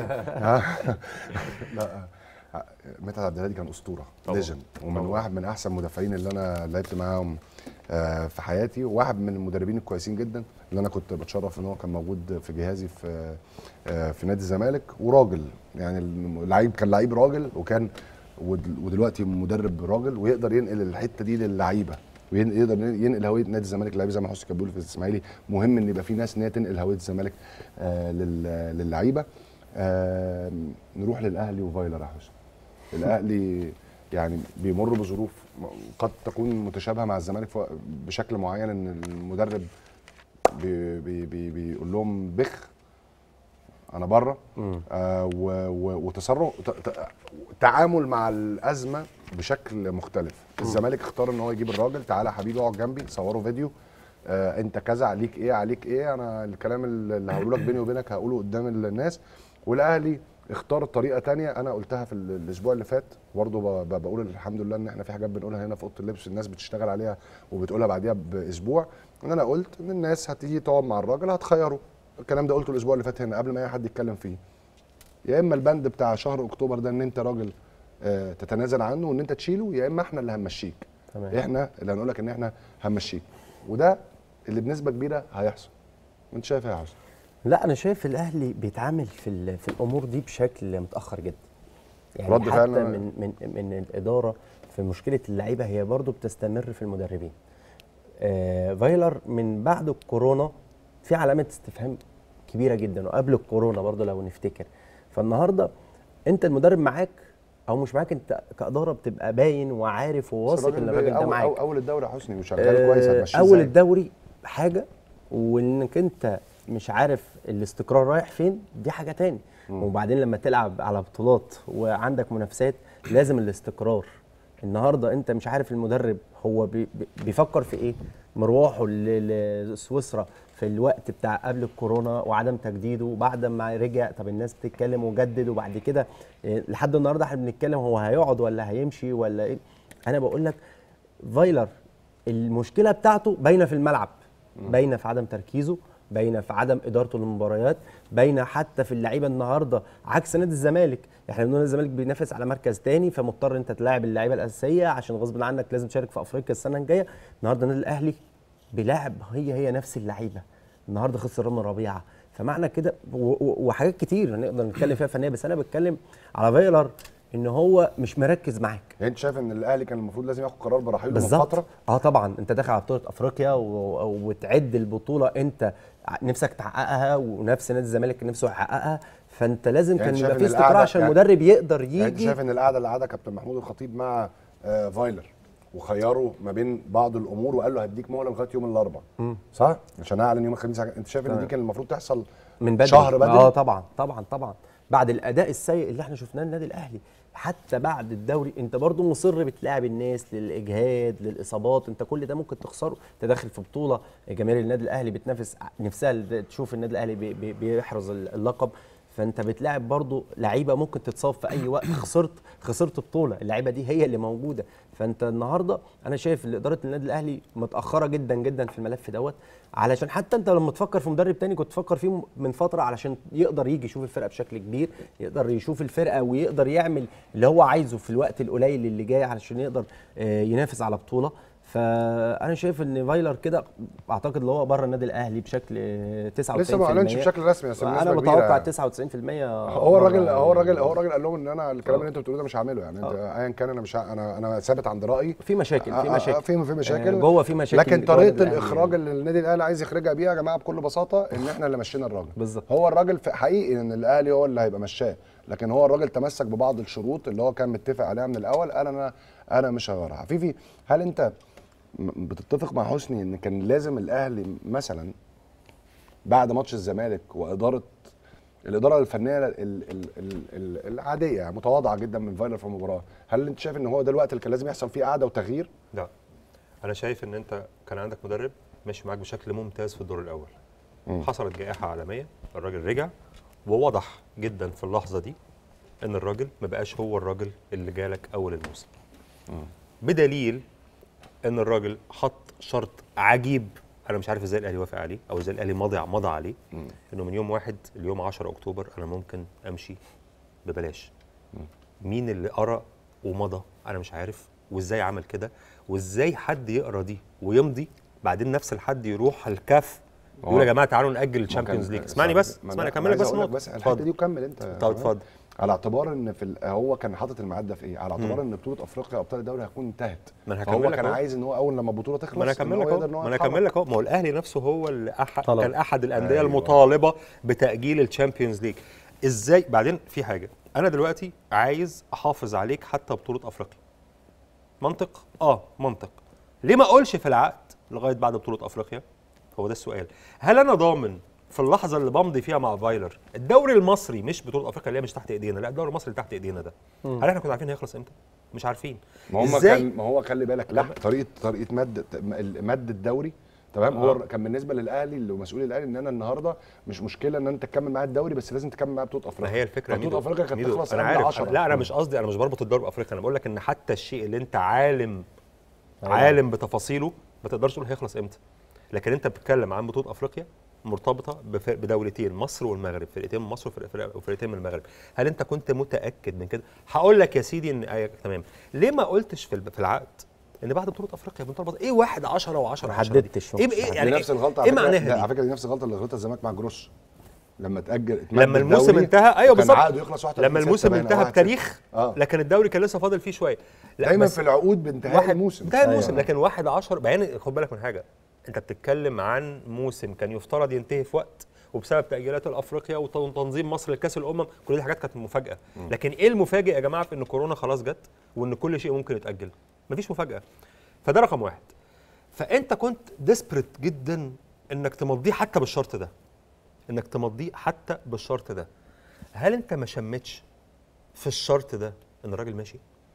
لا مدحت عبد الهادي كان اسطوره ليجند، ومن طبعا. واحد من احسن المدافعين اللي انا لعبت معاهم في حياتي، وواحد من المدربين الكويسين جدا اللي انا كنت بتشرف ان هو كان موجود في جهازي في في نادي الزمالك. وراجل يعني اللعيب، كان لعيب راجل، وكان ودلوقتي مدرب راجل، ويقدر ينقل الحته دي للعيبه، ويقدر ينقل هويه نادي الزمالك للعيبه. زي ما حسن كان بيقول في الاسماعيلي، مهم ان يبقى في ناس ان هي تنقل هويه الزمالك آه للعيبه. آه نروح للاهلي وفايلر يا حسن. الاهلي يعني بيمر بظروف قد تكون متشابهه مع الزمالك بشكل معين، ان المدرب بي بي بي بيقول لهم بخ انا بره، آه وتصرف تعامل مع الازمه بشكل مختلف. الزمالك اختار ان هو يجيب الراجل، تعالى يا حبيبي اقعد جنبي صوروا فيديو، آه انت كذا، عليك ايه عليك ايه، انا الكلام اللي هقوله لك بيني وبينك هقوله قدام الناس. والاهلي اختار طريقه ثانيه انا قلتها في الاسبوع اللي فات برضه، بقول الحمد لله ان احنا في حاجات بنقولها هنا في اوضه اللبس الناس بتشتغل عليها وبتقولها بعديها باسبوع، ان انا قلت ان الناس هتيجي تقعد مع الراجل هتخيره. الكلام ده قلته الاسبوع اللي فات هنا قبل ما اي حد يتكلم فيه. يا اما البند بتاع شهر اكتوبر ده ان انت راجل آه تتنازل عنه وان انت تشيله، يا اما احنا اللي هنمشيك. تمام. احنا اللي هنقول لك ان احنا هنمشيك، وده اللي بنسبه كبيره هيحصل. انت شايف ايه يا حسن؟ لا انا شايف الاهلي بيتعامل في في الامور دي بشكل متاخر جدا. يعني رد حتى فعلا من من من الاداره في مشكله اللعيبه هي برضو بتستمر في المدربين. آه فايلر من بعد الكورونا في علامه استفهام كبيره جدا، وقبل الكورونا برضو لو نفتكر. فالنهارده انت المدرب معاك او مش معاك، انت كاداره بتبقى باين وعارف وواثق ان الراجل ده معاك. اول الدوري يا حسني وشغال آه كويس، هتمشيه اول ازاي؟ الدوري حاجه، وانك انت مش عارف الاستقرار رايح فين دي حاجه تاني. مم. وبعدين لما تلعب على بطولات وعندك منافسات لازم الاستقرار. النهارده انت مش عارف المدرب هو بي بيفكر في ايه، مروحه لسويسرا في الوقت بتاع قبل الكورونا وعدم تجديده، وبعد ما رجع طب الناس بتتكلم وجدد، وبعد كده لحد النهارده احنا بنتكلم هو هيقعد ولا هيمشي ولا ايه. انا بقول لك فايلر المشكله بتاعته باينه في الملعب، باينه في عدم تركيزه، باينه في عدم ادارته للمباريات، باينه حتى في اللعيبه النهارده عكس نادي الزمالك. احنا بنقول الزمالك بينافس على مركز تاني فمضطر انت تلاعب اللعيبه الاساسيه عشان غصب عنك لازم تشارك في افريقيا السنه الجايه. النهارده النادي الاهلي بيلاعب هي هي نفس اللعيبه، النهارده خسر رامي ربيعه، فمعنى كده وحاجات كتير نقدر نتكلم فيها فنيه، بس انا بتكلم على فايلر ان هو مش مركز معاك. يعني انت شايف ان الاهلي كان المفروض لازم ياخد قرار برحيله من فتره؟ اه طبعا، انت داخل على بطوله افريقيا وتعد البطوله انت نفسك تحققها، ونفس نادي الزمالك كان نفسه يحققها، فانت لازم يعني كان يبقى في استقرار عشان يعني المدرب يقدر يجي. يعني انت شايف ان القعده اللي قعدها كابتن محمود الخطيب مع آه فايلر وخيره ما بين بعض الامور وقال له هديك مهله لغايه يوم الاربعاء، صح؟ عشان اعلن يوم الخميس، انت شايف ان دي كان المفروض تحصل من بدري، شهر بدري؟ اه طبعا طبعا طبعا بعد الاداء السيء اللي احنا شفناه للنادي الاهلي، حتى بعد الدوري انت برضو مصر بتلاعب الناس للاجهاد للاصابات، انت كل ده ممكن تخسره. انت داخل في بطوله جماهير النادي الاهلي بتنافس نفسها تشوف النادي الاهلي بي بي بيحرز اللقب، فانت بتلاعب برضو لعيبه ممكن تتصاب في اي وقت. خسرت خسرت بطوله، اللعيبه دي هي اللي موجوده. فانت النهارده انا شايف ان اداره النادي الاهلي متاخره جدا جدا في الملف دوت، علشان حتى انت لما تفكر في مدرب تاني كنت تفكر فيه من فتره علشان يقدر يجي يشوف الفرقه بشكل كبير، يقدر يشوف الفرقه ويقدر يعمل اللي هو عايزه في الوقت القليل اللي جاي علشان يقدر ينافس على بطوله. فانا شايف ان فايلر كده اعتقد اللي هو بره النادي الاهلي بشكل تسعة وتسعين لسه في المية. ما اعلنش بشكل رسمي بس انا متوقع تسعة وتسعين في المية. هو الراجل هو الراجل هو الراجل قال لهم ان انا الكلام اللي انتوا بتقولوه ده مش هعمله، يعني انت ايا كان انا مش ه- انا انا ثابت عند رايي. في مشاكل في مشاكل في في مشاكل آه، جوه في مشاكل لكن جوه طريقه النادي الأهلي. الاخراج اللي النادي الاهلي عايز يخرجها بيها يا جماعه بكل بساطه ان احنا اللي مشينا الراجل. بالظبط. هو الراجل في حقيقي ان الاهلي هو اللي هيبقى مشاه، لكن هو الراجل تمسك ببعض الشروط اللي هو كان متفق عليها من الاول. قال انا انا مش هغيرها. عفيفي، هل انت م- بتتفق مع حسني ان كان لازم الاهلي مثلا بعد ماتش الزمالك واداره الاداره الفنيه ال ال ال ال العاديه يعني متواضعه جدا من فايلر في المباراه، هل انت شايف ان هو ده الوقت اللي كان لازم يحصل فيه قعده وتغيير؟ لا، انا شايف ان انت كان عندك مدرب ماشي معاك بشكل ممتاز في الدور الاول. مم. حصلت جائحه عالميه، الراجل رجع ووضح جدا في اللحظه دي ان الراجل ما بقاش هو الراجل اللي جالك اول الموسم. بدليل ان الراجل حط شرط عجيب، انا مش عارف ازاي الاهلي وافق عليه او ازاي الاهلي مضى مضى عليه، انه من يوم واحد ليوم عشرة اكتوبر انا ممكن امشي ببلاش. مين اللي قرا ومضى؟ انا مش عارف. وازاي عمل كده؟ وازاي حد يقرا دي ويمضي بعدين نفس الحد يروح الكاف يقول يا جماعه تعالوا ناجل الشامبيونز ليج؟ اسمعني بس، اسمعني اكمل لك بس نقطه. بس الحته دي وكمل انت. طب اتفضل. على اعتبار ان في ال- هو كان حاطط الميعاد ده في ايه؟ على اعتبار ان بطوله افريقيا وابطال الدوري هتكون انتهت. ما انا فهو هكمل لك كان أهو. عايز ان هو اول لما البطوله تخلص ما انا إن هكمل هو لك يقدر اهو إن هو ما انا يتحرك. هكمل لك اهو. ما هو الاهلي نفسه هو اللي أح... طلب. كان احد الانديه أيوة. المطالبه بتاجيل الشامبيونز ليج. ازاي؟ بعدين في حاجه، انا دلوقتي عايز احافظ عليك حتى بطوله افريقيا. منطق؟ اه منطق. ليه ما اقولش في العقد لغايه بعد بطوله افريقيا؟ هو ده السؤال. هل انا ضامن في اللحظه اللي بمضي فيها مع فايلر الدوري المصري مش بطوله افريقيا اللي هي مش تحت ايدينا، لا الدوري المصري اللي تحت ايدينا ده، هل احنا كنا عارفين هيخلص امتى؟ مش عارفين. ما هم إزاي؟ كان ما هو خلي بالك لا طريقه طريقه مد مد الدوري تمام. هو كان بالنسبه للاهلي اللي مسؤول الاهلي ان انا النهارده مش مشكله ان انت تكمل معايا الدوري بس لازم تكمل معايا بطوله افريقيا. ما هي الفكره بطوله افريقيا كانت ميدو، تخلص انا قبل عارف عشرة. لا انا مش قصدي، انا مش بربط الدوري بافريقيا، انا بقول لك ان حتى الشيء اللي انت عالم عالم بتفاصيله ما تقدرش تقول هيخلص امتى. لكن انت بتتكلم عن بطوله افريقيا مرتبطه بف- بدولتين، مصر والمغرب، فرقتين من مصر وفرق- وفرقتين من المغرب. هل انت كنت متاكد من كده؟ هقول لك يا سيدي ان آه تمام. ليه ما قلتش في الب- في العقد ان بعد بطوله افريقيا بنربط ايه واحد عشرة وعشرة ما عشرة دي؟ حددتش. ايه ايه دي يعني نفس الغلطه ايه على فكرة- معناها لا، دي؟ على فكره دي نفس الغلطه اللي غلطها الزمالك مع جروش لما اتاجل اتمد لما الموسم الدوري انتهى ايوه وكان بالظبط عقده يخلص واحد وثلاثين لما الموسم ستة انتهى باين أو بتاريخ آه. لكن الدوري كان لسه فاضل فيه شويه. لا دايما بس في العقود بانتهاء واحد الموسم انتهى الموسم أيوة. لكن واحد عشر بعدين خد بالك من حاجه، انت بتتكلم عن موسم كان يفترض ينتهي في وقت وبسبب تاجيلات الافريقيا وتنظيم مصر لكاس الامم كل دي حاجات كانت مفاجاه. لكن ايه المفاجئ يا جماعه في ان كورونا خلاص جت وان كل شيء ممكن يتاجل؟ مفيش مفاجاه. فده رقم واحد. فانت كنت ديسبريت جدا انك تمضيه حتى بالشرط ده، انك تمضيه حتى بالشرط ده. هل انت ما شمتش في الشرط ده ان الراجل ماشي؟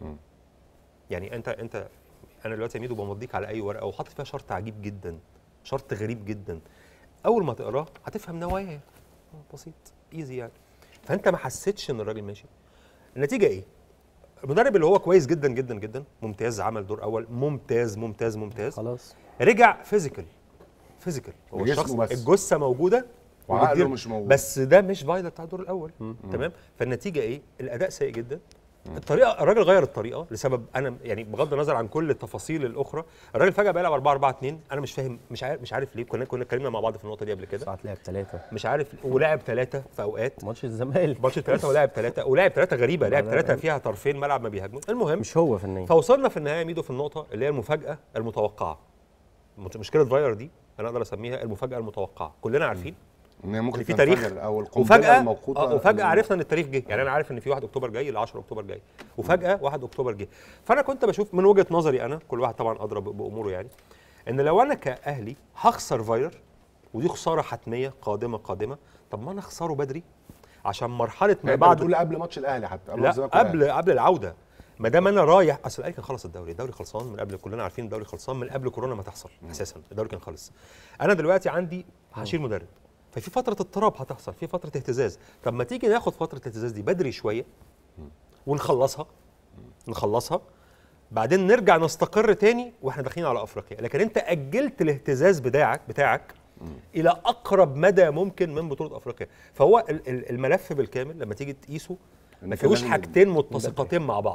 يعني انت انت انا دلوقتي يا ميدو بمضيك على اي ورقه وحاطط فيها شرط عجيب جدا، شرط غريب جدا. اول ما تقراه هتفهم نواياه، بسيط ايزي يعني. فانت ما حسيتش ان الراجل ماشي. النتيجه ايه؟ المدرب اللي هو كويس جدا جدا جدا ممتاز، عمل دور اول ممتاز ممتاز ممتاز، خلاص رجع فيزيكال فيزيكال هو بجسمه الشخص بس. الجثه موجوده وعقله وبتدير- مش موجود. بس ده مش فايلر بتاع الدور الاول. تمام. فالنتيجه ايه؟ الاداء سيء جدا. الطريقه الراجل غير الطريقه لسبب انا يعني بغض النظر عن كل التفاصيل الاخرى، الراجل فجاه بيلعب أربعة أربعة اتنين. انا مش فاهم، مش عارف مش عارف ليه. كنا كنا اتكلمنا مع بعض في النقطه دي قبل كده. ساعات لعب ثلاثة مش عارف، ولعب ثلاثه في اوقات ماتش الزمالك ماتش ثلاثه ولعب ثلاثه ولعب ثلاثه غريبه، لعب ثلاثه فيها طرفين ملعب ما بيهاجموا. المهم مش هو في النهاية. فوصلنا في النهايه ميدو في النقطه اللي هي المفاجاه المتوقعه. مش- مشكله فايلر دي انا اقدر اسميها المفاجاه المتوقعه. كلنا عارفين ان هي ممكن ان في تنفجر تاريخ او القنبله وفجاه الموقوته آه وفجاه عرفنا ان التاريخ جه. يعني انا عارف ان في واحد اكتوبر جاي ل عشرة اكتوبر جاي وفجاه واحد اكتوبر جه. فانا كنت بشوف من وجهه نظري انا، كل واحد طبعا ادرى ب- باموره، يعني ان لو انا كاهلي هخسر فايلر ودي خساره حتميه قادمه قادمه، طب ما انا اخسره بدري عشان مرحله ما بعد بعد تقول قبل ماتش الاهلي حتى قبل لا الزمالك والأهلي. قبل قبل العوده. ما دام انا رايح، اصل الاهلي كان خلص الدوري، الدوري خلصان من قبل، كلنا عارفين الدوري خلصان من قبل كورونا ما تحصل اساسا، الدوري كان خلص. انا دلوقتي عندي هشيل مدرب، ففي فتره اضطراب هتحصل، في فتره اهتزاز. طب ما تيجي ناخد فتره الاهتزاز دي بدري شويه ونخلصها نخلصها بعدين نرجع نستقر تاني واحنا داخلين على افريقيا. لكن انت اجلت الاهتزاز بتاعك بتاعك الى اقرب مدى ممكن من بطوله افريقيا. فهو ال- ال- الملف بالكامل لما تيجي تقيسه ما إن كان فيهوش لازم- حاجتين متسقتين مع بعض.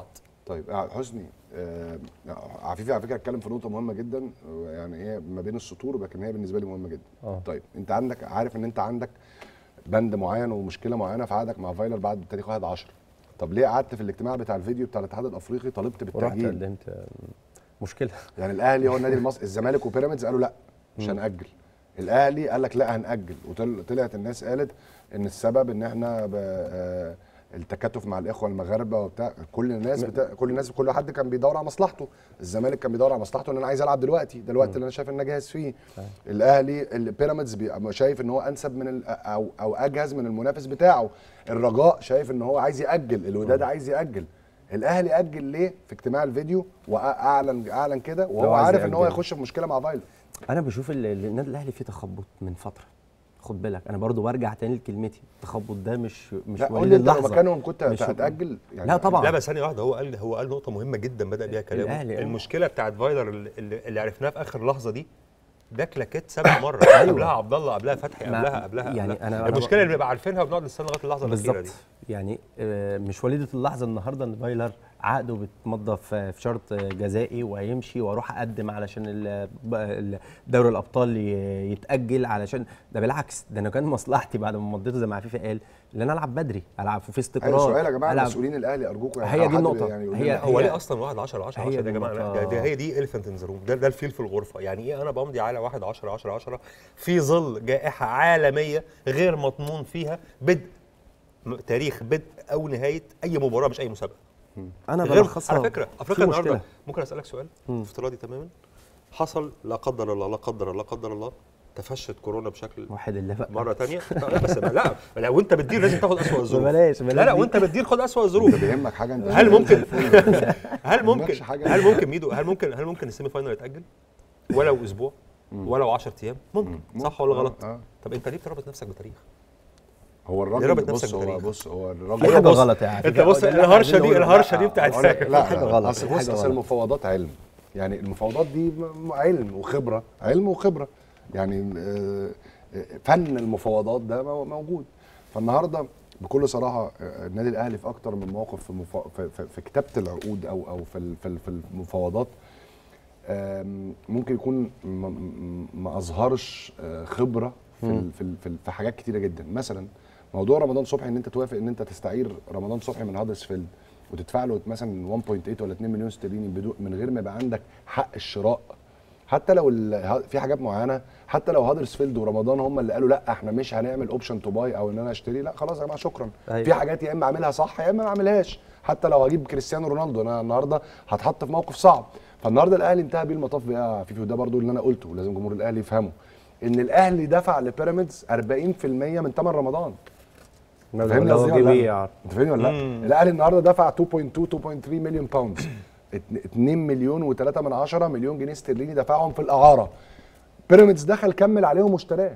طيب آه، حسني آه، عفيفي على فكره اتكلم في نقطه مهمه جدا، يعني ايه ما بين السطور، لكن هي بالنسبه لي مهمه جدا. آه. طيب انت عندك عارف ان انت عندك بند معين ومشكله معينه في عقدك مع فايلر بعد تاريخ واحد عشرة. طب ليه قعدت في الاجتماع بتاع الفيديو بتاع الاتحاد الافريقي طالبت ورحت بالتاجيل؟ قدمت مشكله. يعني الاهلي هو النادي المصري، الزمالك وبيراميدز قالوا لا مش هنأجل، الاهلي قال لك لا هنأجل، وطلعت الناس قالت ان السبب ان احنا ب... آه التكاتف مع الاخوه المغاربه وبتاع، كل الناس بتا... كل الناس كل حد كان بيدور على مصلحته. الزمالك كان بيدور على مصلحته ان انا عايز العب دلوقتي، ده الوقت اللي انا شايف ان انا جاهز فيه. الاهلي البيراميدز بي... شايف ان هو انسب من ال... او او اجهز من المنافس بتاعه. الرجاء شايف ان هو عايز يأجل، الوداد عايز يأجل. الاهلي اجل ليه في اجتماع الفيديو واعلن اعلن كده وهو عارف ان هو هيخش في مشكله مع فايلر؟ انا بشوف النادي الاهلي فيه تخبط من فتره، خد بالك انا برضو برجع تاني لكلمتي، التخبط ده مش مش وليد اللحظه. لو مكانهم كنت هتاجل يعني؟ لا طبعا. لا بس ثانيه واحده، هو قال هو قال نقطه مهمه جدا بدا بيها كلامه. المشكله بتاعت فايلر اللي, اللي عرفناها في اخر لحظه دي، ده كلاكيت سبع مره. قبلها عبد الله، قبلها فتحي، قبلها قبلها يعني قبلها. أنا المشكله اللي بنبقى عارفينها وبنقعد نستنى لغايه اللحظه الاخيره دي. يعني مش وليده اللحظه النهارده ان فايلر عقده بيتمضى في شرط جزائي وهيمشي واروح اقدم علشان دوري الابطال يتاجل، علشان ده بالعكس، ده انا كان مصلحتي بعد ما مضيته زي ما عفيفي قال ان انا العب بدري، العب في استقرار. ايوه سؤال يا جماعه، مسؤولين الاهلي ارجوكم يعني هي دي النقطه. يعني هي هو ليه اصلا واحد عشرة عشرة هي يا جماعه؟ ده, ده هي دي اليفنت ان ذا روم، ده ده الفيل في الغرفه. يعني ايه انا بمضي على واحد عشرة عشرة عشرة في ظل جائحه عالميه غير مضمون فيها بدء تاريخ بدء او نهايه اي مباراه، مش اي مسابقه. انا بلخصها على فكره افريقيا النهارده، ممكن اسالك سؤال افتراضي تماما؟ حصل لا قدر الله لا قدر الله لا قدر الله تفشت كورونا بشكل واحد اللي بقى مره ثانيه. بس لا لا وانت بتدير لازم تاخد اسوء الظروف. بلاش بلاش لا لا وانت بتدير خد اسوء الظروف. انت بيهمك حاجه انت هل ممكن هل ممكن هل ممكن ميدو هل ممكن هل ممكن السيمي فاينل يتاجل ولو اسبوع ولو عشرة ايام؟ ممكن، صح ولا غلط؟ طب انت ليه بتربط نفسك بتاريخ؟ هو الراجل بص هو بص هو الراجل في حاجه غلط يعني. انت بص الهرشه دي الهرشه دي بتاعت لا لا حاجه غلط. اصل بص اصل المفاوضات علم، يعني المفاوضات دي علم وخبره، علم وخبره، يعني فن المفاوضات ده موجود. فالنهارده بكل صراحه النادي الاهلي في اكتر من موقف في مفا... في, في, في كتابه العقود او او في في, في المفاوضات ممكن يكون ما اظهرش خبره في في في, في حاجات كتيره جدا. مثلا موضوع رمضان صبحي، ان انت توافق ان انت تستعير رمضان صبحي من هادرسفيلد وتدفع له مثلا واحد فاصلة ثمانية ولا اتنين مليون استرليني بدون من غير ما يبقى عندك حق الشراء. حتى لو في حاجات معينه، حتى لو هادرسفيلد ورمضان هم اللي قالوا لا احنا مش هنعمل اوبشن تو باي او ان انا اشتري، لا خلاص يا جماعه شكرا. أيوة. في حاجات يا اما اعملها صح يا اما ما اعملهاش. حتى لو هجيب كريستيانو رونالدو انا النهارده هتحط في موقف صعب. فالنهارده الاهلي انتهى بيه المطاف بقى فيفي، وده برضو اللي انا قلته ولازم جمهور الاهلي يفهمه، ان الاهلي دفع لبيراميدز أربعين في المية من ثمن رمضان. فاهمني قصدي ولا لا؟ انت فاهمني ولا لا؟ الاهلي النهارده دفع اتنين فاصلة اتنين اتنين فاصلة تلاتة مليون باوند، اتنين مليون وتلاتة من عشرة مليون جنيه استرليني دفعهم في الاعاره. بيراميدز دخل كمل عليهم واشتراه.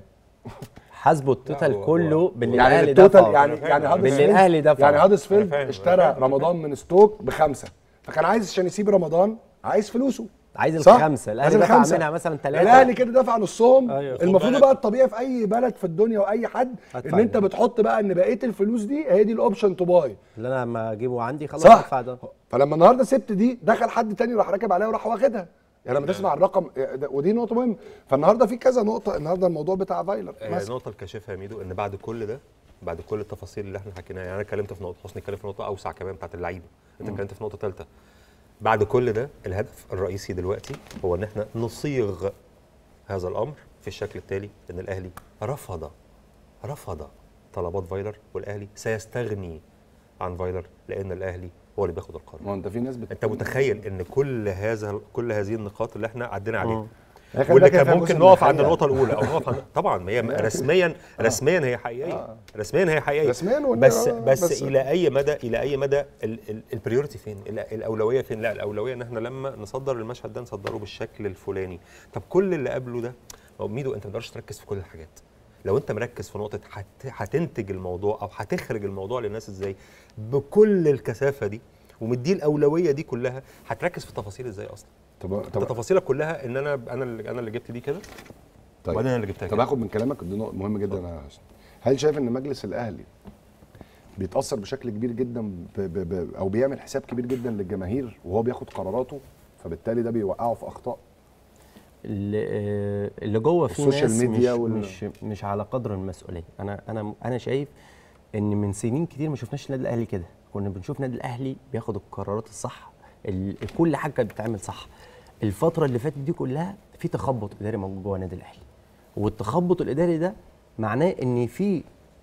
حاسبوا التوتال كله باللي يعني الاهلي دفعه. يعني يعني باللي الاهلي دفعه. يعني هادرسفيلد اشترى رمضان من ستوك بخمسه، فكان عايز عشان يسيب رمضان عايز فلوسه، عايز الخمسه. الاهلي دفع منها مثلا ثلاثه، الاهلي كده دفع نصهم. أيوة. المفروض بقى الطبيعي في اي بلد في الدنيا واي حد ان انت بتحط بقى ان بقيه الفلوس دي هي دي الاوبشن تو باي اللي انا لما اجيبه عندي خلاص ادفع ده. فلما النهارده سبت دي دخل حد تاني راح راكب عليها وراح واخدها. يعني لما تسمع الرقم، ودي نقطه مهمه. فالنهارده في كذا نقطه. النهارده الموضوع بتاع فايلر مثلا النقطه الكاشفه يا ميدو، ان بعد كل ده، بعد كل التفاصيل اللي احنا حكيناها، يعني انا اتكلمت في نقطه، حسني اتكلم في نقطه اوسع كمان بتاعت اللعيبه، انت اتكلمت في نقطه ثالثه. بعد كل ده الهدف الرئيسي دلوقتي هو ان احنا نصيغ هذا الامر في الشكل التالي، ان الاهلي رفض رفض طلبات فايلر، والاهلي سيستغني عن فايلر لان الاهلي هو اللي بياخد القرار. ما انت في ناس بت... انت متخيل ان كل هذا كل هذه النقاط اللي احنا عدينا عليها واللي كان ممكن نقف عند النقطه الاولى او نقف عند طبعا ما هي رسميا رسميا هي حقيقيه، رسميا هي حقيقيه رسميا بس, بس بس الى اي مدى الى اي مدى البريورتي فين؟ الاولويه فين؟ لا الاولويه ان احنا لما نصدر المشهد ده نصدره بالشكل الفلاني. طب كل اللي قبله ده ميدو، انت ما تقدرش تركز في كل الحاجات. لو انت مركز في نقطه هتنتج الموضوع او هتخرج الموضوع للناس ازاي بكل الكثافه دي ومديه الاولويه دي كلها، هتركز في التفاصيل ازاي اصلا؟ طب طب تفاصيلك كلها ان انا انا اللي انا اللي جبت دي كده. طيب وبعدين انا اللي جبتها كده. طب هاخد من كلامك دي نقطه مهمه جدا. انا هل شايف ان مجلس الاهلي بيتاثر بشكل كبير جدا ب ب ب او بيعمل حساب كبير جدا للجماهير وهو بياخد قراراته، فبالتالي ده بيوقعه في اخطاء. اللي آه، اللي جوه في السوشيال ناس ميديا مش, وال- مش مش على قدر المسؤوليه. انا انا انا شايف ان من سنين كتير ما شفناش النادي الاهلي كده. كنا بنشوف النادي الاهلي بياخد القرارات الصح، ال- كل حاجه كانت بتتعمل صح. الفتره اللي فاتت دي كلها في تخبط اداري موجود جوه النادي الاهلي، والتخبط الاداري ده معناه ان في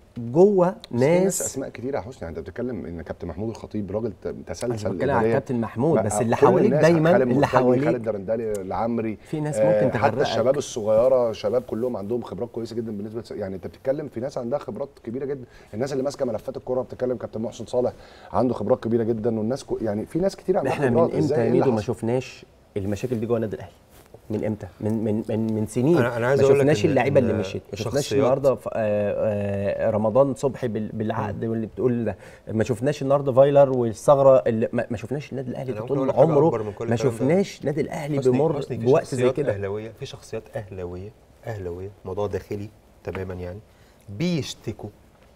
جوه بس في ناس ناس. اسماء كتير يا حسني، يعني انت بتتكلم ان كابتن محمود الخطيب راجل ت- مش تسلسل بتكلم على إدارياً. كابتن محمود بقى بس اللي كل حواليك الناس، دايما خالد اللي مرتجي، حواليك خالد درندلي، العمري، في ناس آه، ممكن حتى تغرقك. الشباب الصغيره شباب كلهم عندهم خبرات كويسه جدا بالنسبه ل- يعني انت بتتكلم في ناس عندها خبرات كبيره جدا. الناس اللي ماسكه ملفات الكوره بتتكلم كابتن محسن صالح عنده خبرات كبيره جدا، والناس كو يعني في ناس كتير عندها احنا من خبرات. امتى إزاي؟ يا إيه اللي ميدو ما حصل؟ شفناش المشاكل دي جوه النادي الاهلي؟ من امتى؟ من من من, من سنين. أنا- أنا عايز ما أقول لك شفناش إن- اللعيبه إن اللي مشيت، ما شفناش الشخصيات- النهارده ف- آه، آه، رمضان صبحي بال- بالعقد واللي بتقول ده، ما شفناش النهارده فايلر والثغره اللي ما ما شفناش النادي الاهلي أنا في ممكن طول أقول لك حاجة أكبر عمره من كل ما الكلام ده. شفناش نادي الاهلي حسني- بيمر حسني في بوقت زي شخصيات كده. اهلاويه، في شخصيات اهلاويه اهلاويه موضوع داخلي تماما، يعني بيشتكوا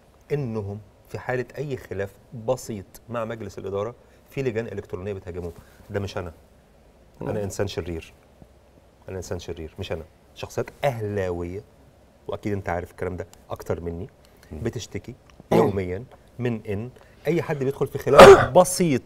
انهم في حاله اي خلاف بسيط مع مجلس الاداره في لجان الكترونيه بتهاجمهم. ده مش انا، انا انسان شرير، انا انسان شرير مش انا. شخصيات اهلاويه، واكيد انت عارف الكلام ده اكتر مني، بتشتكي يوميا من ان اي حد بيدخل في خلاف بسيط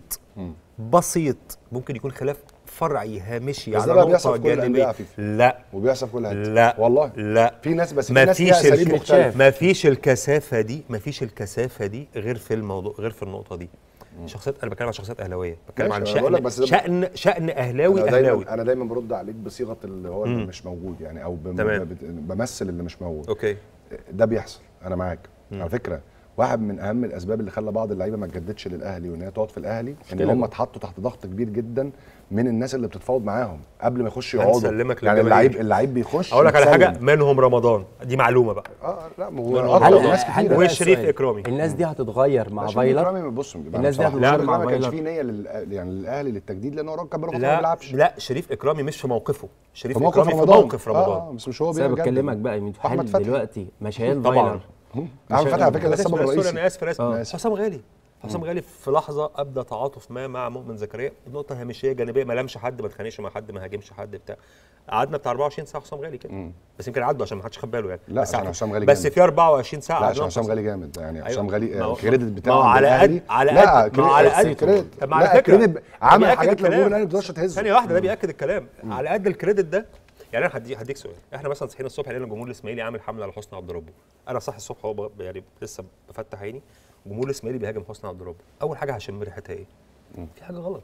بسيط، ممكن يكون خلاف فرعي هامشي بس على ده بقى نقطه بيحصل في كل الأندية جانبيه. يا عفيفي. لا وبيحصل في كل حته. لا والله لا في ناس، بس في ما ناس ليها فيش اساليب الك- مختلفه. ما فيش الكثافه دي، ما فيش الكثافه دي غير في الموضوع، غير في النقطه دي. شخصيات، انا بتكلم عن شخصيات اهلاويه، بتكلم ماشي، عن أنا بقول لك شأن بس ده- شأن شأن اهلاوي انا اهلاوي. دايما انا دايما برد عليك بصيغه اللي هو اللي مش موجود، يعني او بم- تمام. بت- بمثل اللي مش موجود. اوكي ده بيحصل، انا معاك. على فكره واحد من اهم الاسباب اللي خلى بعض اللعيبه ما تجددش للاهلي وان هي تقعد في الاهلي ان هم اتحطوا تحت ضغط كبير جدا من الناس اللي بتتفاوض معاهم قبل ما يخشوا يقعدوا. هنسلمك يعني للجماهير. اللعيب اللعيب بيخش اقول لك على يتسلم. حاجه، منهم رمضان، دي معلومه بقى. اه لا ما منهم هو رمضان. أكتر ناس هل كتير. بقى وشريف السؤال، إكرامي. الناس دي هتتغير مع شريف فايلر؟ إكرامي بص الناس دي بصراحة، هتتغير شريف مع إكرامي ما كانش فايلر؟ فيه نيه لل... يعني للاهلي للتجديد لان هو الراجل كان بيقول خلاص ما لا بيلعبش. لا شريف اكرامي مش في موقفه، شريف في موقف اكرامي في رمضان. موقف رمضان. اه بس مش هو بس انا بيجدد. بكلمك بقى يا ميدو، أحمد هل فتحي. دلوقتي مشيان طبعاً. فايلر احمد فتحي على فكره ده أنا السبب آسف، الرئيسي. انا اسف انا آه. اسف حسام غالي حسام غالي في لحظه ابدا تعاطف ما مع مؤمن زكريا بنقطه هامشيه جانبيه، ما لمش حد، ما اتخانقش مع حد، ما هاجمش حد بتاع. قعدنا بتاع أربعة وعشرين ساعه حسام غالي كده، بس يمكن عدوا عشان ما حدش خد باله يعني. لا، بس عشان حسام غالي بس جامد. في أربعة وعشرين ساعه لا قعدنا عشان حسام نفصل. غالي جامد يعني أيوة. حسام غالي ما هو- الكريدت ما بتاعه هو عند على الأهلي. قد- على لا قد- ما هو على كريدت- قد- كريدت طب ما على لا فكرة، كريدت ده عمل بيأكد حاجات الكلام. لجمهور الاهلي ما تقدرش تهزه. ثانيه واحده، ده بياكد الكلام. على قد الكريدت ده، يعني انا هدي هديك سؤال. احنا مثلا صحينا الصبح لقينا الجمهور الاسماعيلي عامل حمله على حسني عبد ربه. انا صاحي الصبح هو ب- يعني لسه بفتح عيني، الجمهور الاسماعيلي بيهاجم حسني عبد ربه. اول حاجه هشم ريحتها ايه؟ في حاجه غلط،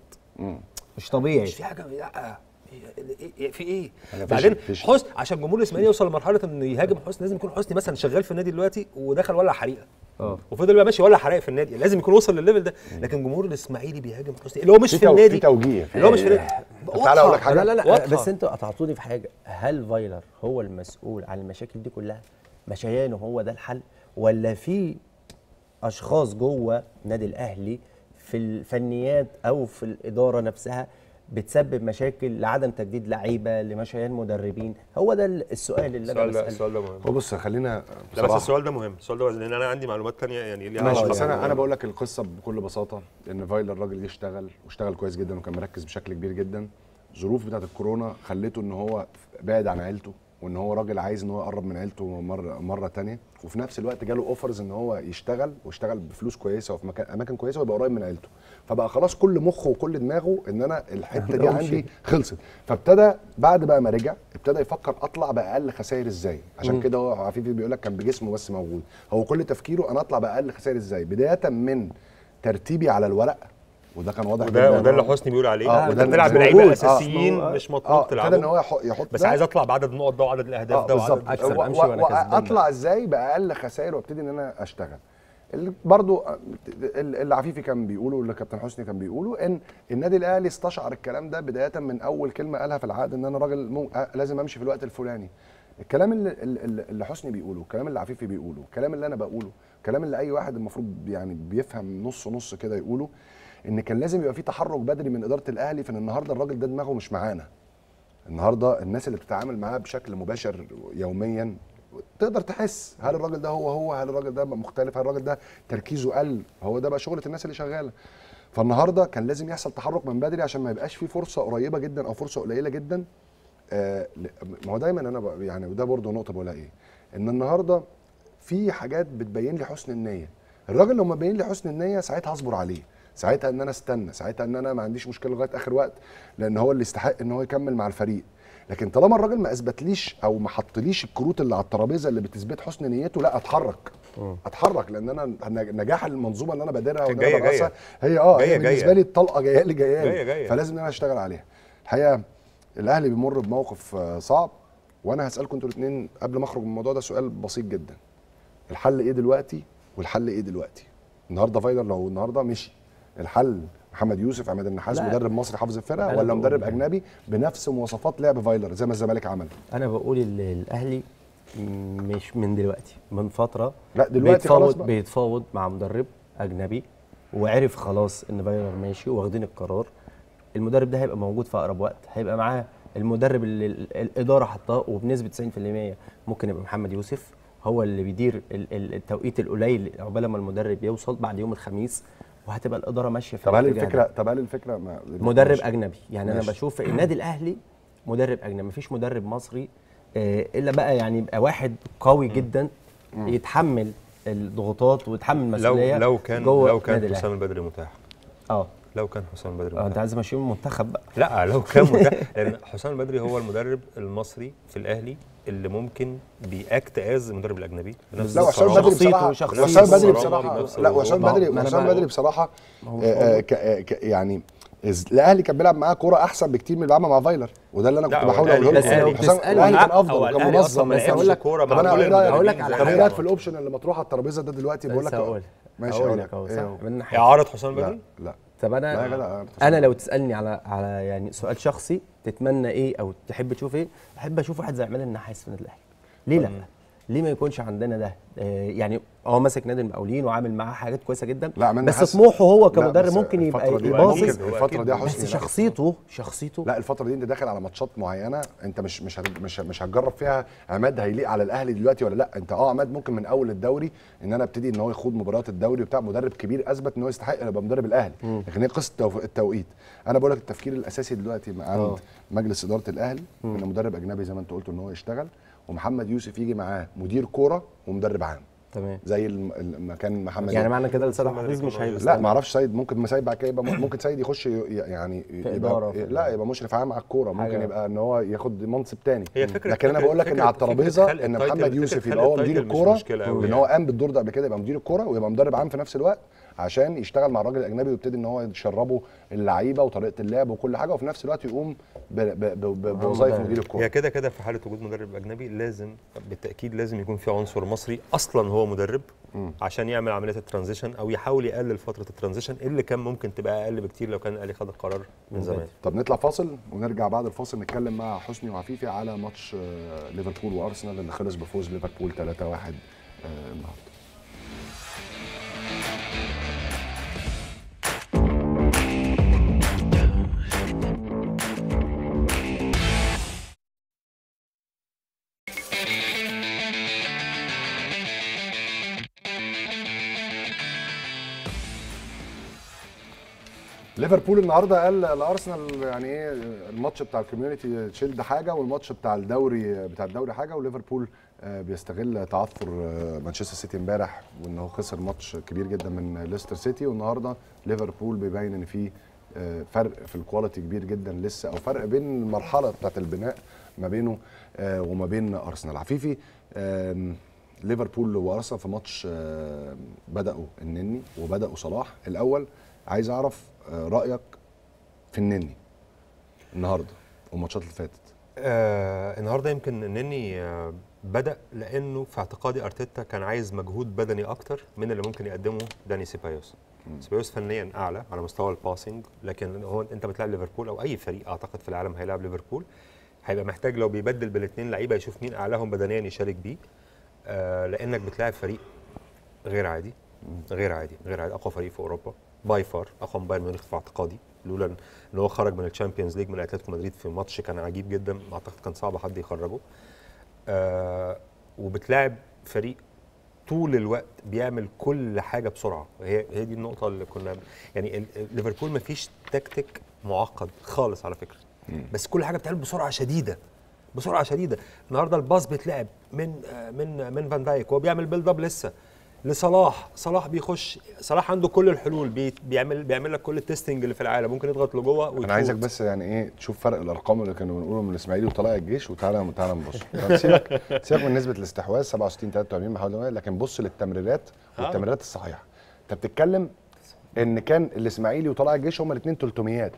مش طبيعي. مش في حاجه، لا إيه- في ايه؟ أنا فيش- بعدين فيش- حسن، عشان الجمهور الاسماعيلي يوصل لمرحله ان يهاجم حسني لازم يكون حسني مثلا شغال في النادي دلوقتي ودخل ولع حريقه، اه وفضل بقى ماشي ولا حرائق في النادي، لازم يكون وصل للليفل ده. لكن جمهور الاسماعيلي بيهاجم حسني اللي هو مش في في تو- النادي، في توجيه. اللي هو مش في النادي. طب تعالى أقول لك حاجة. لا لا لا واضحة. بس انتوا قطعتوني في حاجه. هل فايلر هو المسؤول عن المشاكل دي كلها؟ مشيانه هو ده الحل، ولا في اشخاص جوه نادي الاهلي في الفنيات او في الاداره نفسها بتسبب مشاكل لعدم تجديد لعيبه، لمشيان مدربين؟ هو ده السؤال اللي انا السؤال ده بساله. السؤال ده مهم. هو بص خلينا لا بس بصراحة. السؤال ده مهم، السؤال ده لان انا عندي معلومات ثانيه يعني ليها ماشي علاقة بس يعني. انا انا بقول لك القصه بكل بساطه ان فايلر الراجل جه اشتغل واشتغل كويس جدا وكان مركز بشكل كبير جدا. الظروف بتاعت الكورونا خلته ان هو بعد عن عيلته وان هو راجل عايز ان هو يقرب من عيلته مره مره ثانيه، وفي نفس الوقت جاله اوفرز ان هو يشتغل ويشتغل بفلوس كويسه وفي مكان اماكن كويسه ويبقى قريب من عيلته. فبقى خلاص كل مخه وكل دماغه ان انا الحته دي عندي خلصت. فابتدى بعد بقى ما رجع ابتدى يفكر اطلع باقل خسائر ازاي. عشان كده هو عفيفي بيقول لك كان بجسمه بس موجود. هو كل تفكيره انا اطلع باقل خسائر ازاي، بدايه من ترتيبي على الورق وده كان واضح وده جدا. وده اللي حسني بيقول عليه. آه، انت وده بتلعب اللي بلعيبه موجود. اساسيين آه، مش اه مطلوب ابتدى ان هو تلعبهم، يحط يحط بس ده. عايز اطلع بعدد النقط ده وعدد الاهداف اه ده بالظبط. وعدد أكسب، و- أمشي و- وأنا كسبان واطلع بقى. ازاي باقل خسائر وابتدي ان انا اشتغل. اللي برضو اللي عفيفي كان بيقوله واللي كابتن حسني كان بيقوله ان النادي الاهلي استشعر الكلام ده بدايه من اول كلمه قالها في العقد ان انا راجل مو... لازم امشي في الوقت الفلاني. الكلام اللي, اللي اللي حسني بيقوله، الكلام اللي عفيفي بيقوله، الكلام اللي انا بقوله، الكلام اللي اي واحد المفروض يعني بيفهم نص نص كده يقوله، ان كان لازم يبقى في تحرك بدري من اداره الاهلي في ان النهارده الراجل ده دماغه مش معانا. النهارده الناس اللي بتتعامل معاه بشكل مباشر يوميا تقدر تحس هل الراجل ده هو هو هل الراجل ده مختلف، هل الراجل ده تركيزه قل. هو ده بقى شغله الناس اللي شغاله. فالنهارده كان لازم يحصل تحرك من بدري عشان ما يبقاش في فرصه قريبه جدا او فرصه قليله جدا. آه ما هو دايما انا يعني، وده برضه نقطه بقولها ايه، ان النهارده في حاجات بتبين لي حسن النيه. الراجل لو ما بين لي حسن النيه ساعتها هصبر عليه، ساعتها ان انا استنى، ساعتها ان انا ما عنديش مشكله لغايه اخر وقت، لان هو اللي يستحق ان هو يكمل مع الفريق. لكن طالما الراجل ما اثبتليش او ما حطليش الكروت اللي على الترابيزه اللي بتثبت حسن نيته، لا اتحرك. اتحرك لان انا نجاح المنظومه اللي انا بادرها واللي انا برأسها هي اه جاية هي بالنسبه جاية. لي الطلقه جايه لي جايه جاية جاية. فلازم ان انا اشتغل عليها. الحقيقه الاهلي بيمر بموقف صعب، وانا هسالكم انتوا الاثنين قبل ما اخرج من الموضوع ده سؤال بسيط جدا. الحل ايه دلوقتي والحل ايه دلوقتي؟ النهارده فايلر لو النهارده مشي، الحل محمد يوسف عماد النحاس مدرب مصري حافظ الفرقه، ولا مدرب اجنبي بنفس مواصفات لعب فايلر زي ما الزمالك عمل؟ انا بقول الاهلي مش من دلوقتي، من فتره لا دلوقتي خلاص بيتفاوض بقى. بيتفاوض مع مدرب اجنبي، وعرف خلاص ان فايلر ماشي واخدين القرار. المدرب ده هيبقى موجود في اقرب وقت، هيبقى معاه المدرب اللي الاداره حطاه، وبنسبه تسعين في المية ممكن يبقى محمد يوسف هو اللي بيدير التوقيت القليل عقبال ما المدرب يوصل بعد يوم الخميس، وهتبقى الاداره ماشيه في طب هل الاتجاه الفكره ده. طب هل الفكره ما مدرب ماشي. اجنبي يعني ماشي. انا بشوف النادي الاهلي مدرب اجنبي، مفيش مدرب مصري آه الا بقى يعني يبقى واحد قوي جدا يتحمل الضغوطات ويتحمل المسؤوليه. لو لو كان جوه لو كان النادي حسام الأهلي. البدري متاح اه لو كان حسام البدري آه، متاح انت عايز تمشيه من المنتخب بقى. لا لو كان متاح لان حسام البدري هو المدرب المصري في الاهلي اللي ممكن بيأكت از المدرب الاجنبي بنفس لا وحسام الصرامة. بدري بصراحه وشخصيته وحسام بدري والصرامة بصراحه بنفس لا وحسام الوضوح. بدري ما أنا وحسام بقى- بدري بصراحه ما هو مش آه، آه، موجود. ك- آه، ك- يعني إز- الاهلي كان بيلعب معاه كوره احسن بكتير من اللي بيلعبها مع فايلر، وده اللي انا لا، كنت هو بحاول الأهلي- اقوله بس لو لكم. حسام تسألني- الاهلي كان هو افضل وكان الأهلي أصلاً منظم ما بس لعبش أنا- كورة طب مع انا كل ايه رايك هقول لك على طب ايه حاجة. رايك في الاوبشن اللي مطروح على الترابيزه ده دلوقتي بقول لك لسه هقول ماشي هقول هقول لك اهو إيه صح هو؟ من ناحية. اعاره حسام لا البدري لا طب لا يا انا جدع انا لو تسالني على على يعني سؤال شخصي، تتمنى ايه او تحب تشوف ايه؟ احب اشوف واحد زي عماد النحاس في النادي الاهلي. ليه لا؟ ليه ما يكونش عندنا ده؟ آه يعني هو ماسك نادي المقاولين وعامل معاه حاجات كويسه جدا، لا، عماد بس النحاس- طموحه هو لا، كمدرب بس ممكن يبقى الفترة دي- يباصي، ممكن الفترة دي يا حسني بس لا. شخصيته شخصيته لا الفترة دي انت داخل على ماتشات معينة، انت مش مش هت- مش مش هتجرب فيها عماد هيليق على الاهلي دلوقتي ولا لا. انت اه عماد ممكن من اول الدوري ان انا ابتدي ان هو يخوض مباريات الدوري وبتاع، مدرب كبير اثبت ان هو يستحق يبقى مدرب الاهلي، لكن هي قصة التوف- التوقيت. انا بقول لك التفكير الاساسي دلوقتي عند آه. مجلس ادارة الاهلي ان مدرب اجنبي زي ما انت قلت ان هو يشتغل، ومحمد يوسف يجي معاه مدير كوره ومدرب عام تمام. زي الم- الم- ما كان محمد يعني معنى كده لسيد حفيظ مش هيبقى لا ما اعرفش سيد، ممكن ما سيد بعد كده يبقى ممكن سيد يخش ي- يعني إدارة يبقى في لا يبقى مشرف عام على الكوره، ممكن حاجة. يبقى ان هو ياخد منصب تاني. هي فكرة- لكن انا فكرة- بقول لك ان فكرة- على فكرة الترابيزه خلق ان التايتل- محمد فكرة يوسف خلق يبقى هو مدير التايتل مش الكوره، مشكلة أوي وان يعني. هو قام بالدور ده قبل كده يبقى مدير الكوره ويبقى مدرب عام في نفس الوقت عشان يشتغل مع الراجل الاجنبي ويبتدي ان هو يشربه اللعيبه وطريقه اللعب وكل حاجه، وفي نفس الوقت يقوم ب- ب- ب- بوظائف مدير هي الكوره. كده كده في حاله وجود مدرب اجنبي لازم بالتاكيد لازم يكون في عنصر مصري اصلا هو مدرب عشان يعمل عمليه الترانزيشن او يحاول يقلل فتره الترانزيشن اللي كان ممكن تبقى اقل بكتير لو كان الاهلي خد القرار من زمان. طب نطلع فاصل ونرجع بعد الفاصل نتكلم مع حسني وعفيفي على ماتش آه، ليفربول وارسنال اللي خلص بفوز ليفربول ثلاثة واحد آه، النهارده. ليفربول النهارده قال لارسنال يعني ايه الماتش بتاع الكوميونتي شيلد حاجه والماتش بتاع الدوري بتاع الدوري حاجه، وليفربول آه، بيستغل تعثر آه، مانشستر سيتي امبارح وان هو خسر ماتش كبير جدا من ليستر سيتي، والنهارده ليفربول بيبين ان في آه، فرق في الكواليتي كبير جدا لسه، او فرق بين المرحله بتاعت البناء ما بينه آه، وما بين ارسنال. عفيفي آم، ليفربول وارسنال في ماتش آه، بداوا النني وبداوا صلاح. الاول عايز اعرف آه، رايك في النني النهارده والماتشات اللي فاتت. آه النهارده يمكن انني آه بدا لانه في اعتقادي ارتيتا كان عايز مجهود بدني اكتر من اللي ممكن يقدمه داني سيبايوس. سيبايوس فنيا اعلى على مستوى الباسنج، لكن هو انت بتلعب ليفربول او اي فريق اعتقد في العالم هيلعب ليفربول هيبقى محتاج لو بيبدل بالاثنين لعيبه يشوف مين اعلاهم بدنيا يشارك بيه، آه لانك بتلاعب فريق غير عادي غير عادي غير عادي اقوى فريق في اوروبا باي فار، اقوى من بايرن ميونخ في اعتقادي، لولا ان هو خرج من الشامبيونز ليج من اتلتيكو مدريد في ماتش كان عجيب جدا اعتقد كان صعب حد يخرجه. آه وبتلاعب فريق طول الوقت بيعمل كل حاجه بسرعه. هي هي دي النقطه اللي كنا يعني ليفربول ما فيش تكتيك معقد خالص على فكره، بس كل حاجه بتتعمل بسرعه شديده بسرعه شديده. النهارده الباص بيتلعب من من من فان دايك وهو بيعمل بيلد اب لسه لصلاح، صلاح بيخش، صلاح عنده كل الحلول، بي بيعمل بيعمل لك كل التستنج اللي في العالم، ممكن يضغط لجوه ويشوط. انا عايزك بس يعني ايه تشوف فرق الارقام اللي كانوا بنقوله من الاسماعيلي وطلائع الجيش، وتعالى تعالى نبص. سيبك سيبك من نسبه الاستحواذ سبعة وستين تلاتة وأربعين محاولة، لكن بص للتمريرات والتمريرات الصحيحه. انت بتتكلم ان كان الاسماعيلي وطلائع الجيش هما الاثنين تلتمية.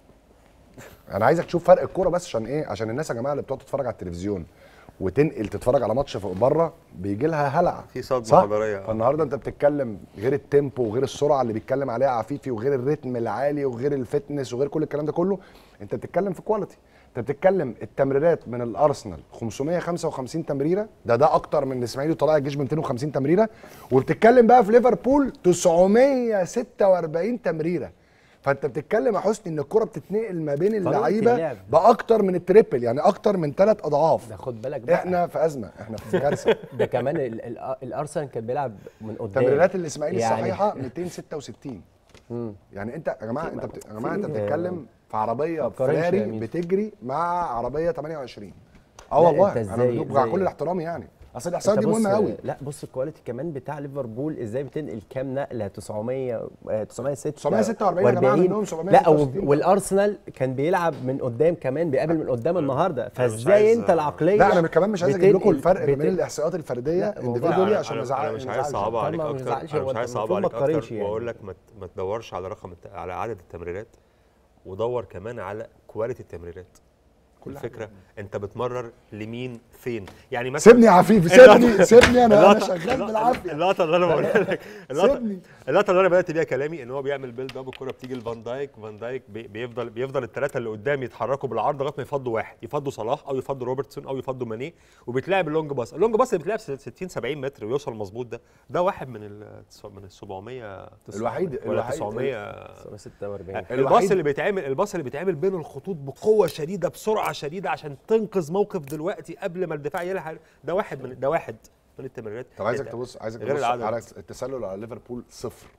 انا عايزك تشوف فرق الكوره بس عشان ايه؟ عشان الناس يا جماعه اللي بتقعد تتفرج على التلفزيون وتنقل تتفرج على ماتش فوق بره بيجي لها هلع، في صدمه حضاريه. فالنهارده انت بتتكلم غير التيمبو وغير السرعه اللي بيتكلم عليها عفيفي وغير الريتم العالي وغير الفتنس وغير كل الكلام ده كله، انت بتتكلم في كواليتي. انت بتتكلم التمريرات من الارسنال خمسمية وخمسة وخمسين تمريره، ده ده اكتر من الاسماعيلي وطلائع الجيش ب مئتين وخمسين تمريره، وبتتكلم بقى في ليفربول تسعمية وستة وأربعين تمريره. فانت بتتكلم يا حسني ان الكره بتتنقل ما بين اللعيبه باكتر من التريبل، يعني اكتر من ثلاث اضعاف. ده خد بالك بقى، احنا في ازمه، احنا في كارثه. ده كمان الارسنال كان بيلعب من قدام. تمريرات الاسماعيلي يعني الصحيحه مئتين وستة وستين. يعني انت يا جماعه انت بت... يا جماعه انت بتتكلم في عربيه فيراري بتجري مع عربيه تمنية وعشرين. اه والله انا مع كل الاحترام يعني، اصل الاحصائيات دي مهمه قوي. لا بص الكواليتي كمان بتاع ليفربول ازاي بتنقل كام نقله، تسعمية تسعمية وستة وأربعين يا جماعه منهم سبعمية لا وستة وستين. والارسنال كان بيلعب من قدام كمان، بيقابل من قدام النهارده، فازاي انت العقليه؟ لا انا كمان مش عايز اجيب لكم الفرق بين الاحصائيات الفرديه انديفيدولي عشان نزعل. انا مش عايز اصعبها عليك اكتر، انا مش عايز اصعبها عليك اكتر واقول لك ما تدورش على رقم على عدد التمريرات، ودور كمان على كواليتي التمريرات. كل الفكره انت بتمرر لمين فين، يعني مثلا سيبني يا عفيف، سيبني سيبني انا انا شغال بالعافيه. اللقطه اللي انا بقولها لك اللقطه اللقطه اللي انا بدات بيها كلامي ان هو بيعمل بيلد اب، الكوره بتيجي لفان دايك، فان دايك بيفضل بيفضل الثلاثه اللي قدام يتحركوا بالعرض لغايه ما يفضوا واحد، يفضوا صلاح او يفضوا روبرتسون او يفضوا ماني، وبيتلعب اللونج باص. اللونج باص اللي بيتلعب ستين سبعين متر ويوصل مظبوط، ده ده واحد من ال من ال سبعمية الوحيد ولا تسعمية وستة وأربعين. الباص اللي بيتعمل الباص اللي بيتعمل بين الخطوط بقوه شديده بسرعه شديده عشان تنقذ موقف دلوقتي قبل ما الدفاع يلحق، ده واحد من ده واحد من التمريرات. طب عايزك تبص عايزك تبص على التسلل على ليفربول صفر.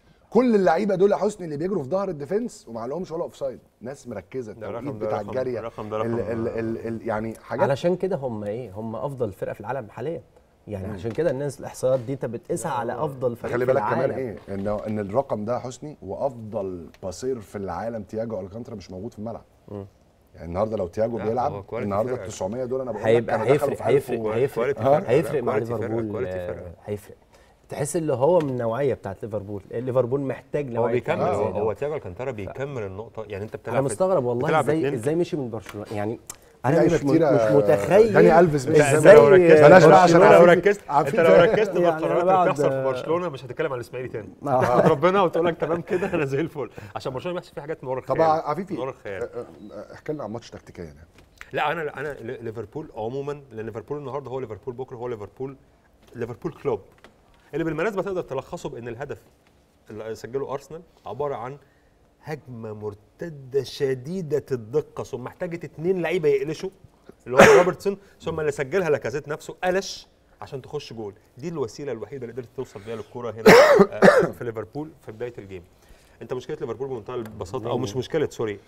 كل اللعيبه دول يا حسني اللي بيجروا في ظهر الديفنس وما عليهمش ولا اوفسايد، ناس مركزه، التوقيت بتاع الجاريه الرقم ده رقم ال ال ال يعني حاجات. علشان كده هم ايه، هم افضل فرقه في العالم حاليا يعني. مم. عشان كده الناس الاحصائيات دي انت بتقيسها على افضل فريق خلي في بالك العالم. كمان ايه ان ان الرقم ده حسني وافضل باسير في العالم تياجو الكانترا مش موجود في الملعب. مم. يعني النهارده لو تياجو بيلعب النهارده ال تسعمية دول انا بقول لك هيبقى هيفرق هيفرق هيفرق هيفرق مع ليفربول، هيفرق. تحس اللي هو من النوعيه بتاعت ليفربول، ليفربول محتاج نوعيه. هو بيكمل هو, هو تياجو الكانتارا بيكمل النقطه، يعني انت بتلعب. انا مستغرب والله ازاي ازاي مشي من برشلونه يعني. انا مش مش متخيل داني الفيس ازاي لو ركزت بلاش بقى عشان لو ركزت انت لو ركزت في القرارات اللي بتحصل في برشلونه مش هتتكلم عن الاسماعيلي تاني. تحمد ربنا وتقول لك تمام كده انا زي الفل، عشان برشلونه بيحصل فيه حاجات من ورا الخيال. طب عفيفي من ورا الخيال احكي لنا عن ماتش تكتيكيا يعني. لا انا انا ليفربول عموما، لان ليفربول النهارده هو ليفربول بكره هو ليفربول ليفربول كلوب، اللي بالمناسبه تقدر تلخصه بان الهدف اللي سجله ارسنال عباره عن هجمه مرتده شديده الدقه ثم احتاجت اثنين لعيبه يقلشوا اللي هو روبرتسون، ثم اللي سجلها لاكازيت نفسه قلش عشان تخش جول. دي الوسيله الوحيده اللي قدرت توصل بيها للكوره هنا في ليفربول في بدايه الجيم. انت مشكله ليفربول بمنتهى البساطه، او مش مشكله سوري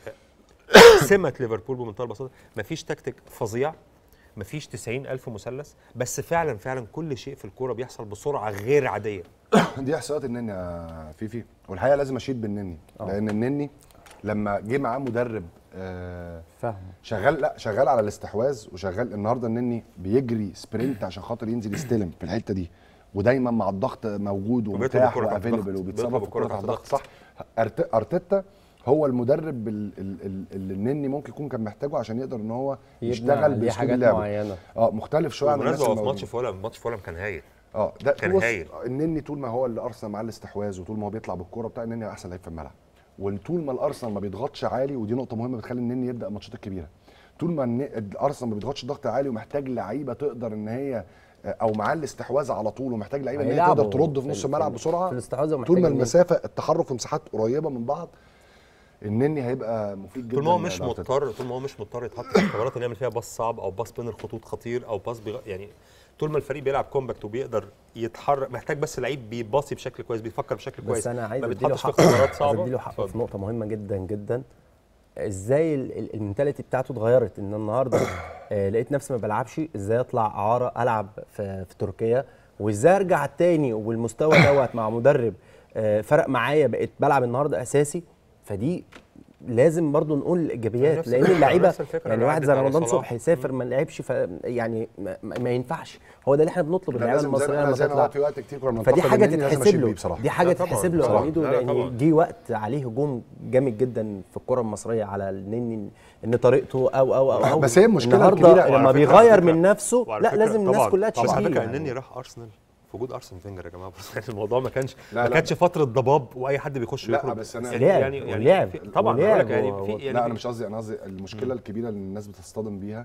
سمه ليفربول بمنتهى البساطه، مفيش تكتيك فظيع، مفيش تسعين ألف مثلث، بس فعلا فعلا كل شيء في الكوره بيحصل بسرعه غير عاديه. دي احصائيات النني يا فيفي، والحقيقه لازم اشيد بالنني لان النني لما جه معاه مدرب آه فاهم شغال، لا شغال على الاستحواذ وشغال. النهارده النني بيجري سبرنت عشان خاطر ينزل يستلم في الحته دي، ودايما مع الضغط موجود ومتاح وافيلبل وبيتصرف الكوره تحت ضغط. صح. ارتيتا هو المدرب اللي النني ممكن يكون كان محتاجه عشان يقدر ان هو يشتغل باسلوب اللعب معينه. اه مختلف شويه عن الناس اللي في ماتش فولهام. ماتش فولهام كان هايل. اه ده كان هايل. النني طول ما هو اللي ارسنال مع الاستحواذ وطول ما هو بيطلع بالكوره بتاع النني احسن لعيب في الملعب، وطول ما الارسنال ما بيضغطش عالي، ودي نقطه مهمه بتخلي النني يبدا الماتشات الكبيره. طول ما الارسنال ما بيضغطش ضغط عالي ومحتاج لعيبه تقدر ان هي او معاه الاستحواذ على طول ومحتاج لعيبه ان هي تقدر ترد في نص الملعب بسرعه، طول ما المسافه التحرك في مساحات قريبه من بعض النني هيبقى مفيد جدا. طول ما هو مش مضطر طول ما هو مش مضطر يتحط في اختبارات انه يعمل فيها باص صعب او باص بين الخطوط خطير او باص بيغ... يعني طول ما الفريق بيلعب كومباكت وبيقدر يتحرك، محتاج بس لعيب بيباصي بشكل كويس، بيفكر بشكل كويس، بس انا عايز ما اديله بيتحطش في حقه، اختبارات عايز صعبه. اديله حقه في نقطه مهمه جدا جدا. ازاي المينتاليتي بتاعته اتغيرت، ان النهارده آه لقيت نفسي ما بلعبش، ازاي اطلع اعاره العب في, في تركيا، وازاي ارجع تاني والمستوى دوت مع مدرب آه فرق معايا، بقيت بلعب النهارده اساسي. فدي لازم برضو نقول الايجابيات، لان اللعيبه يعني واحد زي رمضان صبحي سافر ما لعبش، ف يعني ما, ما ينفعش. هو ده اللي احنا بنطلب اللعيبه المصريه لما تطلع، في وقت كتير كنا فدي حاجه تتحسب له، بصراحة. دي حاجه تتحسب له يا ميدو، لا لا لان جه وقت عليه هجوم جامد جدا في الكره المصريه على النني، ان طريقته او او او, أو بس هي المشكله النهارده الكبيره لما بيغير من نفسه لا لازم الناس كلها تشجيه. تشجيه. على فكره يعني. النني راح ارسنال في وجود ارسن فينجر يا جماعه، بس يعني الموضوع ما كانش لا ما لا. كانش فتره ضباب واي حد بيخش لا، ويخرج. بس أنا- يعني لعب يعني يعني ولعب في- طبعا ولعب بقول لك يعني و- في يعني لا انا في- مش قصدي، انا قصدي المشكله الكبيره اللي الناس بتصطدم بيها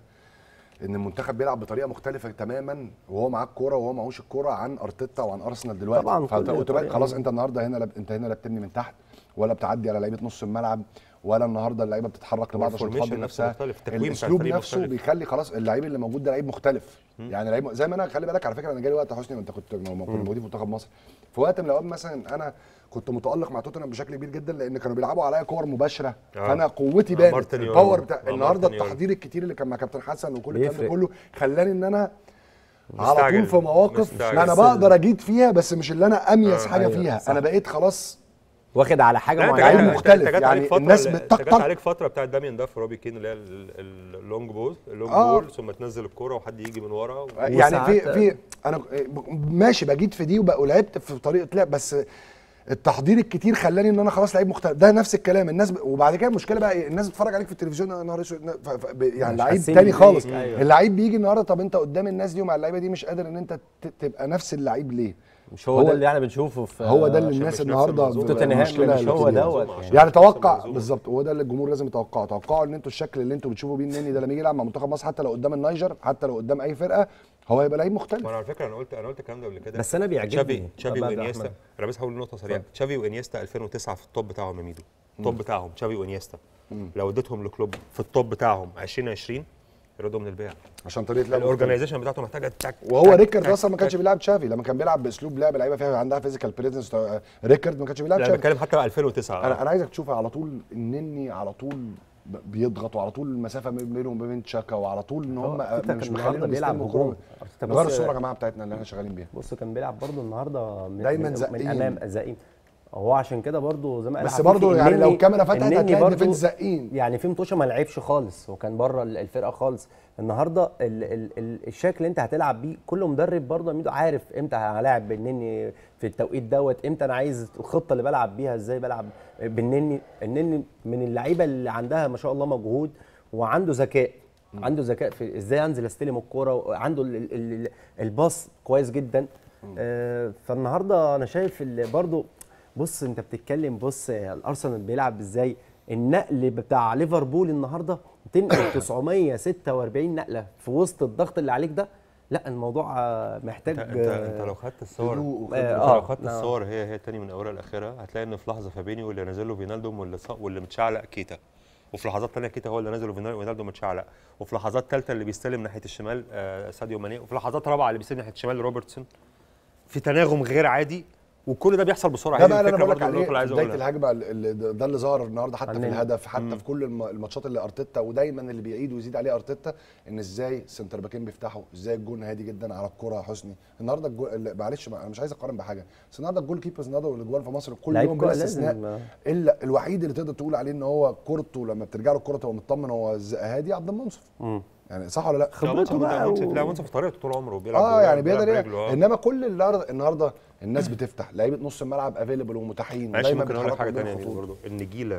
ان المنتخب بيلعب بطريقه مختلفه تماما وهو معاه الكوره وهو معهوش الكوره عن ارتيتا وعن ارسنال دلوقتي. طبعاً فأنت كل قلت طريقة. خلاص انت النهارده هنا لب... انت هنا لا بتبني من تحت ولا بتعدي على لعيبه نص الملعب، ولا النهارده اللعيبه بتتحرك لبعض عشان الفورميشن تفضل نفسه نفسها. مختلف، التكوين بتاع الاسلوب الفريق نفسه مختلف. بيخلي خلاص اللعيب اللي موجود ده لعيب مختلف. يعني لعيب زي ما انا خلي بالك على فكره، انا جالي وقت يا حسني وانت كنت كنا موجودين في منتخب مصر، في وقت من الاوقات مثلا انا كنت متالق مع توتنهام بشكل كبير جدا لان كانوا بيلعبوا عليا كور مباشره، آه. فانا قوتي آه، بانت، مارتن الباور يورو. بتاع آه، النهارده مارتن يورو. التحضير الكتير اللي كان مع كابتن حسن وكل الكلام ده بيفرق. كله خلاني ان انا على مستعجل. طول في مواقف مستعجل. انا بس بقدر اجيد فيها، بس مش اللي انا اميز آه، حاجه أيوة، فيها. صح. انا بقيت خلاص واخد على حاجه لا، لعيب معينه. أنت- مختلف. أنت جات يعني عليك فترة الناس اللي- بتطقطق. أنت جات عليك فتره بتاعت داميان داف وروبي كين اللي هي ال- ال- اللونج بول اللونج آه. بول ثم تنزل الكوره وحد يجي من ورا و... يعني في وساعات- في انا ماشي بجيد في دي وبقى لعبت في طريقه لعب، بس التحضير الكتير خلاني ان انا خلاص لعيب مختلف. ده نفس الكلام الناس ب... وبعد كده المشكله بقى إيه؟ الناس بتتفرج عليك في التلفزيون يا نهار اسود، ف... ف... ب- يعني مش لعيب حاسين تاني بيك. خالص. أيوة. اللعيب بيجي النهارده، طب انت قدام الناس دي ومع اللعيبه دي مش قادر ان انت ت... تبقى نفس اللعيب ليه؟ مش هو, هو- ده اللي احنا بنشوفه في هو ده اللي عشان الناس مش نفس النهارده المنظومة. بتبقى توتنهام المشكلة مش اللي هو بتيجي. دوت عشان يعني. يعني نفس توقع المنظومة. بالظبط، وهو ده اللي الجمهور لازم يتوقعه. توقعوا ان انتوا الشكل اللي انتوا بتشوفوا بيه النني ده لما يجي يلعب مع منتخب مصر، حتى لو قدام النيجر، حتى لو قدام اي فرقه، هو هيبقى لعيب مختلف. وانا على فكره انا قلت انا قلت الكلام ده قبل كده. بس انا بيعجبني تشافي تشافي بعد وانيستا، أحمد. انا بس هقول نقطه سريعه. تشافي وانيستا ألفين وتسعة في التوب بتاعهم يا ميدو، التوب بتاعهم تشافي وانيستا لو اديتهم لكلوب في التوب بتاعهم ألفين وعشرين يردوا من البيع. عشان طريقه لعب الاورجنايزيشن بتاعته محتاجه تك وهو تك- ريكارد تك- اصلا ما كانش تك. بيلعب تشافي لما كان بيلعب باسلوب لعب لعيبه فيها عندها فيزيكال بريزنس. ريكارد ما كانش بيلعب لا تشافي. بتكلم حتى ألفين وتسعة. انا انا عايزك تشوف على طول النني على طول ب- بيضغط، وعلى طول المسافه بينهم وبين تشاكا، وعلى طول ان هم أرتيتا مش كان مخلينهم النهارده بيلعب يستلموا هجوم. الكوره. أرتيتا غير بص- الصوره يا جماعه بتاعتنا اللي احنا شغالين بيها. بص كان بيلعب برضو النهارده من دايماً من, زقين. من امام زقين. هو عشان كده برضو زي ما قال بس حفيفي، برضو يعني النني- لو الكاميرا فتحت النني هتلاقي برضو الديفنس زقين. يعني في متوشه ما لعبش خالص وكان بره الفرقه خالص. النهارده ال ال ال الشكل اللي انت هتلعب بيه كل مدرب برضه يا ميدو عارف امتى هلاعب بالنني في التوقيت دوت، امتى انا عايز الخطه اللي بلعب بيها ازاي بلعب بالنني. النني من اللعيبه اللي عندها ما شاء الله مجهود وعنده ذكاء، عنده ذكاء في ازاي انزل استلم الكوره، وعنده ال- ال- ال- الباص كويس جدا. آه فالنهارده انا شايف برضه بص انت بتتكلم، بص الارسنال بيلعب ازاي، النقل بتاع ليفربول النهارده تنقل تسعمية وستة وأربعين نقله في وسط الضغط اللي عليك ده. لا الموضوع آه، محتاج انت انت, انت لو خدت الصور هدوء انت وخبرة. آه، لو خدت آه. الصور هي هي تاني من اولها لاخرها، هتلاقي ان في لحظه فابينيو اللي نازل له فينالدوم واللي ص- واللي متشعلق كيتا، وفي لحظات ثانيه كيتا هو اللي نازل وفينالدوم متشعلق، وفي لحظات ثالثه اللي بيستلم ناحيه الشمال آه ساديو ماني، وفي لحظات رابعه اللي بيستلم ناحيه الشمال روبرتسون. في تناغم غير عادي وكل ده بيحصل بسرعه. ده هي دي بقى اللي انا الفكره بقول لك برضه اللي عليه أنا في عايز بدايه اقولها. الهجمه اللي ده ده اللي ظهر النهارده حتى في عننا. الهدف، حتى في كل الم- الماتشات اللي ارتيتا ودايما اللي بيعيد ويزيد عليه ارتيتا، ان ازاي السنتر باكين بيفتحوا، ازاي الجون هادي جدا على الكره. حسني النهارده الجول، معلش انا مش عايز اقارن بحاجه، بس النهارده الجول كيبرز النهارده والاجوال في مصر كل لعيب يوم كورة بلا لازم، استثناء، آه. الا الوحيد اللي تقدر تقول عليه ان هو كورته لما بترجع له الكوره تبقى مطمن هو ز- هادي، عبد المنصف. يعني صح ولا لا؟ خبرته بقى و- لا منصف في طريقته طول عمره بيلعب اه يعني بيلعب بيقدر برجله، ايه. آه. انما كل النهارده النهارده الناس بتفتح لعيبه نص الملعب افيلبل ومتاحين، معلش ودايما ممكن اقول لك بيتحركوا حاجه بين ثانيه الخطوط. برضه، النجيله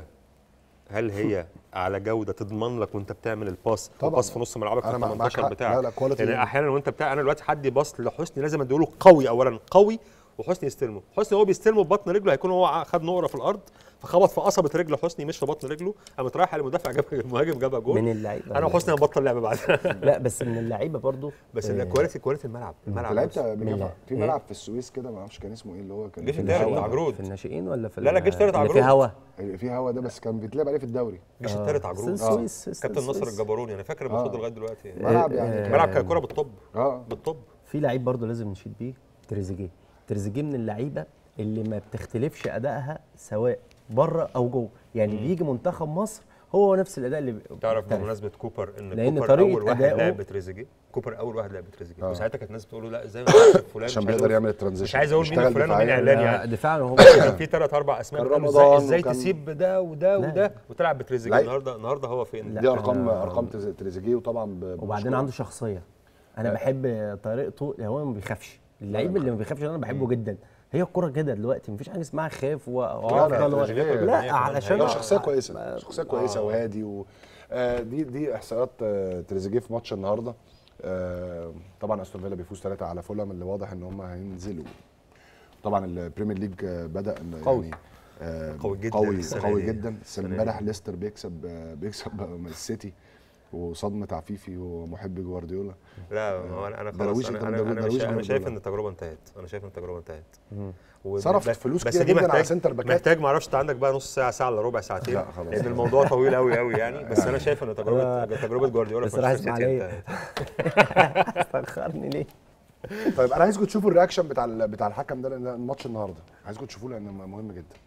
هل هي على جوده تضمن لك وانت بتعمل الباس، طبعاً. الباس في نص ملعبك في أنا ال معاك تمنتاشر حق. بتاعك؟ لا لا، quality يعني يعني. احيانا وانت بتاع انا دلوقتي حد باص لحسني لازم اديله قوي، اولا قوي وحسني يستلمه، حسني هو بيستلمه ببطن رجله هيكون هو خد نقره في الارض فخبط في قصبه رجل حسني مش في بطن رجله، قامت رايحه للمدافع جاب المهاجم جابها جول. من اللعيبه انا وحسني هنبطل لعب بعد. لا بس من اللعيبه برضو بس آه، الكواليتي كواليتي الملعب الملعب لعبت نفسه. بجد لا. في إيه؟ ملعب في السويس كده ما اعرفش كان اسمه ايه، اللي هو كان الجيش في التالت الهوا. عجرود. في الناشئين ولا في لا، لا، الجيش التالت اللي عجرود. في هوا في هوا ده، بس كان بيتلعب عليه في الدوري. الجيش التالت عجرود. السويس كابتن نصر الجبروني انا فاكر المفروض لغايه دلوقتي. ملعب يعني ملعب كان كوره بالطب اه بالطب في لعيب برضه لازم نشيد بيه، تريزيجيه. تريزيجيه من اللعيبه اللي ما بتختلفش ادائها سواء بره او جوه، يعني مم. بيجي منتخب مصر هو نفس الاداء اللي تعرف بيختلف. بمناسبه كوبر ان لأن كوبر طريقة اول واحد أدائه- لعب بتريزيجيه، كوبر اول واحد لعب بتريزيجيه، آه. وساعتها كانت الناس بتقول له لا ازاي ما لعبش فلان، عشان مش عايز بيقدر أقول- يعمل الترانزيشن، مش عايز اقول مين يشتغل فلان ومين دفاعياً. اعلاني لا، يعني. دفاعا هو كان في ثلاث اربع اسماء كان قالوا ازاي رمضان ازاي وكان- تسيب ده وده لا. وده وتلعب بتريزيجيه. لا. النهارده النهارده هو فين؟ دي ارقام ارقام تز- تريزيجيه، وطبعا ب- وبعدين بمشكور. عنده شخصيه. انا بحب طريقته، هو ما بيخافش، اللعيب اللي ما بيخافش ده انا بحبه جدا. هي الكوره كده دلوقتي مفيش حاجه اسمها خاف لا، وافضل و... تريزيجيه لا علشان لا، شخصيه كويسه، شخصيه كويسه وهادي و... آه دي دي احصائيات آه تريزيجيه في ماتش النهارده. آه طبعا استون فيلا بيفوز ثلاثة على فولهام، اللي واضح ان هم هينزلوا. طبعا البريمير ليج آه، بدا إن قوي. يعني آه قوي جدا قوي السنة قوي دي. جدا. السنة دي. امبارح ليستر بيكسب آه بيكسب من السيتي، وصدمه عفيفي ومحب جوارديولا. لا هو انا انا درويش، خلاص أنت انا انا, أنا, درويش مش- أنا شايف جوارديولا. ان التجربه انتهت، انا شايف ان التجربه انتهت. و- صرف بس- فلوس بس كتير دي جدا على محتاج- سنتر باكات. محتاج ما اعرفش انت عندك بقى نص ساعه ساعه الا ربع ساعتين، لا، خلاص. لان الموضوع طويل قوي قوي يعني. بس انا شايف ان تجربه تجربه جوارديولا بس في راح مانشستر اسمع سيتي عليا. انتهت. استخرني ليه؟ طيب انا عايزكم تشوفوا الرياكشن بتاع ال- بتاع الحكم ده، لان الماتش النهارده عايزكم تشوفوه لان مهم جدا.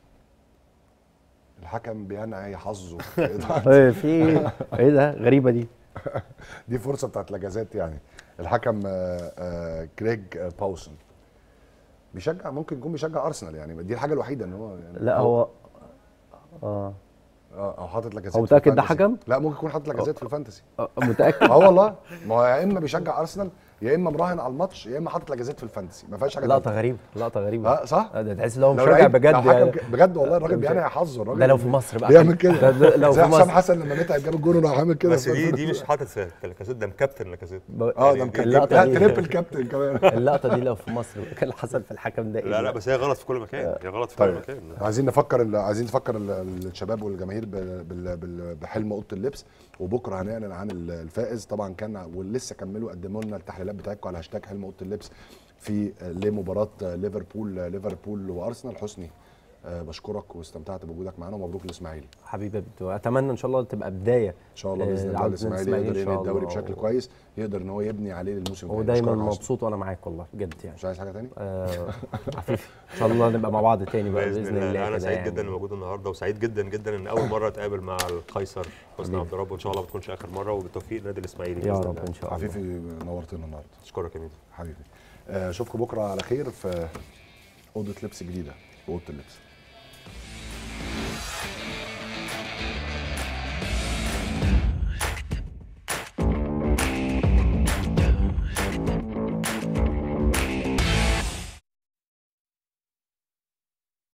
الحكم بينعي حظه في إضاعة. ايه في ايه؟ ايه ده غريبه دي. دي فرصه بتاعت لاجازات يعني. الحكم آه، آه، كريج آه، باوسون بيشجع، ممكن يكون بيشجع ارسنال يعني، دي الحاجه الوحيده ان هو يعني لا هو اه اه او حاطط لاجازات. هو في متأكد ده الفانتسي. حكم؟ لا، ممكن يكون حاطط لاجازات في الفانتسي. آه، متاكد. اه والله، ما هو يا اما بيشجع ارسنال يا اما مراهن على الماتش يا اما حاطط لاجازات في الفانتسي، ما فيهاش حاجه لقطه تالتة. غريبه، لقطه غريبه. اه صح؟ آه، ده تحس ان هو لو مشجع لعيب- بجد لو حكم يعني. ك- بجد والله الراجل بينعي حظه. الراجل ده لو في مصر بقى بيعمل كده. ده- ده لو زي في حسام مصر. حسن لما متعب جاب الجول وراح عامل كده. بس دي دي مش حاطط في لاكازيت، ده مكابتن لاكازيت. اه ده مكابتن، اللقطة لا دي- تريبل كابتن كمان. اللقطه دي لو في مصر كان اللي حصل في الحكم ده ايه؟ لا لا بس هي غلط في كل مكان، هي غلط في كل طيب مكان. عايزين نفكر ال- عايزين نفكر ال- الشباب والجماهير بال- بال- بال- بحلم اوضه اللبس، وبكره هنعلن عن ال- الفائز. طبعا كان ولسه كملوا قدموا لنا التحليلات بتاعتكم على هاشتاج حلم اوضه اللبس في لمباراه ليفربول ليفربول وارسنال. حسني آه، بشكرك واستمتعت بوجودك معانا، ومبروك الاسماعيلي. حبيبي اتمنى ان شاء الله تبقى بدايه ان شاء الله باذن آه، الله عودة الاسماعيلي الإسماعيلي يقدر إن شاء ينهي الدوري الله. بشكل كويس، يقدر ان هو يبني عليه للموسم الجاي. ودايما أشكرك يا حسني. مبسوط وانا معاك والله بجد يعني. مش عايز حاجه تاني؟ آه، عفيفي ان شاء الله نبقى مع بعض تاني بقى باذن الله. انا كده سعيد يعني. جدا اني موجود النهارده، وسعيد جدا جدا ان اول مره اتقابل مع القيصر حسني عبد الرب، وان شاء الله ما تكونش اخر مره، وبالتوفيق النادي الاسماعيلي يا بإذن رب الله. ان شاء الله. عفيفي نورتنا النهارده. اشكرك يا ميدو. حبيبي. آه، اشوفكم بكره على خير في اوضه لبس جديده في اوضه اللبس.